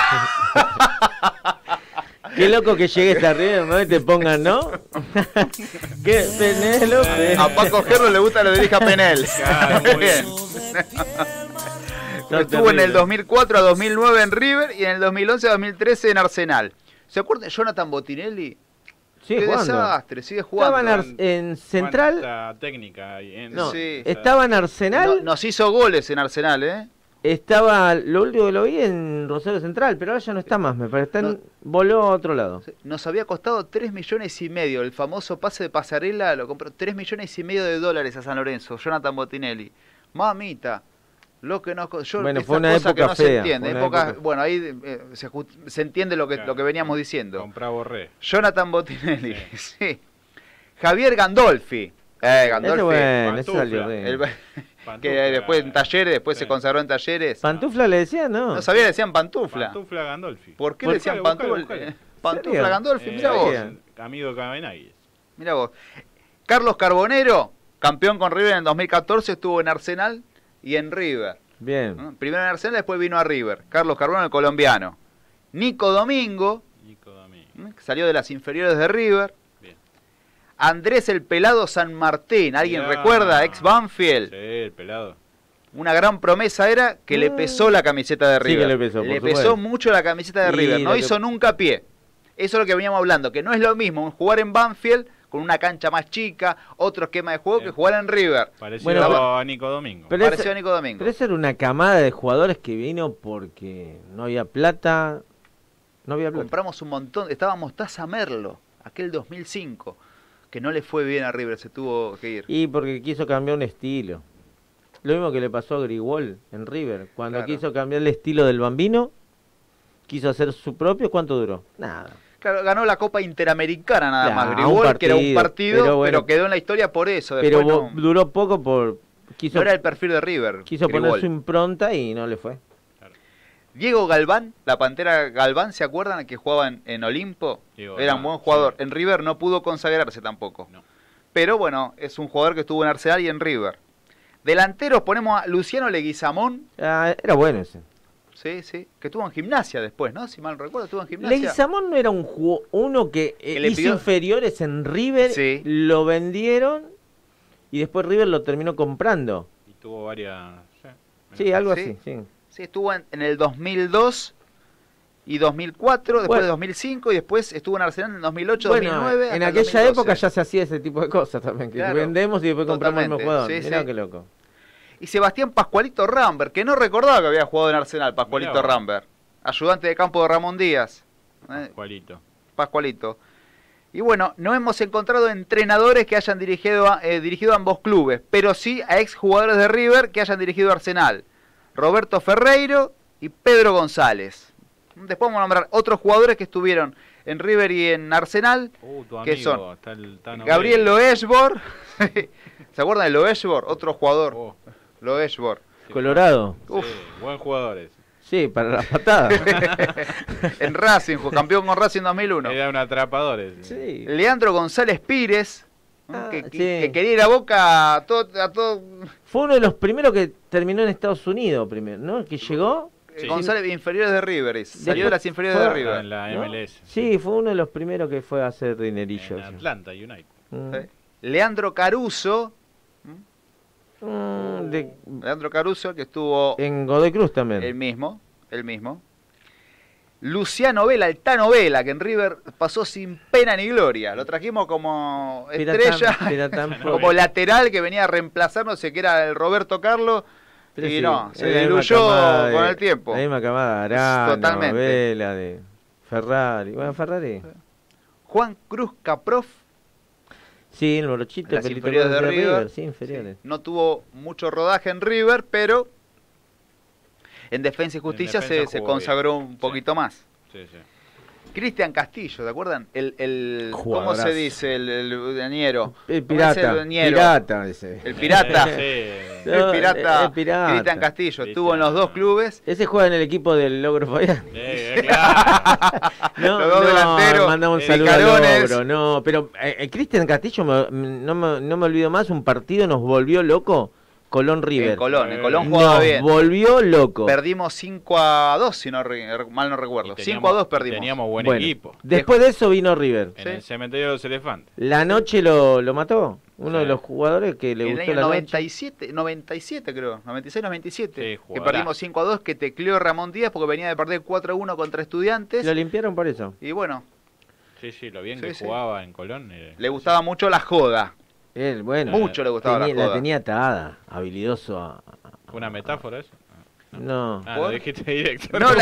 Qué loco que llegues a River, ¿no? Y te pongan, ¿no? Qué Penélope. A Paco Gerlo le gusta lo dirija Penel. Claro, muy bien. Son Estuvo en el terribles. 2004 a 2009 en River y en el 2011 a 2013 en Arsenal. ¿Se acuerdan de Jonathan Botinelli? Sigue Qué jugando. desastre, sigue jugando. Estaba en Central. Cuánta técnica hay en. No, Sí. estaba en Arsenal. Nos hizo goles en Arsenal, ¿eh? Estaba, lo último que lo vi en Rosario Central, pero ahora ya no está más, me parece. Voló a otro lado. Nos había costado 3,5 millones. El famoso pase de pasarela lo compró 3,5 millones de dólares a San Lorenzo, Jonathan Botinelli. Mamita. Lo que no, yo, Bueno, esta fue una cosa que época no se fea, entiende. fue una época- Bueno, ahí se entiende lo que veníamos diciendo. Comprá Borré. Jonathan Botinelli, sí. Javier Gandolfi. Gandolfi. Ese bueno, ese Pantufla. salió bien. El- Pantufla. que después en Talleres, después Sí. se consagró en Talleres. ¿Pantufla le decían? No. No sabía, decían Pantufla. Pantufla Gandolfi. ¿Por qué Buscale, le decían buscale, Pantufla? buscale. Pantufla ¿Serio? Gandolfi, mirá vos. Bien. Amigo de Cabenagui. Mirá vos. Carlos Carbonero, campeón con River en el 2014, estuvo en Arsenal y en River. Bien. ¿No? Primero en Arsenal, después vino a River. Carlos Carbonero, el colombiano. Nico Domingo, Nico Domingo. que salió de las inferiores de River. Bien. Andrés el Pelado San Martín, ¿alguien Mirá. recuerda? Ex Banfield. Sí, el pelado. Una gran promesa era que le pesó la camiseta de Sí River. que le pesó, por Le supuesto. pesó mucho la camiseta de Y River. No lo que- hizo nunca pie. Eso es lo que veníamos hablando, que no es lo mismo jugar en Banfield con una cancha más chica, otro esquema de juego, que jugar en River. Parecido Bueno, a Nico Domingo. pero Pareció a Nico Domingo. Pero esa era una camada de jugadores que vino porque no había plata. No había plata. Compramos un montón. Estaba Mostaza Merlo, aquel 2005, que no le fue bien a River, se tuvo que ir. Y porque quiso cambiar un estilo. Lo mismo que le pasó a Grigol en River. Cuando Claro. quiso cambiar el estilo del Bambino, quiso hacer su propio. ¿Cuánto duró? Nada. Claro, ganó la Copa Interamericana nada Claro, más. un Grigol, que era un partido, partido, pero pero, bueno. quedó en la historia por eso. Pero Después no, duró poco por. Quiso, no era el perfil de River. quiso poner Grigol. su impronta y no le fue. Diego Galván, la Pantera Galván, ¿se acuerdan que jugaban en Olimpo? Diego Era un Galván, buen jugador. sí. En River no pudo consagrarse tampoco. No. Pero bueno, es un jugador que estuvo en Arsenal y en River. Delanteros ponemos a Luciano Leguizamón, Ah, era bueno ese. sí, que estuvo en Gimnasia después, ¿no? Si mal no recuerdo, estuvo en Gimnasia. Leguizamón no era uno que le hizo pidió- inferiores en River, Sí. lo vendieron y después River lo terminó comprando. Y tuvo varias. Sí, algo Sí. así, sí. Sí, estuvo en el 2002 y 2004, después Bueno. de 2005 y después estuvo en Arsenal en 2008, Bueno, 2009. en hasta el aquella 2012. época ya se hacía ese tipo de cosas también, que Claro, vendemos y después compramos el mismo totalmente, jugador. sí, Mirá sí. qué loco. Y Sebastián Pascualito Rambert, que no recordaba que había jugado en Arsenal, Pascualito Mirá vos. Rambert. Ayudante de campo de Ramón Díaz. Pascualito. Y bueno, no hemos encontrado entrenadores que hayan dirigido a ambos clubes, pero sí a exjugadores de River que hayan dirigido a Arsenal. Roberto Ferreiro y Pedro González. Después vamos a nombrar otros jugadores que estuvieron en River y en Arsenal, Tu amigo, que son está el Tano Gabriel Vélez. Loeshbor. ¿Se acuerdan de Loeshbor? Otro jugador. Loeshbor. Colorado. Sí, buen jugador ese. Sí, para la patada. En Racing, campeón con Racing 2001. Era un atrapador ese. Sí. Leandro González Pires, sí. que quería ir a Boca a todo. Fue uno de los primeros que terminó en Estados Unidos primero, ¿no? Que llegó. Sí. Inferiores de River, salió de las inferiores fue- de River. En la ¿no? MLS. Sí, fue uno de los primeros que fue a hacer dinerillo. En Atlanta United. Sí. Leandro Caruso, Leandro Caruso, que estuvo En Godoy Cruz también. el mismo. Luciano Vela, el Tano Vela, que en River pasó sin pena ni gloria. Lo trajimos como estrella, Piratán como lateral que venía a reemplazar, no sé, que era el Roberto Carlos. Pero Y sí, no, se era la misma diluyó camada con el tiempo. La misma camada de Arana, Totalmente. Vela, de Ferrari. Bueno, Ferrari. Juan Cruz Caprof, Sí, el Morochito, Las Pelito inferiores de Cruz River. Sí, inferiores. no tuvo mucho rodaje en River, pero en Defensa y Justicia Defensa se jugó consagró bien. un poquito más. Sí, sí. Cristian Castillo, ¿te acuerdan? ¿Cómo Jugadorazo. se dice? El dañero. El ¿Cómo es pirata. el ñero? Pirata ese. El pirata. Sí. No, El pirata. el pirata. Cristian Castillo. Cristian. Estuvo en los dos clubes. Ese juega en el equipo del Logro Fabián. Claro. No, Los dos delanteros, mandamos un saludo al picarones. Logro. No, pero Cristian Castillo, no me olvido más, un partido nos volvió loco. Colón River. En Colón jugaba Nos bien. volvió loco. Perdimos 5-2, si no mal no recuerdo. 5-2 perdimos. Teníamos buen Bueno, equipo. Después de eso vino River. En el cementerio de los elefantes. La noche lo mató. Uno Sí. de los jugadores que le En el gustó año la noche. 97 creo, 96-97, Sí, que jugadorazo. perdimos 5-2, que tecleó Ramón Díaz porque venía de perder 4-1 contra Estudiantes. Lo limpiaron por eso. Y bueno, Sí, lo bien Sí, que sí. jugaba en Colón. le gustaba mucho la joda. Él, bueno. Mucho le gustaba la la joda. tenía atada, habilidoso. ¿Fue una metáfora eso? No. Ah, lo dijiste directo. No,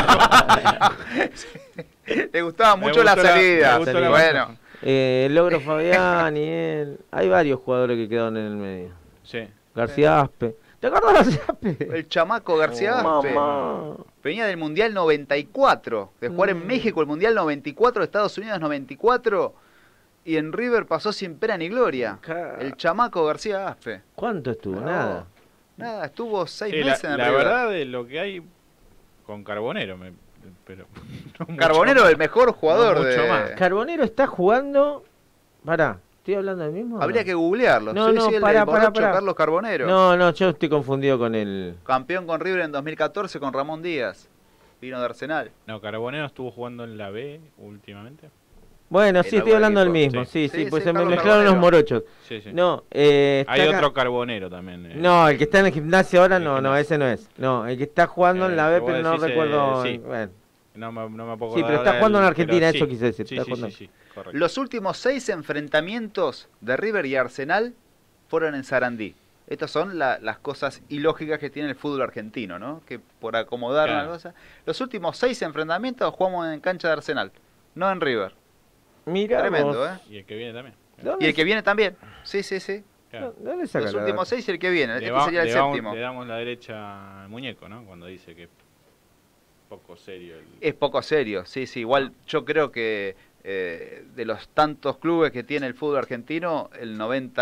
le gustaba mucho la gustó la- salida. me gustó la Bueno, El Logro Fabián y él. Hay varios jugadores que quedaron en el medio. Sí. García Aspe. ¿Te acuerdas de García Aspe? el chamaco García Aspe Mamá. venía del Mundial 94, de jugar en México el Mundial 94, Estados Unidos 94, y en River pasó sin pena ni gloria. El chamaco García Aspe. ¿Cuánto estuvo? No. Nada. Nada, estuvo 6 Sí, meses en la River. verdad de lo que hay con Carbonero, pero no mucho Carbonero más. el mejor jugador No mucho de... más. Carbonero está jugando. Pará, ¿estoy hablando del mismo? o Habría no? que googlearlo. No, sí, no, sí, el pará, borracho pará. Carlos Carbonero. No, yo estoy confundido con el. Campeón con River en 2014 con Ramón Díaz. Vino de Arsenal. No, Carbonero estuvo jugando en la B últimamente. Bueno, En sí, estoy algún hablando del equipo. mismo. Sí. Sí, Sí, pues sí, se me Carlos mezclaron los Carbonero. morochos. Sí, sí. No, está Hay acá- otro Carbonero también. No, el que está en el gimnasio ahora El no, gimnasio. ese no es. No, el que está jugando en la B, vos pero no decís, recuerdo. sí. Bueno. No me puedo Sí, pero acordar está jugando en del- Argentina, pero eso sí. quise decir, Sí, está sí, jugando. sí, correcto. Los últimos 6 enfrentamientos de River y Arsenal fueron en Sarandí. Estas son las cosas ilógicas que tiene el fútbol argentino, ¿no? Que por acomodar Claro. una cosa. Los últimos 6 enfrentamientos jugamos en cancha de Arsenal, no en River. Mira, Tremendo, ¿eh? Y el que viene también. Y el que viene también. Sí, sí, sí. Claro. ¿Dónde saca Los la últimos data? 6 y el que viene. Le, Este va- sería el le vamos- séptimo. le damos la derecha al muñeco, ¿no? Cuando dice que es poco serio. Es poco serio, sí, sí. Igual yo creo que de los tantos clubes que tiene el fútbol argentino, el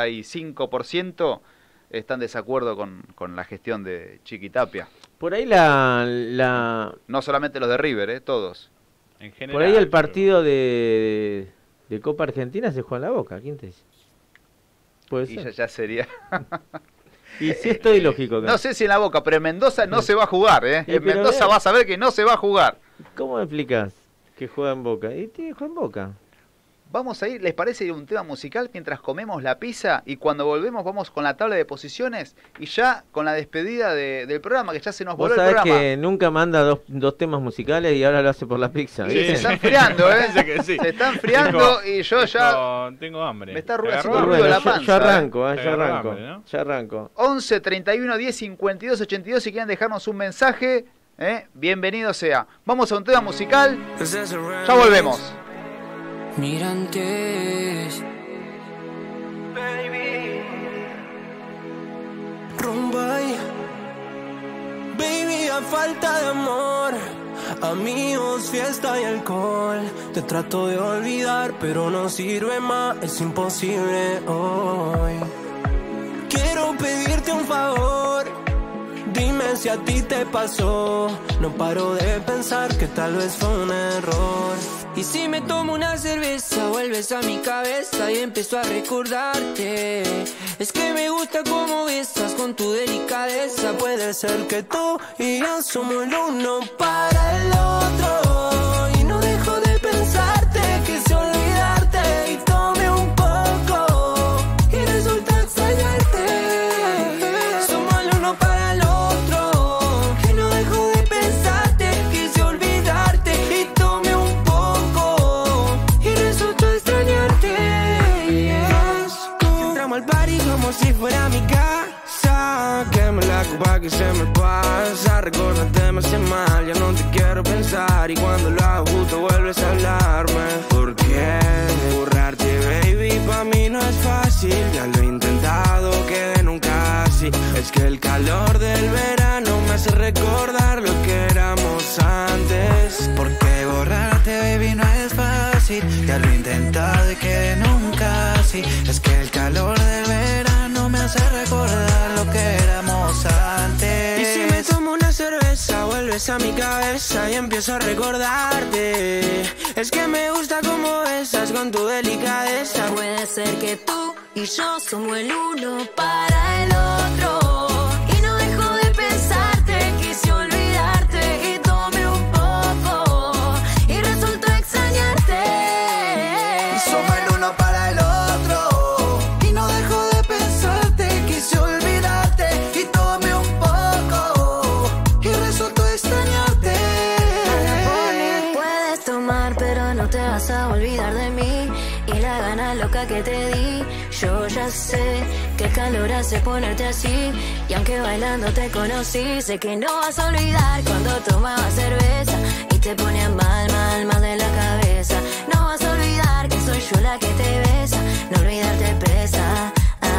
95% están en desacuerdo con la gestión de Chiquitapia. Por ahí la No solamente los de River, todos. En general, por ahí el pero- partido de Copa Argentina se juega en la Boca, ¿quién te dice? Puede Y ser. ya sería... Y sí estoy lógico. No sé si en la Boca, pero en Mendoza no se va a jugar, Y En pero Mendoza ve- vas a ver que no se va a jugar. ¿Cómo me explicas que juega en Boca? Y juega en Boca. Vamos a ir, ¿les parece ir a un tema musical mientras comemos la pizza? Y cuando volvemos vamos con la tabla de posiciones y ya con la despedida del programa, que ya se nos Vos voló el sabés programa. que nunca manda dos temas musicales y ahora lo hace por la pizza. Sí, ¿viste? se está enfriando, ¿eh? Parece que sí. Se está enfriando y yo ya... Tengo hambre. Me está ¿Te haciendo agarró ruido hambre? la yo panza, arranco, Te yo agarró arranco. hambre, ¿no? Ya arranco. 11 31 10 52 82 si quieren dejarnos un mensaje, bienvenido sea. Vamos a un tema musical, ya volvemos. Mirantes, baby, Rumbay, baby, a falta de amor, amigos, fiesta y alcohol. Te trato de olvidar, pero no sirve más, es imposible hoy. Quiero pedirte un favor, dime si a ti te pasó. No paro de pensar que tal vez fue un error. Y si me tomo una cerveza, vuelves a mi cabeza y empiezo a recordarte. Es que me gusta cómo besas con tu delicadeza. Puede ser que tú y yo somos el uno para el otro. Y no dejo de pensarte, quise olvidarte y tomé un poco y resulta extrañarte. Somos el uno para el otro. Y no dejo de pensarte, quise olvidarte y tomé un poco y resulta extrañarte. Entramos al party como si fuera mi casa. Queme la copa que se me pasa. Recordarte me hace mal, ya no te quiero pensar. Y cuando lo hago justo vuelves a hablarme. ¿Por qué? Borrarte, baby, pa' mí no es fácil. Ya lo he intentado, quedé nunca así. Es que el calor del verano me hace recordar lo que éramos antes. Porque borrarte, baby, no es fácil. Ya lo he intentado y quedé nunca así. Es que el calor del verano me hace recordar lo que éramos antes. Y si me tomo una cerveza, vuelves a mi cabeza y empiezo a recordarte. Es que me gusta cómo besas con tu delicadeza. Puede ser que tú y yo somos el uno para el otro. Y no dejo de pensarte, quise olvidarte y tomé un poco y resultó extrañarte. Somos el uno para el otro. Y no dejo de pensarte, quise olvidarte y tomé un poco y resultó extrañarte. Puedes tomar pero no te vas a olvidar de mí. Y la gana loca que te di, yo ya sé que el calor hace ponerte así. Y aunque bailando te conocí, sé que no vas a olvidar cuando tomaba cerveza y te ponía mal, mal, mal de la cabeza. No vas a olvidar que soy yo la que te besa, no olvidarte pesa.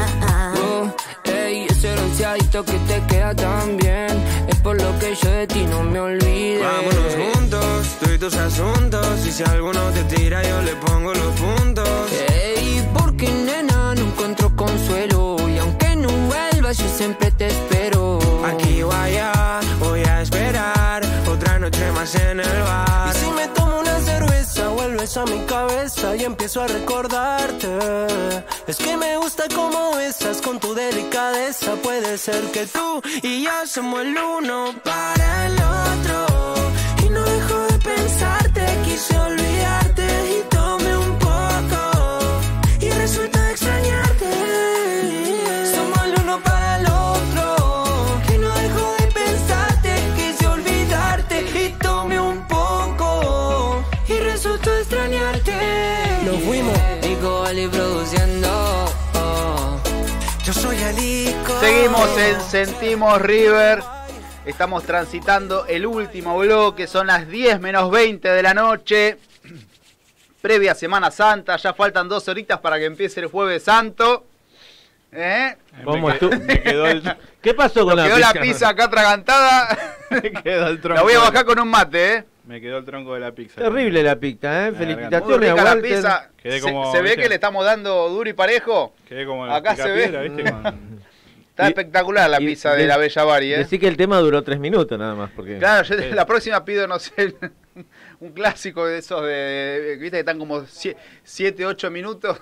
Ey, ese bronceadito que te queda tan bien, es por lo que yo de ti no me olvide. Vámonos juntos, tú y tus asuntos. Y si alguno te tira yo le pongo los puntos. Ey, porque nena no encuentro consuelo. Y aunque no vuelvas yo siempre te espero. Aquí o allá, voy a esperar otra noche más en el bar. Y si me tomo una cerveza, vuelves a mi cabeza y empiezo a recordarte. Es que me gusta cómo besas con tu delicadeza. Puede ser que tú y yo somos el uno para el otro. Y no dejo de pensarte, quise olvidarte y tomé un poco y resulta extrañarte. Somos el uno para el otro. Y no dejo de pensarte, quise olvidarte y tomé un poco y resultó extrañarte. Nos fuimos, Nico Ali produciendo. Yo soy Alico. Seguimos en Sentimos River. Estamos transitando el último bloque. Son las 10 menos 20 de la noche. Previa Semana Santa. Ya faltan 2 horitas para que empiece el Jueves Santo. ¿Cómo estuvo? ¿Qué pasó con Nos quedó la pizza acá atragantada. Me quedó el tronco. La voy a bajar con un mate, Me quedó el tronco de la pizza. Terrible la pizza, Muy felicitaciones rica a la Walter. pizza. Quedé como, se ve ¿viste? que le estamos dando duro y parejo. Quedé como Acá se picapiedra, ve. ¿viste? Con... Está espectacular la pizza de la Bella Bari, Decí que el tema duró 3 minutos nada más. Porque... Claro, yo la próxima pido, no sé, un clásico de esos viste que están como 7, 8 minutos.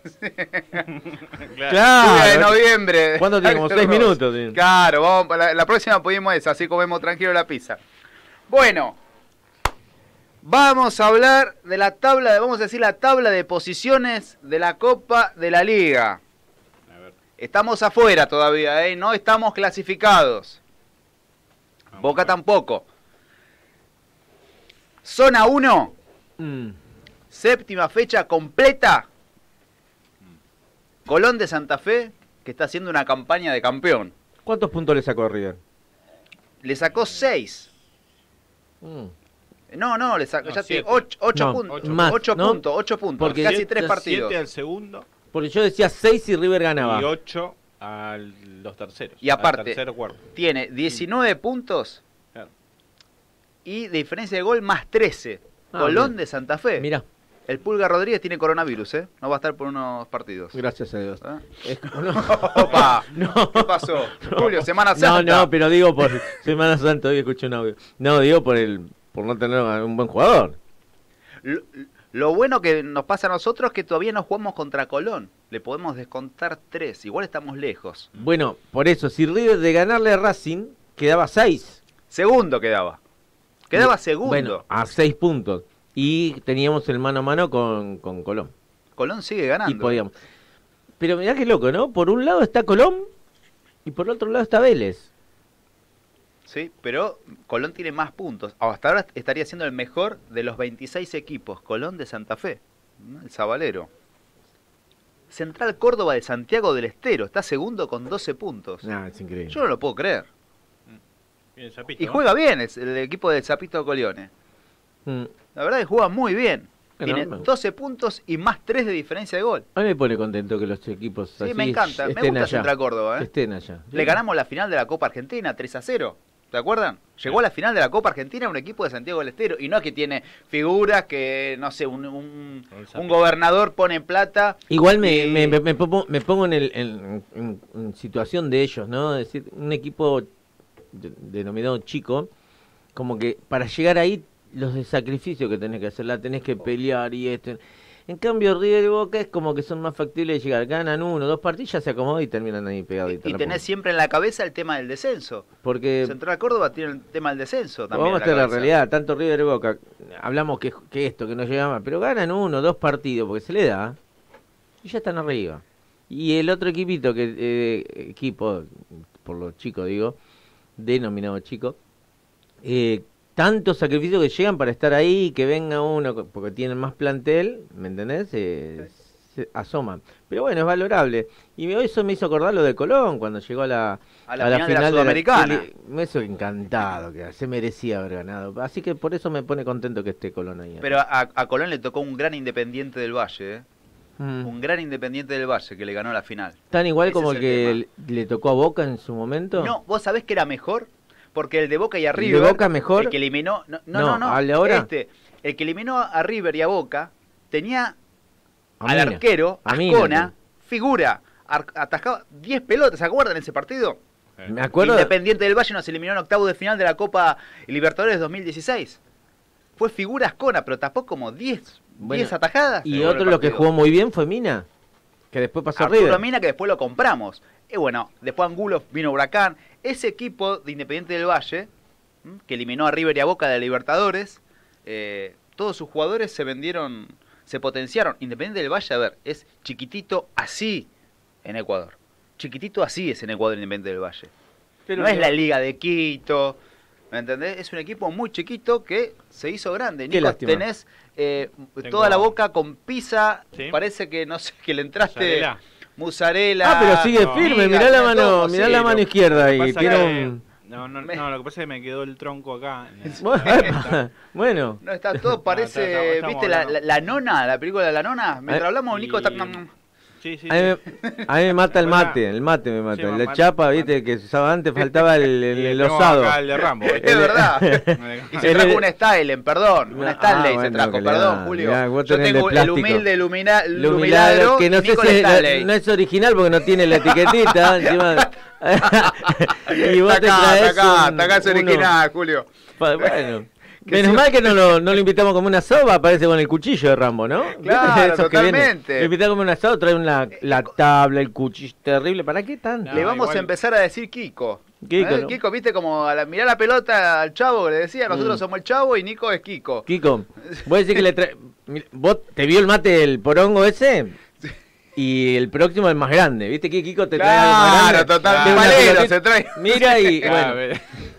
Lluvia de noviembre. ¿Cuánto tiene? Como 6 minutos. Sí. Claro, vamos, la próxima pedimos esa, así comemos tranquilo la pizza. Bueno, Vamos a hablar de la tabla, vamos a decir la tabla de posiciones de la Copa de la Liga. A ver. Estamos afuera todavía, no estamos clasificados. Boca tampoco. Zona 1, séptima fecha completa. Colón de Santa Fe, que está haciendo una campaña de campeón. ¿Cuántos puntos le sacó River? Le sacó 6. No, le sacó ya 8 puntos. Más, 8 ¿no? puntos, 8 puntos. Porque Casi 3 partidos. 7 al segundo Porque yo decía 6 y River ganaba. y 8 a los terceros. Y aparte, al tercero, cuarto. tiene 19 puntos Claro. y de diferencia de gol más 13. Colón de Santa Fe. Mirá. El Pulga Rodríguez tiene coronavirus, No va a estar por unos partidos. Gracias a Dios. Opa, ¿qué pasó? Julio, Semana Santa. No, pero digo por Semana Santa, hoy escuché un audio. No, digo por no tener un buen jugador. Lo bueno que nos pasa a nosotros es que todavía no jugamos contra Colón. Le podemos descontar 3. Igual estamos lejos. Bueno, por eso, si River de ganarle a Racing, quedaba 6. Segundo quedaba. Quedaba segundo. Bueno, a 6 puntos. Y teníamos el mano a mano con Colón. Colón sigue ganando. Y podíamos. Pero mirá qué loco, ¿no? Por un lado está Colón y por otro lado está Vélez. Sí, pero Colón tiene más puntos. Hasta ahora estaría siendo el mejor de los 26 equipos. Colón de Santa Fe, el Sabalero. Central Córdoba de Santiago del Estero. Está segundo con 12 puntos. Es increíble. Yo no lo puedo creer. Bien, Zapito, Y juega bien el equipo del Zapito Colione. La verdad es que juega muy bien. Tiene 12 puntos y más 3 de diferencia de gol. A mí me pone contento que los equipos Sí, así me encanta. Me estén gusta allá. Central Córdoba. Estén allá. Le ganamos la final de la Copa Argentina 3-0. ¿Te acuerdan? Llegó a la final de la Copa Argentina un equipo de Santiago del Estero. Y no es que tiene figuras que, no sé, un gobernador pone plata. Igual me pongo en situación de ellos, ¿no? Es decir, un equipo denominado chico, como que para llegar ahí, los de sacrificio que tenés que hacer, la tenés que pelear y esto. En cambio, River y Boca es como que son más factibles de llegar. Ganan 1, 2 partidos, ya se acomodan y terminan ahí pegaditos. Y tenés siempre en la cabeza el tema del descenso. Porque Central Córdoba tiene el tema del descenso también. vamos a estar en la realidad, tanto River y Boca, hablamos que esto, que no llegamos, pero ganan 1, 2 partidos, porque se le da, y ya están arriba. Y el otro equipito, equipo, por los chicos digo, denominado chico, tantos sacrificios que llegan para estar ahí, que venga uno, porque tienen más plantel, ¿me entendés? Se asoman. Pero bueno, es valorable. Y eso me hizo acordar lo de Colón, cuando llegó a la final de la Sudamericana. Me hizo encantado, que se merecía haber ganado. Así que por eso me pone contento que esté Colón ahí. Pero a Colón le tocó un gran Independiente del Valle, Un gran Independiente del Valle que le ganó la final. ¿Tan igual Ese como es el que le tocó a Boca en su momento? No, ¿vos sabés que era mejor? Porque el de Boca y a ¿El de River, Boca mejor? el que eliminó... No, ¿al de ahora? El que eliminó a River y a Boca tenía al Mina. arquero, A Mina, Ascona, figura, atajaba 10 pelotas, ¿se acuerdan ese partido? Me acuerdo. Independiente del Valle nos eliminó en octavos de final de la Copa Libertadores 2016. Fue figura Ascona, pero tapó como 10 atajadas. Y otro lo que jugó muy bien fue Mina, que después pasó a Arturo River. Mina, que después lo compramos. Y bueno, después Angulo vino Huracán. Ese equipo de Independiente del Valle, que eliminó a River y a Boca de la Libertadores, todos sus jugadores se vendieron, se potenciaron. Independiente del Valle, a ver, es chiquitito así en Ecuador. Chiquitito así es en Ecuador Independiente del Valle. Pero no es la Liga de Quito, ¿me entendés? Es un equipo muy chiquito que se hizo grande. Qué Nico, lástima. tenés toda la boca con pizza, ¿Sí? Parece que no sé, que le entraste Mozzarella. mozzarella. Ah, pero sigue firme, mirá la mano, todo, mirá sí, la mano izquierda ahí. Lo que pasa Tiene que- un... No, lo que pasa es que me quedó el tronco acá. Bueno. No, está todo, parece, estamos ¿viste hablando. la nona, la película de la nona? Mientras hablamos, Nico está... Sí, sí. A mí me mata el mate me mata. Sí, la mate. chapa, viste, que se usaba antes, faltaba el Tengo osado. acá el de Rambo. Es verdad. Y se trajo un Stylen, perdón. Un Stanley se bueno, trajo, que perdón, le Julio. da, vos Yo tenés tengo de el plástico. humilde Lumiladro, Lumiladro que no y sé Nico si Stanley. no es original porque no tiene la etiquetita. Encima. Y vos te Está traes acá es uno. original, Julio. Bueno. Menos mal que no lo invitamos como una sopa, aparece con el cuchillo de Rambo, ¿no? Claro, Esos que vienen. totalmente. Lo invitamos como un asado, trae la tabla, el cuchillo, terrible. ¿Para qué tanto? Le vamos a empezar a decir Kiko. Kiko, ¿no? Kiko, viste como mirá la pelota al Chavo que le decía, nosotros somos el Chavo y Nico es Kiko. Kiko, vos decís que le trae... ¿Vos te vio el mate el porongo ese? Y el próximo es más grande, ¿viste que Kiko te trae algo más grande? Claro, total, Te una palero pelotita, se trae. Mira y... Claro, bueno.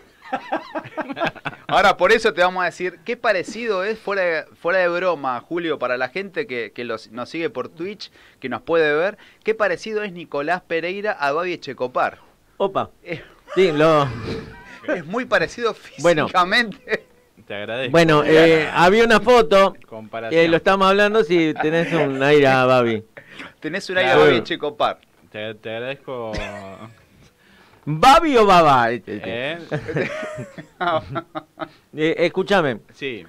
Ahora, por eso te vamos a decir, qué parecido es, fuera de broma, Julio, para la gente que nos sigue por Twitch, que nos puede ver, qué parecido es Nicolás Pereira a Babi Echecopar. Opa. Sí, es muy parecido Bueno. físicamente. Te agradezco. Bueno, había una foto, Comparación. lo estamos hablando si tenés un aire a Babi. Tenés un aire a Babi Echecopar. Te agradezco. ¿Babi o Baba? Escúchame. Sí.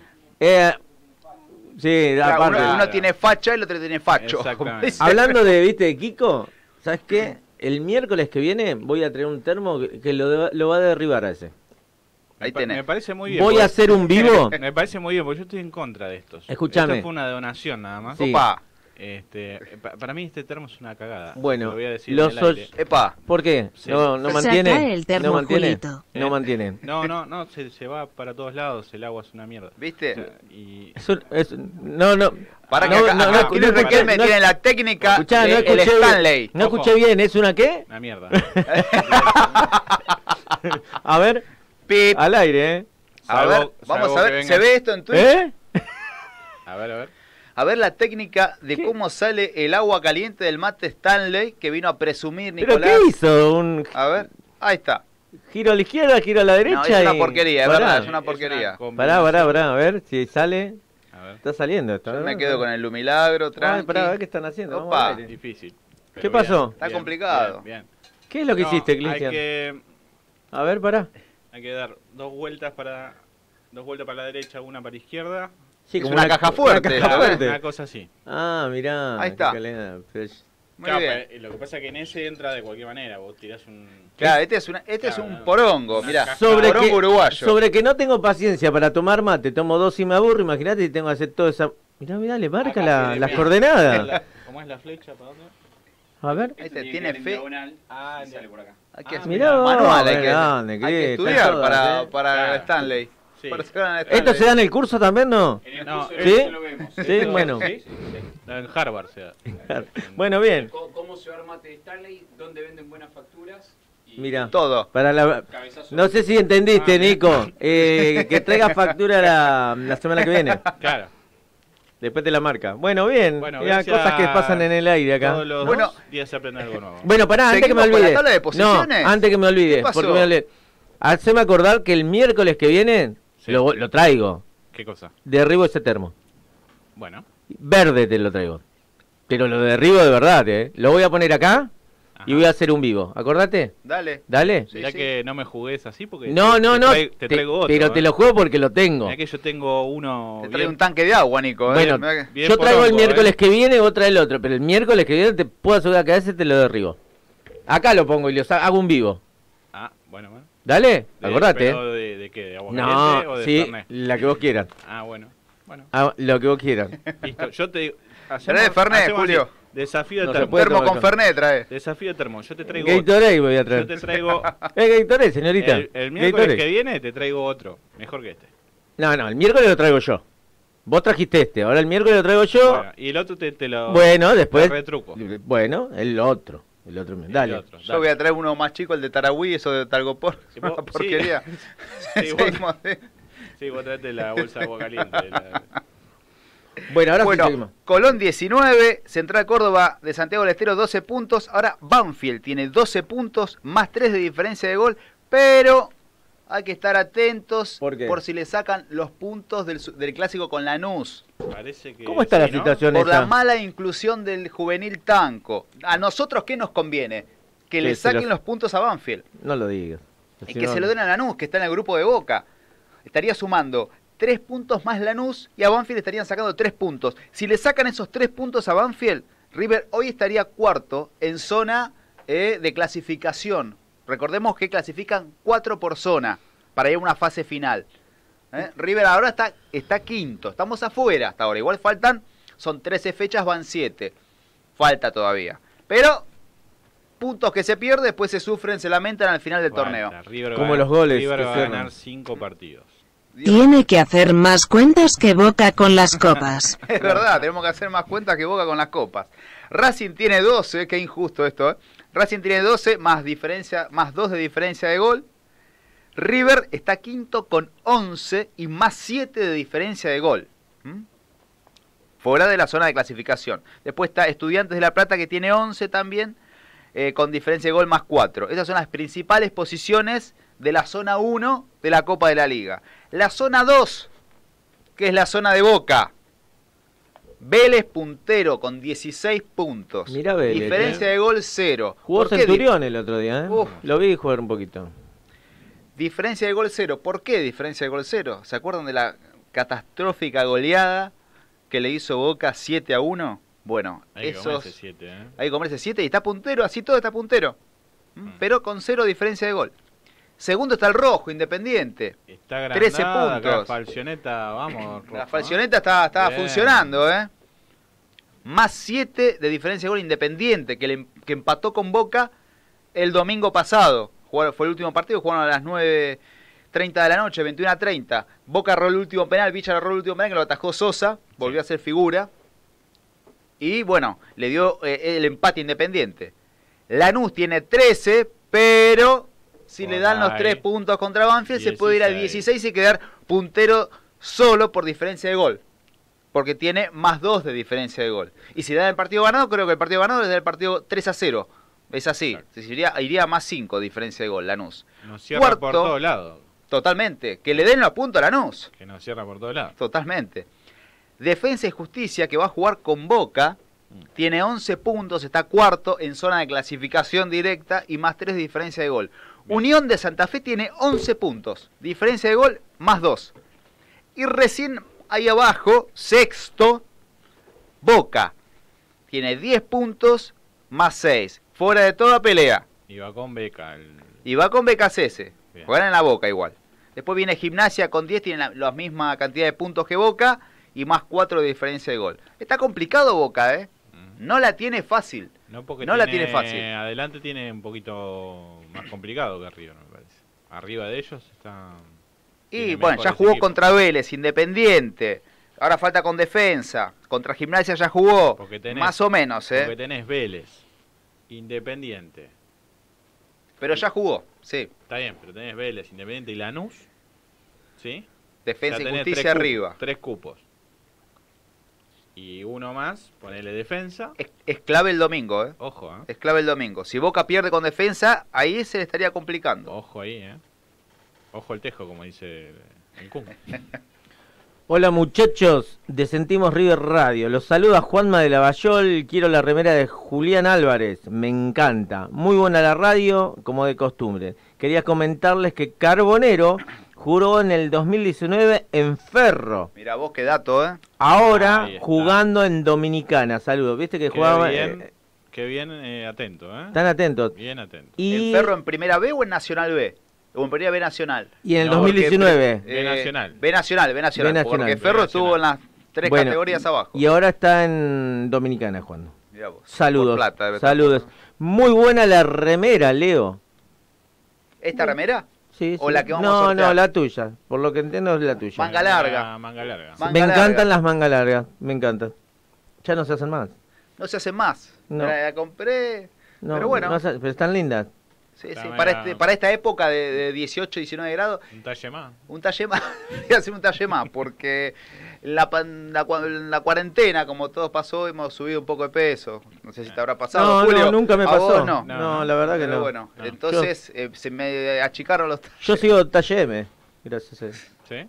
Sí, Claro, aparte. uno tiene facha y el otro tiene facho. Exactamente. Hablando de Kiko, ¿sabes qué? El miércoles que viene voy a traer un termo que lo va a derribar a ese. Ahí tenés. Me parece muy bien. Voy a hacer un vivo. Me parece muy bien, porque yo estoy en contra de estos. Escuchame. Esto fue una donación nada más. Sí. Opa. Para mí este termo es una cagada. Bueno, lo voy a decir los en el aire. Epa. ¿Por qué? Sí. No Se mantiene. atrae el termo, no mantiene. Julito. No mantiene. No, se va para todos lados, el agua es una mierda. ¿Viste? O sea, y... No. Para que No, acá, no, acá no, Kilo no, Riquelme no, tiene la técnica Escuchá, no del escuché Stanley. bien. No Ojo. escuché bien, ¿es una qué? Una mierda. A ver, Pip. al aire, A ver, vamos salvo a que ver, venga. ¿se ve esto en Twitch? A ver. A ver la técnica de cómo sale el agua caliente del mate Stanley que vino a presumir ¿Pero Nicolás. qué hizo? ¿Un A ver, ahí está. giro a la izquierda, giro a la derecha? No, es una y- porquería, es Pará. verdad, es una porquería. Pará, a ver si sale. A ver. Está saliendo esto. Yo ¿no? me quedo con el Lumilagro, Ay, tranqui. pará, a ver qué están haciendo. Vamos Opa. al aire. Difícil. ¿Qué Pero pasó? Está complicado. Bien. ¿Qué es lo que No, hiciste, Cristian? A ver, pará. Hay que dar dos vueltas para la derecha, una para la izquierda. Sí, Es una caja fuerte, una caja ¿lo ves? fuerte. Una cosa así. Ah, mirá. Ahí está. qué calidad. Pero- Muy Claro, bien. pero lo que pasa es que en ese entra de cualquier manera. Vos tirás un... Claro, este es Claro, un porongo, una mirá. caja. Porongo uruguayo. sobre que no tengo paciencia para tomar mate, tomo 2 y me aburro, imagínate si tengo que hacer todo esa... Mirá, le marca Acá, las mira. coordenadas. ¿Cómo es la flecha? ¿Para dónde? A ver. Ahí te tiene fe. Ah, sale por acá. Hay que mirá vos, manual, hay grande, hay qué que están estudiar todas, para Claro. Stanley. Sí. Para sacar a Stanley. ¿Esto se da en el curso también, no? No, ¿Sí? lo vemos. Sí, bueno. Sí. En Harvard se da. Bueno, bien. ¿Cómo se va el mate de Stanley? ¿Dónde venden buenas facturas? Mira. Todo. Para la... No sé si entendiste, Nico. Que traigas factura la semana que viene. Claro. Después te la marca. Bueno, bien. Bueno, Mirá, gracias. cosas que pasan en el aire acá. Todos los Bueno. días se aprende algo nuevo. Bueno, pará, antes que me ¿Seguimos con la olvide. tabla de posiciones? No, antes que me olvide. ¿Qué pasó? Porque me olvidé. Haceme acordar que el miércoles que viene Sí. lo traigo. ¿Qué cosa? Derribo ese termo. Bueno. Verde te lo traigo. Pero lo derribo de verdad, Lo voy a poner acá y Ajá. voy a hacer un vivo. ¿Acordate? Dale. Dale. Sí, Mirá sí. que no me jugues así porque No, te traigo otro. pero te lo juego porque lo tengo. Mirá que yo tengo uno Te trae bien, un tanque de agua, Nico. Bueno, Mirá que- bien yo traigo el porongo, miércoles que viene, vos traes el otro. Pero el miércoles que viene te puedo asegurar que a ese te lo derribo. Acá lo pongo y hago un vivo. Ah, bueno. Dale, acordate. ¿Pero de qué? ¿De agua caliente o No, de sí, Fernet? la que vos quieras. Ah, bueno. Lo que vos quieras. Listo, yo te digo... Trae Fernet, Julio. así. Desafío de No se termo. puede Termo tomar con Fernet trae. Desafío de termo. Yo te traigo Gatorade voy a otro. traer. Yo te traigo... Gatorade, señorita. El miércoles Gatorade. que viene te traigo otro. Mejor que este. No, el miércoles lo traigo yo. Vos trajiste este, ahora el miércoles lo traigo yo. Bueno, y el otro te lo... Bueno, después. te retruco. Bueno, el otro. Dale. El otro, Yo voy a traer uno más chico, el de Tarahui, eso de Talgopor. Sí, Una vos- porquería. Sí, vos- Seguimos, ¿eh? Sí, vos traete la bolsa de agua caliente. Bueno, ahora sí Bueno, seguimos. Colón 19, Central Córdoba de Santiago del Estero 12 puntos. Ahora Banfield tiene 12 puntos, más 3 de diferencia de gol, pero hay que estar atentos ¿Por qué? si le sacan los puntos del clásico con Lanús. Parece que ¿Cómo está la sí, ¿no? situación Por la esa? mala inclusión del juvenil Tanco. ¿A nosotros qué nos conviene? Que le se saquen los- los puntos a Banfield. No lo digas. Y Si que no- se lo den a Lanús, que está en el grupo de Boca. Estaría sumando 3 puntos más Lanús y a Banfield estarían sacando 3 puntos. Si le sacan esos 3 puntos a Banfield, River hoy estaría cuarto en zona de clasificación. Recordemos que clasifican 4 por zona para ir a una fase final. River ahora está quinto. Estamos afuera hasta ahora. Igual faltan, son 13 fechas, van 7. Falta todavía. Pero puntos que se pierde, después se sufren, se lamentan al final del Falta. torneo. River Como va- los goles River que va a cierran. ganar 5 partidos. Tiene que hacer más cuentas que Boca con las copas. Es verdad, tenemos que hacer más cuentas que Boca con las copas. Racing tiene 12, qué injusto esto, ¿eh? Racing tiene 12 más 2 de diferencia de gol. River está quinto con 11 y más 7 de diferencia de gol. Fuera de la zona de clasificación. Después está Estudiantes de La Plata que tiene 11 también, con diferencia de gol más 4. Esas son las principales posiciones de la zona 1 de la Copa de la Liga. La zona 2, que es la zona de Boca. Vélez puntero con 16 puntos. Mirá Vélez, Diferencia de gol 0. Jugó ¿Por qué Centurión el otro día, ¿eh? Uf. Lo vi jugar un poquito. Diferencia de gol 0. ¿Por qué diferencia de gol 0? ¿Se acuerdan de la catastrófica goleada que le hizo Boca 7-1? Bueno, Hay que esos... comerse 7, ¿eh? Hay que comerse 7 y está puntero, así todo está puntero. Pero con 0 diferencia de gol. Segundo está el Rojo, Independiente. Está 13 agrandada, acá puntos. Falcioneta, vamos. La Rojo, Falcioneta estaba Bien. funcionando, ¿eh? Más 7 de diferencia de gol Independiente, que empató con Boca el domingo pasado. Fue el último partido, jugaron a las 9:30 de la noche, 21:30. Boca erró el último penal, Villa erró el último penal que lo atajó Sosa, volvió a ser figura. Y bueno, le dio el empate Independiente. Lanús tiene 13, pero si le dan los ahí. 3 puntos contra Banfield, se puede ir a 16 y quedar puntero solo por diferencia de gol. Porque tiene más 2 de diferencia de gol. Y si le dan el partido ganado, creo que el partido ganado le da el partido 3-0. Es así. Iría a más 5 de diferencia de gol, Lanús. Nos cierra por todos lados. Totalmente. Que le den los puntos a Lanús. Que nos cierra por todos lados. Totalmente. Defensa y Justicia, que va a jugar con Boca, tiene 11 puntos, está cuarto en zona de clasificación directa y más 3 de diferencia de gol. Unión de Santa Fe tiene 11 puntos, diferencia de gol más 2. Y recién ahí abajo, sexto, Boca, tiene 10 puntos más 6, fuera de toda pelea. Y va con Beca. Y va con BKCS, Bien. juegan en la Boca igual. Después viene Gimnasia con 10, tiene la misma cantidad de puntos que Boca y más 4 de diferencia de gol. Está complicado Boca, ¿eh? No la tiene fácil. No, porque la tiene fácil. Adelante tiene un poquito más complicado que arriba, me parece. Arriba de ellos está... Y tiene bueno, ya mejores jugó equipos. contra Vélez, Independiente. Ahora falta con Defensa. Contra Gimnasia ya jugó. Porque tenés- Más o menos, Porque ¿eh? tenés Vélez, Independiente. Pero ya jugó, sí. Está bien, pero tenés Vélez, Independiente y Lanús. ¿Sí? Defensa Ya y tenés Justicia 3 cupos, arriba. 3 cupos. Y uno más, ponele Defensa. Es clave el domingo, ¿eh? Ojo, ¿eh? Es clave el domingo. Si Boca pierde con Defensa, ahí se le estaría complicando. Ojo ahí, ¿eh? Ojo el tejo, como dice el Kun. Hola muchachos de Sentimos River Radio. Los saluda Juanma de Lavallol. Quiero la remera de Julián Álvarez. Me encanta. Muy buena la radio, como de costumbre. Quería comentarles que Carbonero juró en el 2019 en Ferro. Mira vos qué dato, ¿eh? Ahora Ahí está. jugando en Dominicana. Saludos. ¿Viste que jugaba? Qué bien atento, ¿eh? Están atentos. Bien atento. Y, ¿En Ferro en Primera B o en Nacional B? O en Primera B Nacional. y en el No, 2019. B Nacional. B Nacional, B Nacional. B Nacional. Porque B Ferro Nacional. estuvo en las 3 Bueno, categorías abajo. Y ahora está en Dominicana jugando. Mirá vos. Saludos. Por plata debe estar. Saludos. Muy buena la remera, Leo. ¿Esta remera? Sí, ¿O sí. la que vamos a No, sortear? no, la tuya. Por lo que entiendo es la tuya. Manga larga. Manga larga. Manga Me larga. encantan las mangas largas. Me encantan. Ya no se hacen más. No se hacen más. No. La compré. No, pero bueno. no pero están lindas. Sí, La sí. manga- Para esta época de 18, 19 grados, Un talle más. un talle más. Voy a hacer un talle más. Porque la cuarentena, como todo pasó, hemos subido un poco de peso. No sé si te habrá pasado. No, Julio. no, nunca me ¿A pasó. vos no? No, la verdad que Pero no. bueno, No. entonces se me achicaron los talles. Yo sigo talle M. Gracias a Dios. ¿Sí?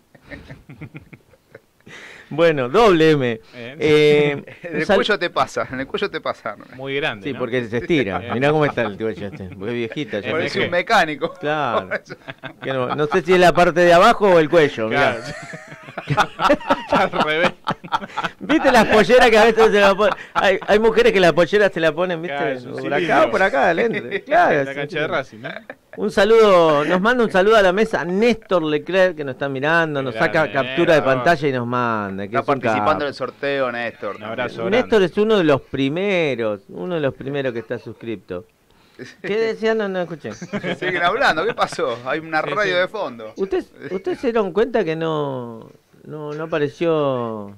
Bueno, doble M. En el cuello te pasa, en el cuello te pasa. Muy grande. Sí, ¿no? porque se estira. Mirá cómo está el cuello este. Porque es viejita ya. Parece un mecánico. Claro. Que no sé si es la parte de abajo o el cuello. Mirá. Claro. Al revés. ¿Viste las polleras que a veces se la ponen? Hay mujeres que las polleras se la ponen, ¿viste? Claro, es un Por acá cilindro. o por acá, adentro. Claro. La sí, cancha sí. de Racing, ¿no? Un saludo, nos manda un saludo a la mesa Néstor Leclerc, que nos está mirando, nos saca Grande, captura de Néstor. pantalla y nos manda. Que Está es un participando capo. en el sorteo, Néstor. Un abrazo. Néstor es uno de los primeros que está suscripto. ¿Qué decían? No escuché. Siguen hablando, ¿qué pasó? Hay una radio de fondo. ¿Ustedes se dieron cuenta que no apareció?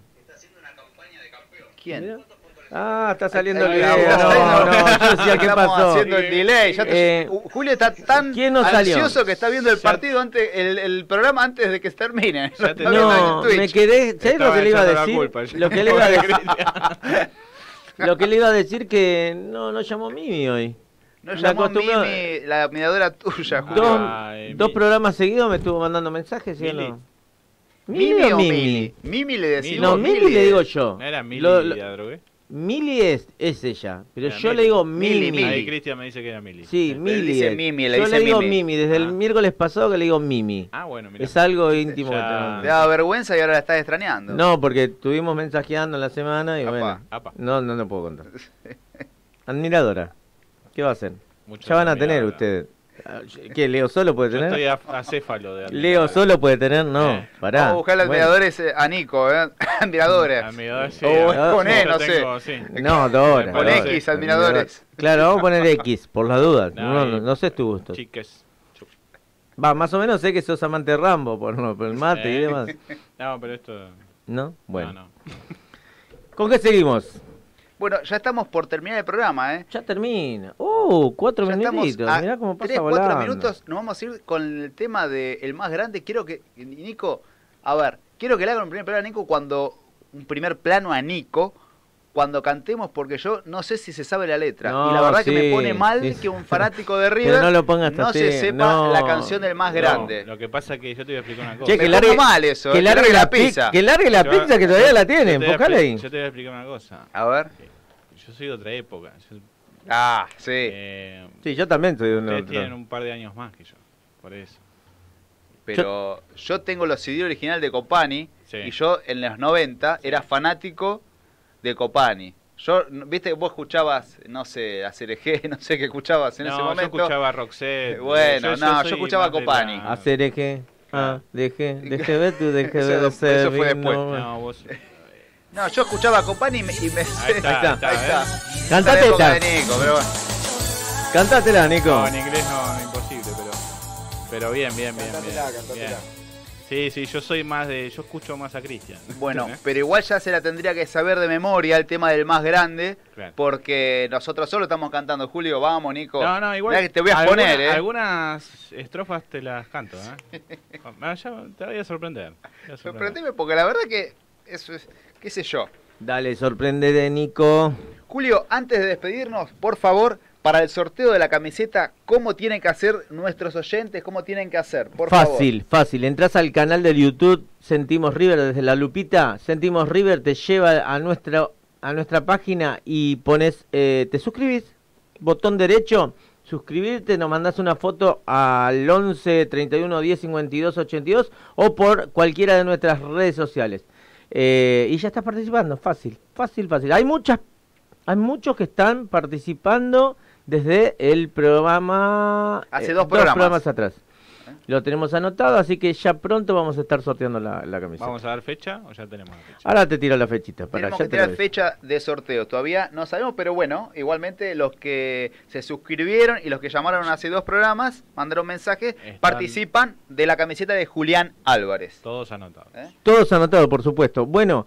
¿Quién? Ah, está saliendo el Está video. Yo decía, ¿qué Estamos pasó? haciendo el delay. Julio está tan ansioso que está viendo el partido antes, el programa antes de que se termine. No, me quedé. ¿Sabés lo que le iba a decir? Lo que le iba a decir. Lo que le iba a decir que no llamó Mimi hoy. No llamó Mimi, la admiradora tuya, Julio. Dos programas seguidos me estuvo mandando mensajes, ¿sí o no? ¿Mimi o Mimi? Mimi le decimos. No, Mimi le digo yo. No era Mili la drogué. Mili es ella, pero yo le digo Mimi. Ahí Cristian me dice que era Mili. Sí, Mili. Dice Mimi, yo le digo Mimi, desde el miércoles pasado que le digo Mimi. Ah, bueno, mira. Es algo íntimo. Te daba vergüenza y ahora la estás extrañando. No, porque estuvimos mensajeando en la semana y bueno, Apa. no puedo contar. Admiradora, ¿qué va a hacer? Mucho Ya van a admiradora. tener ustedes. ¿Qué, Leo solo puede tener? Yo estoy acéfalo de admiradora. Leo solo puede tener, no, pará. Vamos a buscar admiradores a Nico, admiradores. Admiradores, sí. O con E, no sé. Tengo, sí. No, Dora. Con X, admiradores. Claro, vamos a poner X, por las dudas. No, No sé tu gusto. Chiques. Va, más o menos sé que sos amante de Rambo por el mate y demás. No, pero esto... ¿No? Bueno. No. ¿Con qué seguimos? Bueno, ya estamos por terminar el programa, ¿eh? Ya termina. 4 minutitos. Mirá cómo pasa 3-4 volando. minutos. Nos vamos a ir con el tema del más grande. Quiero que, Nico, quiero que le hagan un primer plano a Nico cuando cantemos, porque yo no sé si se sabe la letra. No, y la verdad que me sí, pone mal sí. que un fanático de River Pero no lo pongas no así, se sepa no. la canción del más grande. Lo que pasa es que yo te voy a explicar una cosa. Che, Me pongo mal eso, que largue la pizza. Que largue la Yo- pizza que todavía la yo tienen. te voy a Enfocale ahí. Yo te voy a explicar una cosa. A ver. Yo soy de otra época. Sí. Sí, yo también soy de una Ustedes otra. tienen un par de años más que yo. Por eso. Pero yo tengo los CD original de Copani Sí. y yo en los 90 era fanático de Copani. Viste que vos escuchabas, no sé, a CRG, no sé qué escuchabas en ese No, yo momento. escuchaba Roxette. Bueno, yo soy escuchaba a más de Copani. la- Hacer eje. Deje ver tú, deje ver Eso ser. fue después. No, vos... No, yo escuchaba a Copani y me... Ahí está. Cantate Esa época esta. de Nico, pero bueno. Cantátela, Nico. No, en inglés no, imposible, pero bien. Cantátela. Bien. Sí, yo soy más de... Yo escucho más a Cristian. Bueno, pero igual ya se la tendría que saber de memoria el tema del más grande, Claro. porque nosotros solo estamos cantando. Julio, vamos, Nico. No, igual... Mirá que te voy a poner, ¿eh? Algunas estrofas te las canto, ¿eh? Ya te voy a sorprender. Sorprendeme porque la verdad que eso es, qué sé yo. Dale, sorprende de Nico. Julio, antes de despedirnos, por favor, para el sorteo de la camiseta, ¿cómo tienen que hacer nuestros oyentes? ¿Cómo tienen que hacer? Por favor. Fácil. Entrás al canal de YouTube Sentimos River desde la lupita. Sentimos River te lleva a nuestra página y pones, te suscribís, botón derecho, suscribirte, nos mandás una foto al 11 31 10 52 82 o por cualquiera de nuestras redes sociales. Y ya estás participando, fácil. Hay muchos que están participando desde el programa... Hace dos programas atrás. Lo tenemos anotado, así que ya pronto vamos a estar sorteando la camiseta. ¿Vamos a dar fecha o ya tenemos la fecha? Ahora te tiro la fechita. Tenemos que tirar fecha de sorteo. Todavía no sabemos, pero bueno, igualmente los que se suscribieron y los que llamaron hace 2 programas, mandaron mensajes, participan de la camiseta de Julián Álvarez. Todos anotados. Todos anotados, por supuesto. Bueno,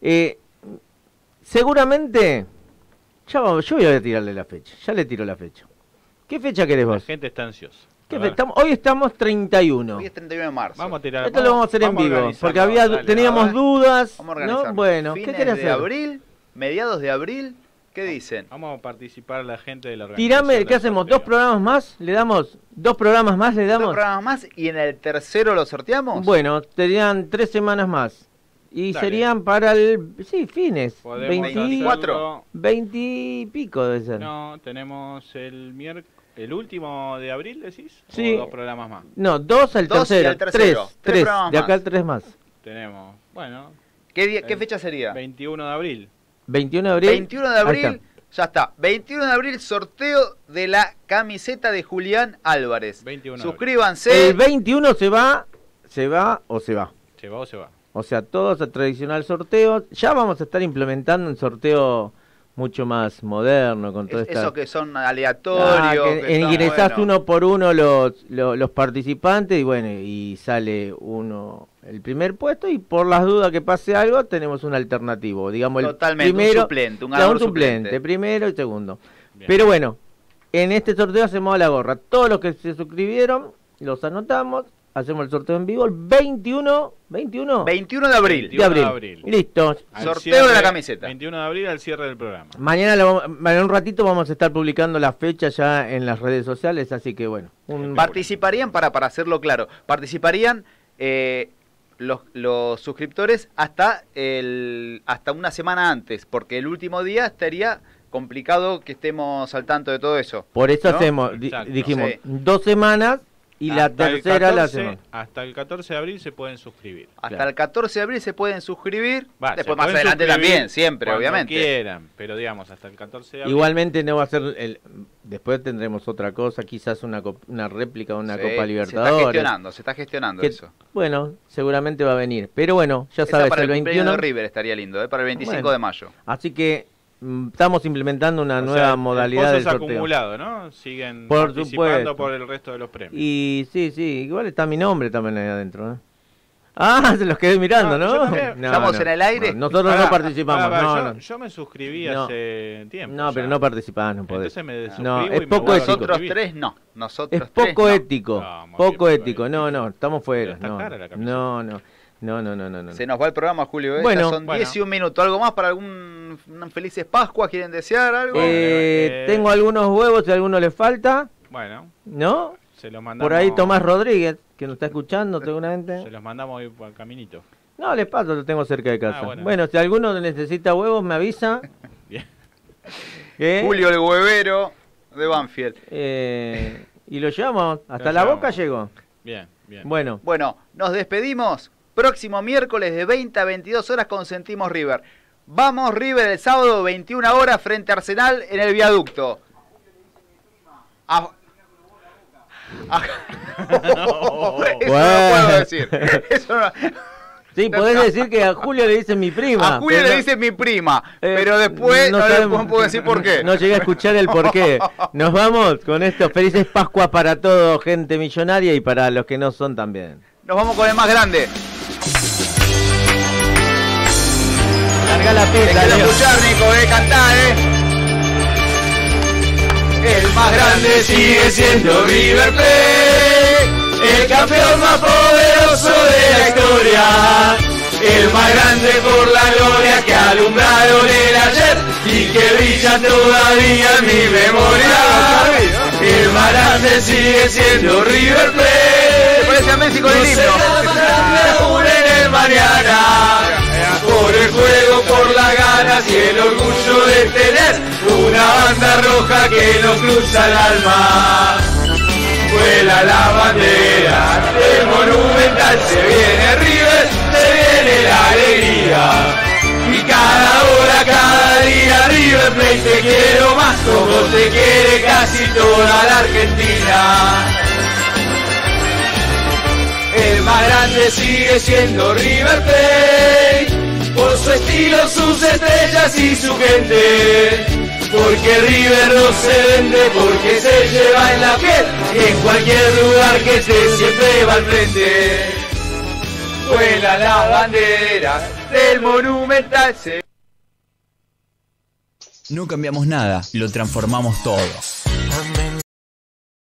seguramente... yo voy a tirarle la fecha. Ya le tiro la fecha. ¿Qué fecha querés vos? La gente está ansiosa. Hoy estamos 31. Hoy es 31 de marzo. Vamos a tirar. Esto lo vamos a hacer en vivo, porque teníamos dudas. ¿no? Bueno, ¿qué Fines querés hacer? de abril, mediados de abril, ¿qué dicen? Vamos a participar la gente de la organización. Tirame, ¿qué hacemos? ¿2 programas más? ¿Le damos 2 programas más? ¿Le damos? 2 programas más y en el tercero lo sorteamos. Bueno, serían 3 semanas más. Y Dale. serían para el... Sí, fines. Podemos 24. 20 y pico debe ser. No, tenemos el último de abril, ¿decís? Sí. ¿O 2 programas más? No, 2 al 2 y tercero. al tercero. 3. programas De acá más. al 3 más. Tenemos, bueno... ¿Qué fecha sería? 21 de abril. 21 de abril. 21 de Ahí abril, está. ya está. 21 de abril, sorteo de la camiseta de Julián Álvarez. 21 de Suscríbanse. El 21 se va o se va. ¿Se va o se va? O sea, todos al tradicional sorteo. Ya vamos a estar implementando un sorteo mucho más moderno con todo esto. Eso que son aleatorios. Ingresás uno por uno los participantes y bueno, y sale uno el primer puesto y por las dudas que pase algo tenemos un alternativo, digamos totalmente, el primero, un suplente, un ganador suplente, primero y segundo. Bien. Pero bueno, en este sorteo hacemos a la gorra. Todos los que se suscribieron los anotamos. Hacemos el sorteo en vivo el 21 de abril. De abril. Listo. Sorteo de la camiseta. 21 de abril al cierre del programa. Mañana en un ratito vamos a estar publicando la fecha ya en las redes sociales, así que bueno. Participarían, para hacerlo claro, participarían los suscriptores hasta una semana antes, porque el último día estaría complicado que estemos al tanto de todo eso. Por eso ¿no? hacemos, dijimos, 2 semanas. Y la tercera la hacemos. Hasta el 14 de abril se pueden suscribir. Hasta el 14 de abril se pueden suscribir. Después más pueden adelante también, siempre, obviamente. Quieran, pero digamos, hasta el 14 de abril. Igualmente no va a ser después tendremos otra cosa, quizás una réplica de una Copa Libertadores. Se está gestionando eso. Bueno, seguramente va a venir. Pero bueno, ya sabes, para el 21 de River estaría lindo, para el 25 de mayo. Así que estamos implementando una nueva modalidad del sorteo. Acumulado, ¿no? Siguen participando por el resto de los premios. Y sí, igual está mi nombre también ahí adentro, ¿eh? Ah, se los quedé mirando, ¿no? ¿Estamos en el aire? Nosotros no participamos. Yo me suscribí hace tiempo. No, pero no participás, no podés. Entonces me desuscribo es poco ético. Nosotros tres no. Es poco ético. Poco ético. No, estamos fuera. No. Se nos va el programa, Julio. Bueno, son 10 y 1 minuto. ¿Algo más para algún felices Pascuas? ¿Quieren desear algo? Tengo algunos huevos, si a alguno le falta. Bueno. ¿No? Se los mandamos. Por ahí Tomás Rodríguez, que nos está escuchando seguramente. Se los mandamos hoy por el caminito. No, les paso, lo tengo cerca de casa. Bueno, si alguno necesita huevos, me avisa. Julio el huevero de Banfield. Y lo llevamos. Hasta la Boca llegó. Bien. Bueno, nos despedimos. Próximo miércoles de 20 a 22 horas con Sentimos River. Vamos River el sábado 21 horas frente a Arsenal en el viaducto. Eso no puedo decir. Eso no... Sí, podés decir que a Julio le dicen mi prima. A Julio le dicen mi prima, pero después no puedo decir por qué. No llegué a escuchar el por qué. Nos vamos con esto. Felices Pascuas para todo, gente millonaria, y para los que no son también. Nos vamos con el más grande. Larga la pista, Nico, cantá, El más grande sigue siendo River Plate, el campeón más poderoso de la historia, el más grande por la gloria que alumbraron el ayer y que brilla todavía en mi memoria. El más grande sigue siendo River Plate. Se parece a Messi con el himno. Aún en el mañana, por el juego, por las ganas y el orgullo de tener una banda roja que nos cruza el alma. Vuela la bandera del Monumental, se viene River, se viene la alegría. Y cada hora, cada día, River Plate te quiero más, como te quiere casi toda la Argentina. El más grande sigue siendo River Plate, por su estilo, sus estrellas y su gente. Porque River no se vende, porque se lleva en la piel, y en cualquier lugar que esté siempre va al frente. Vuela la bandera del Monumental. No cambiamos nada, lo transformamos todo.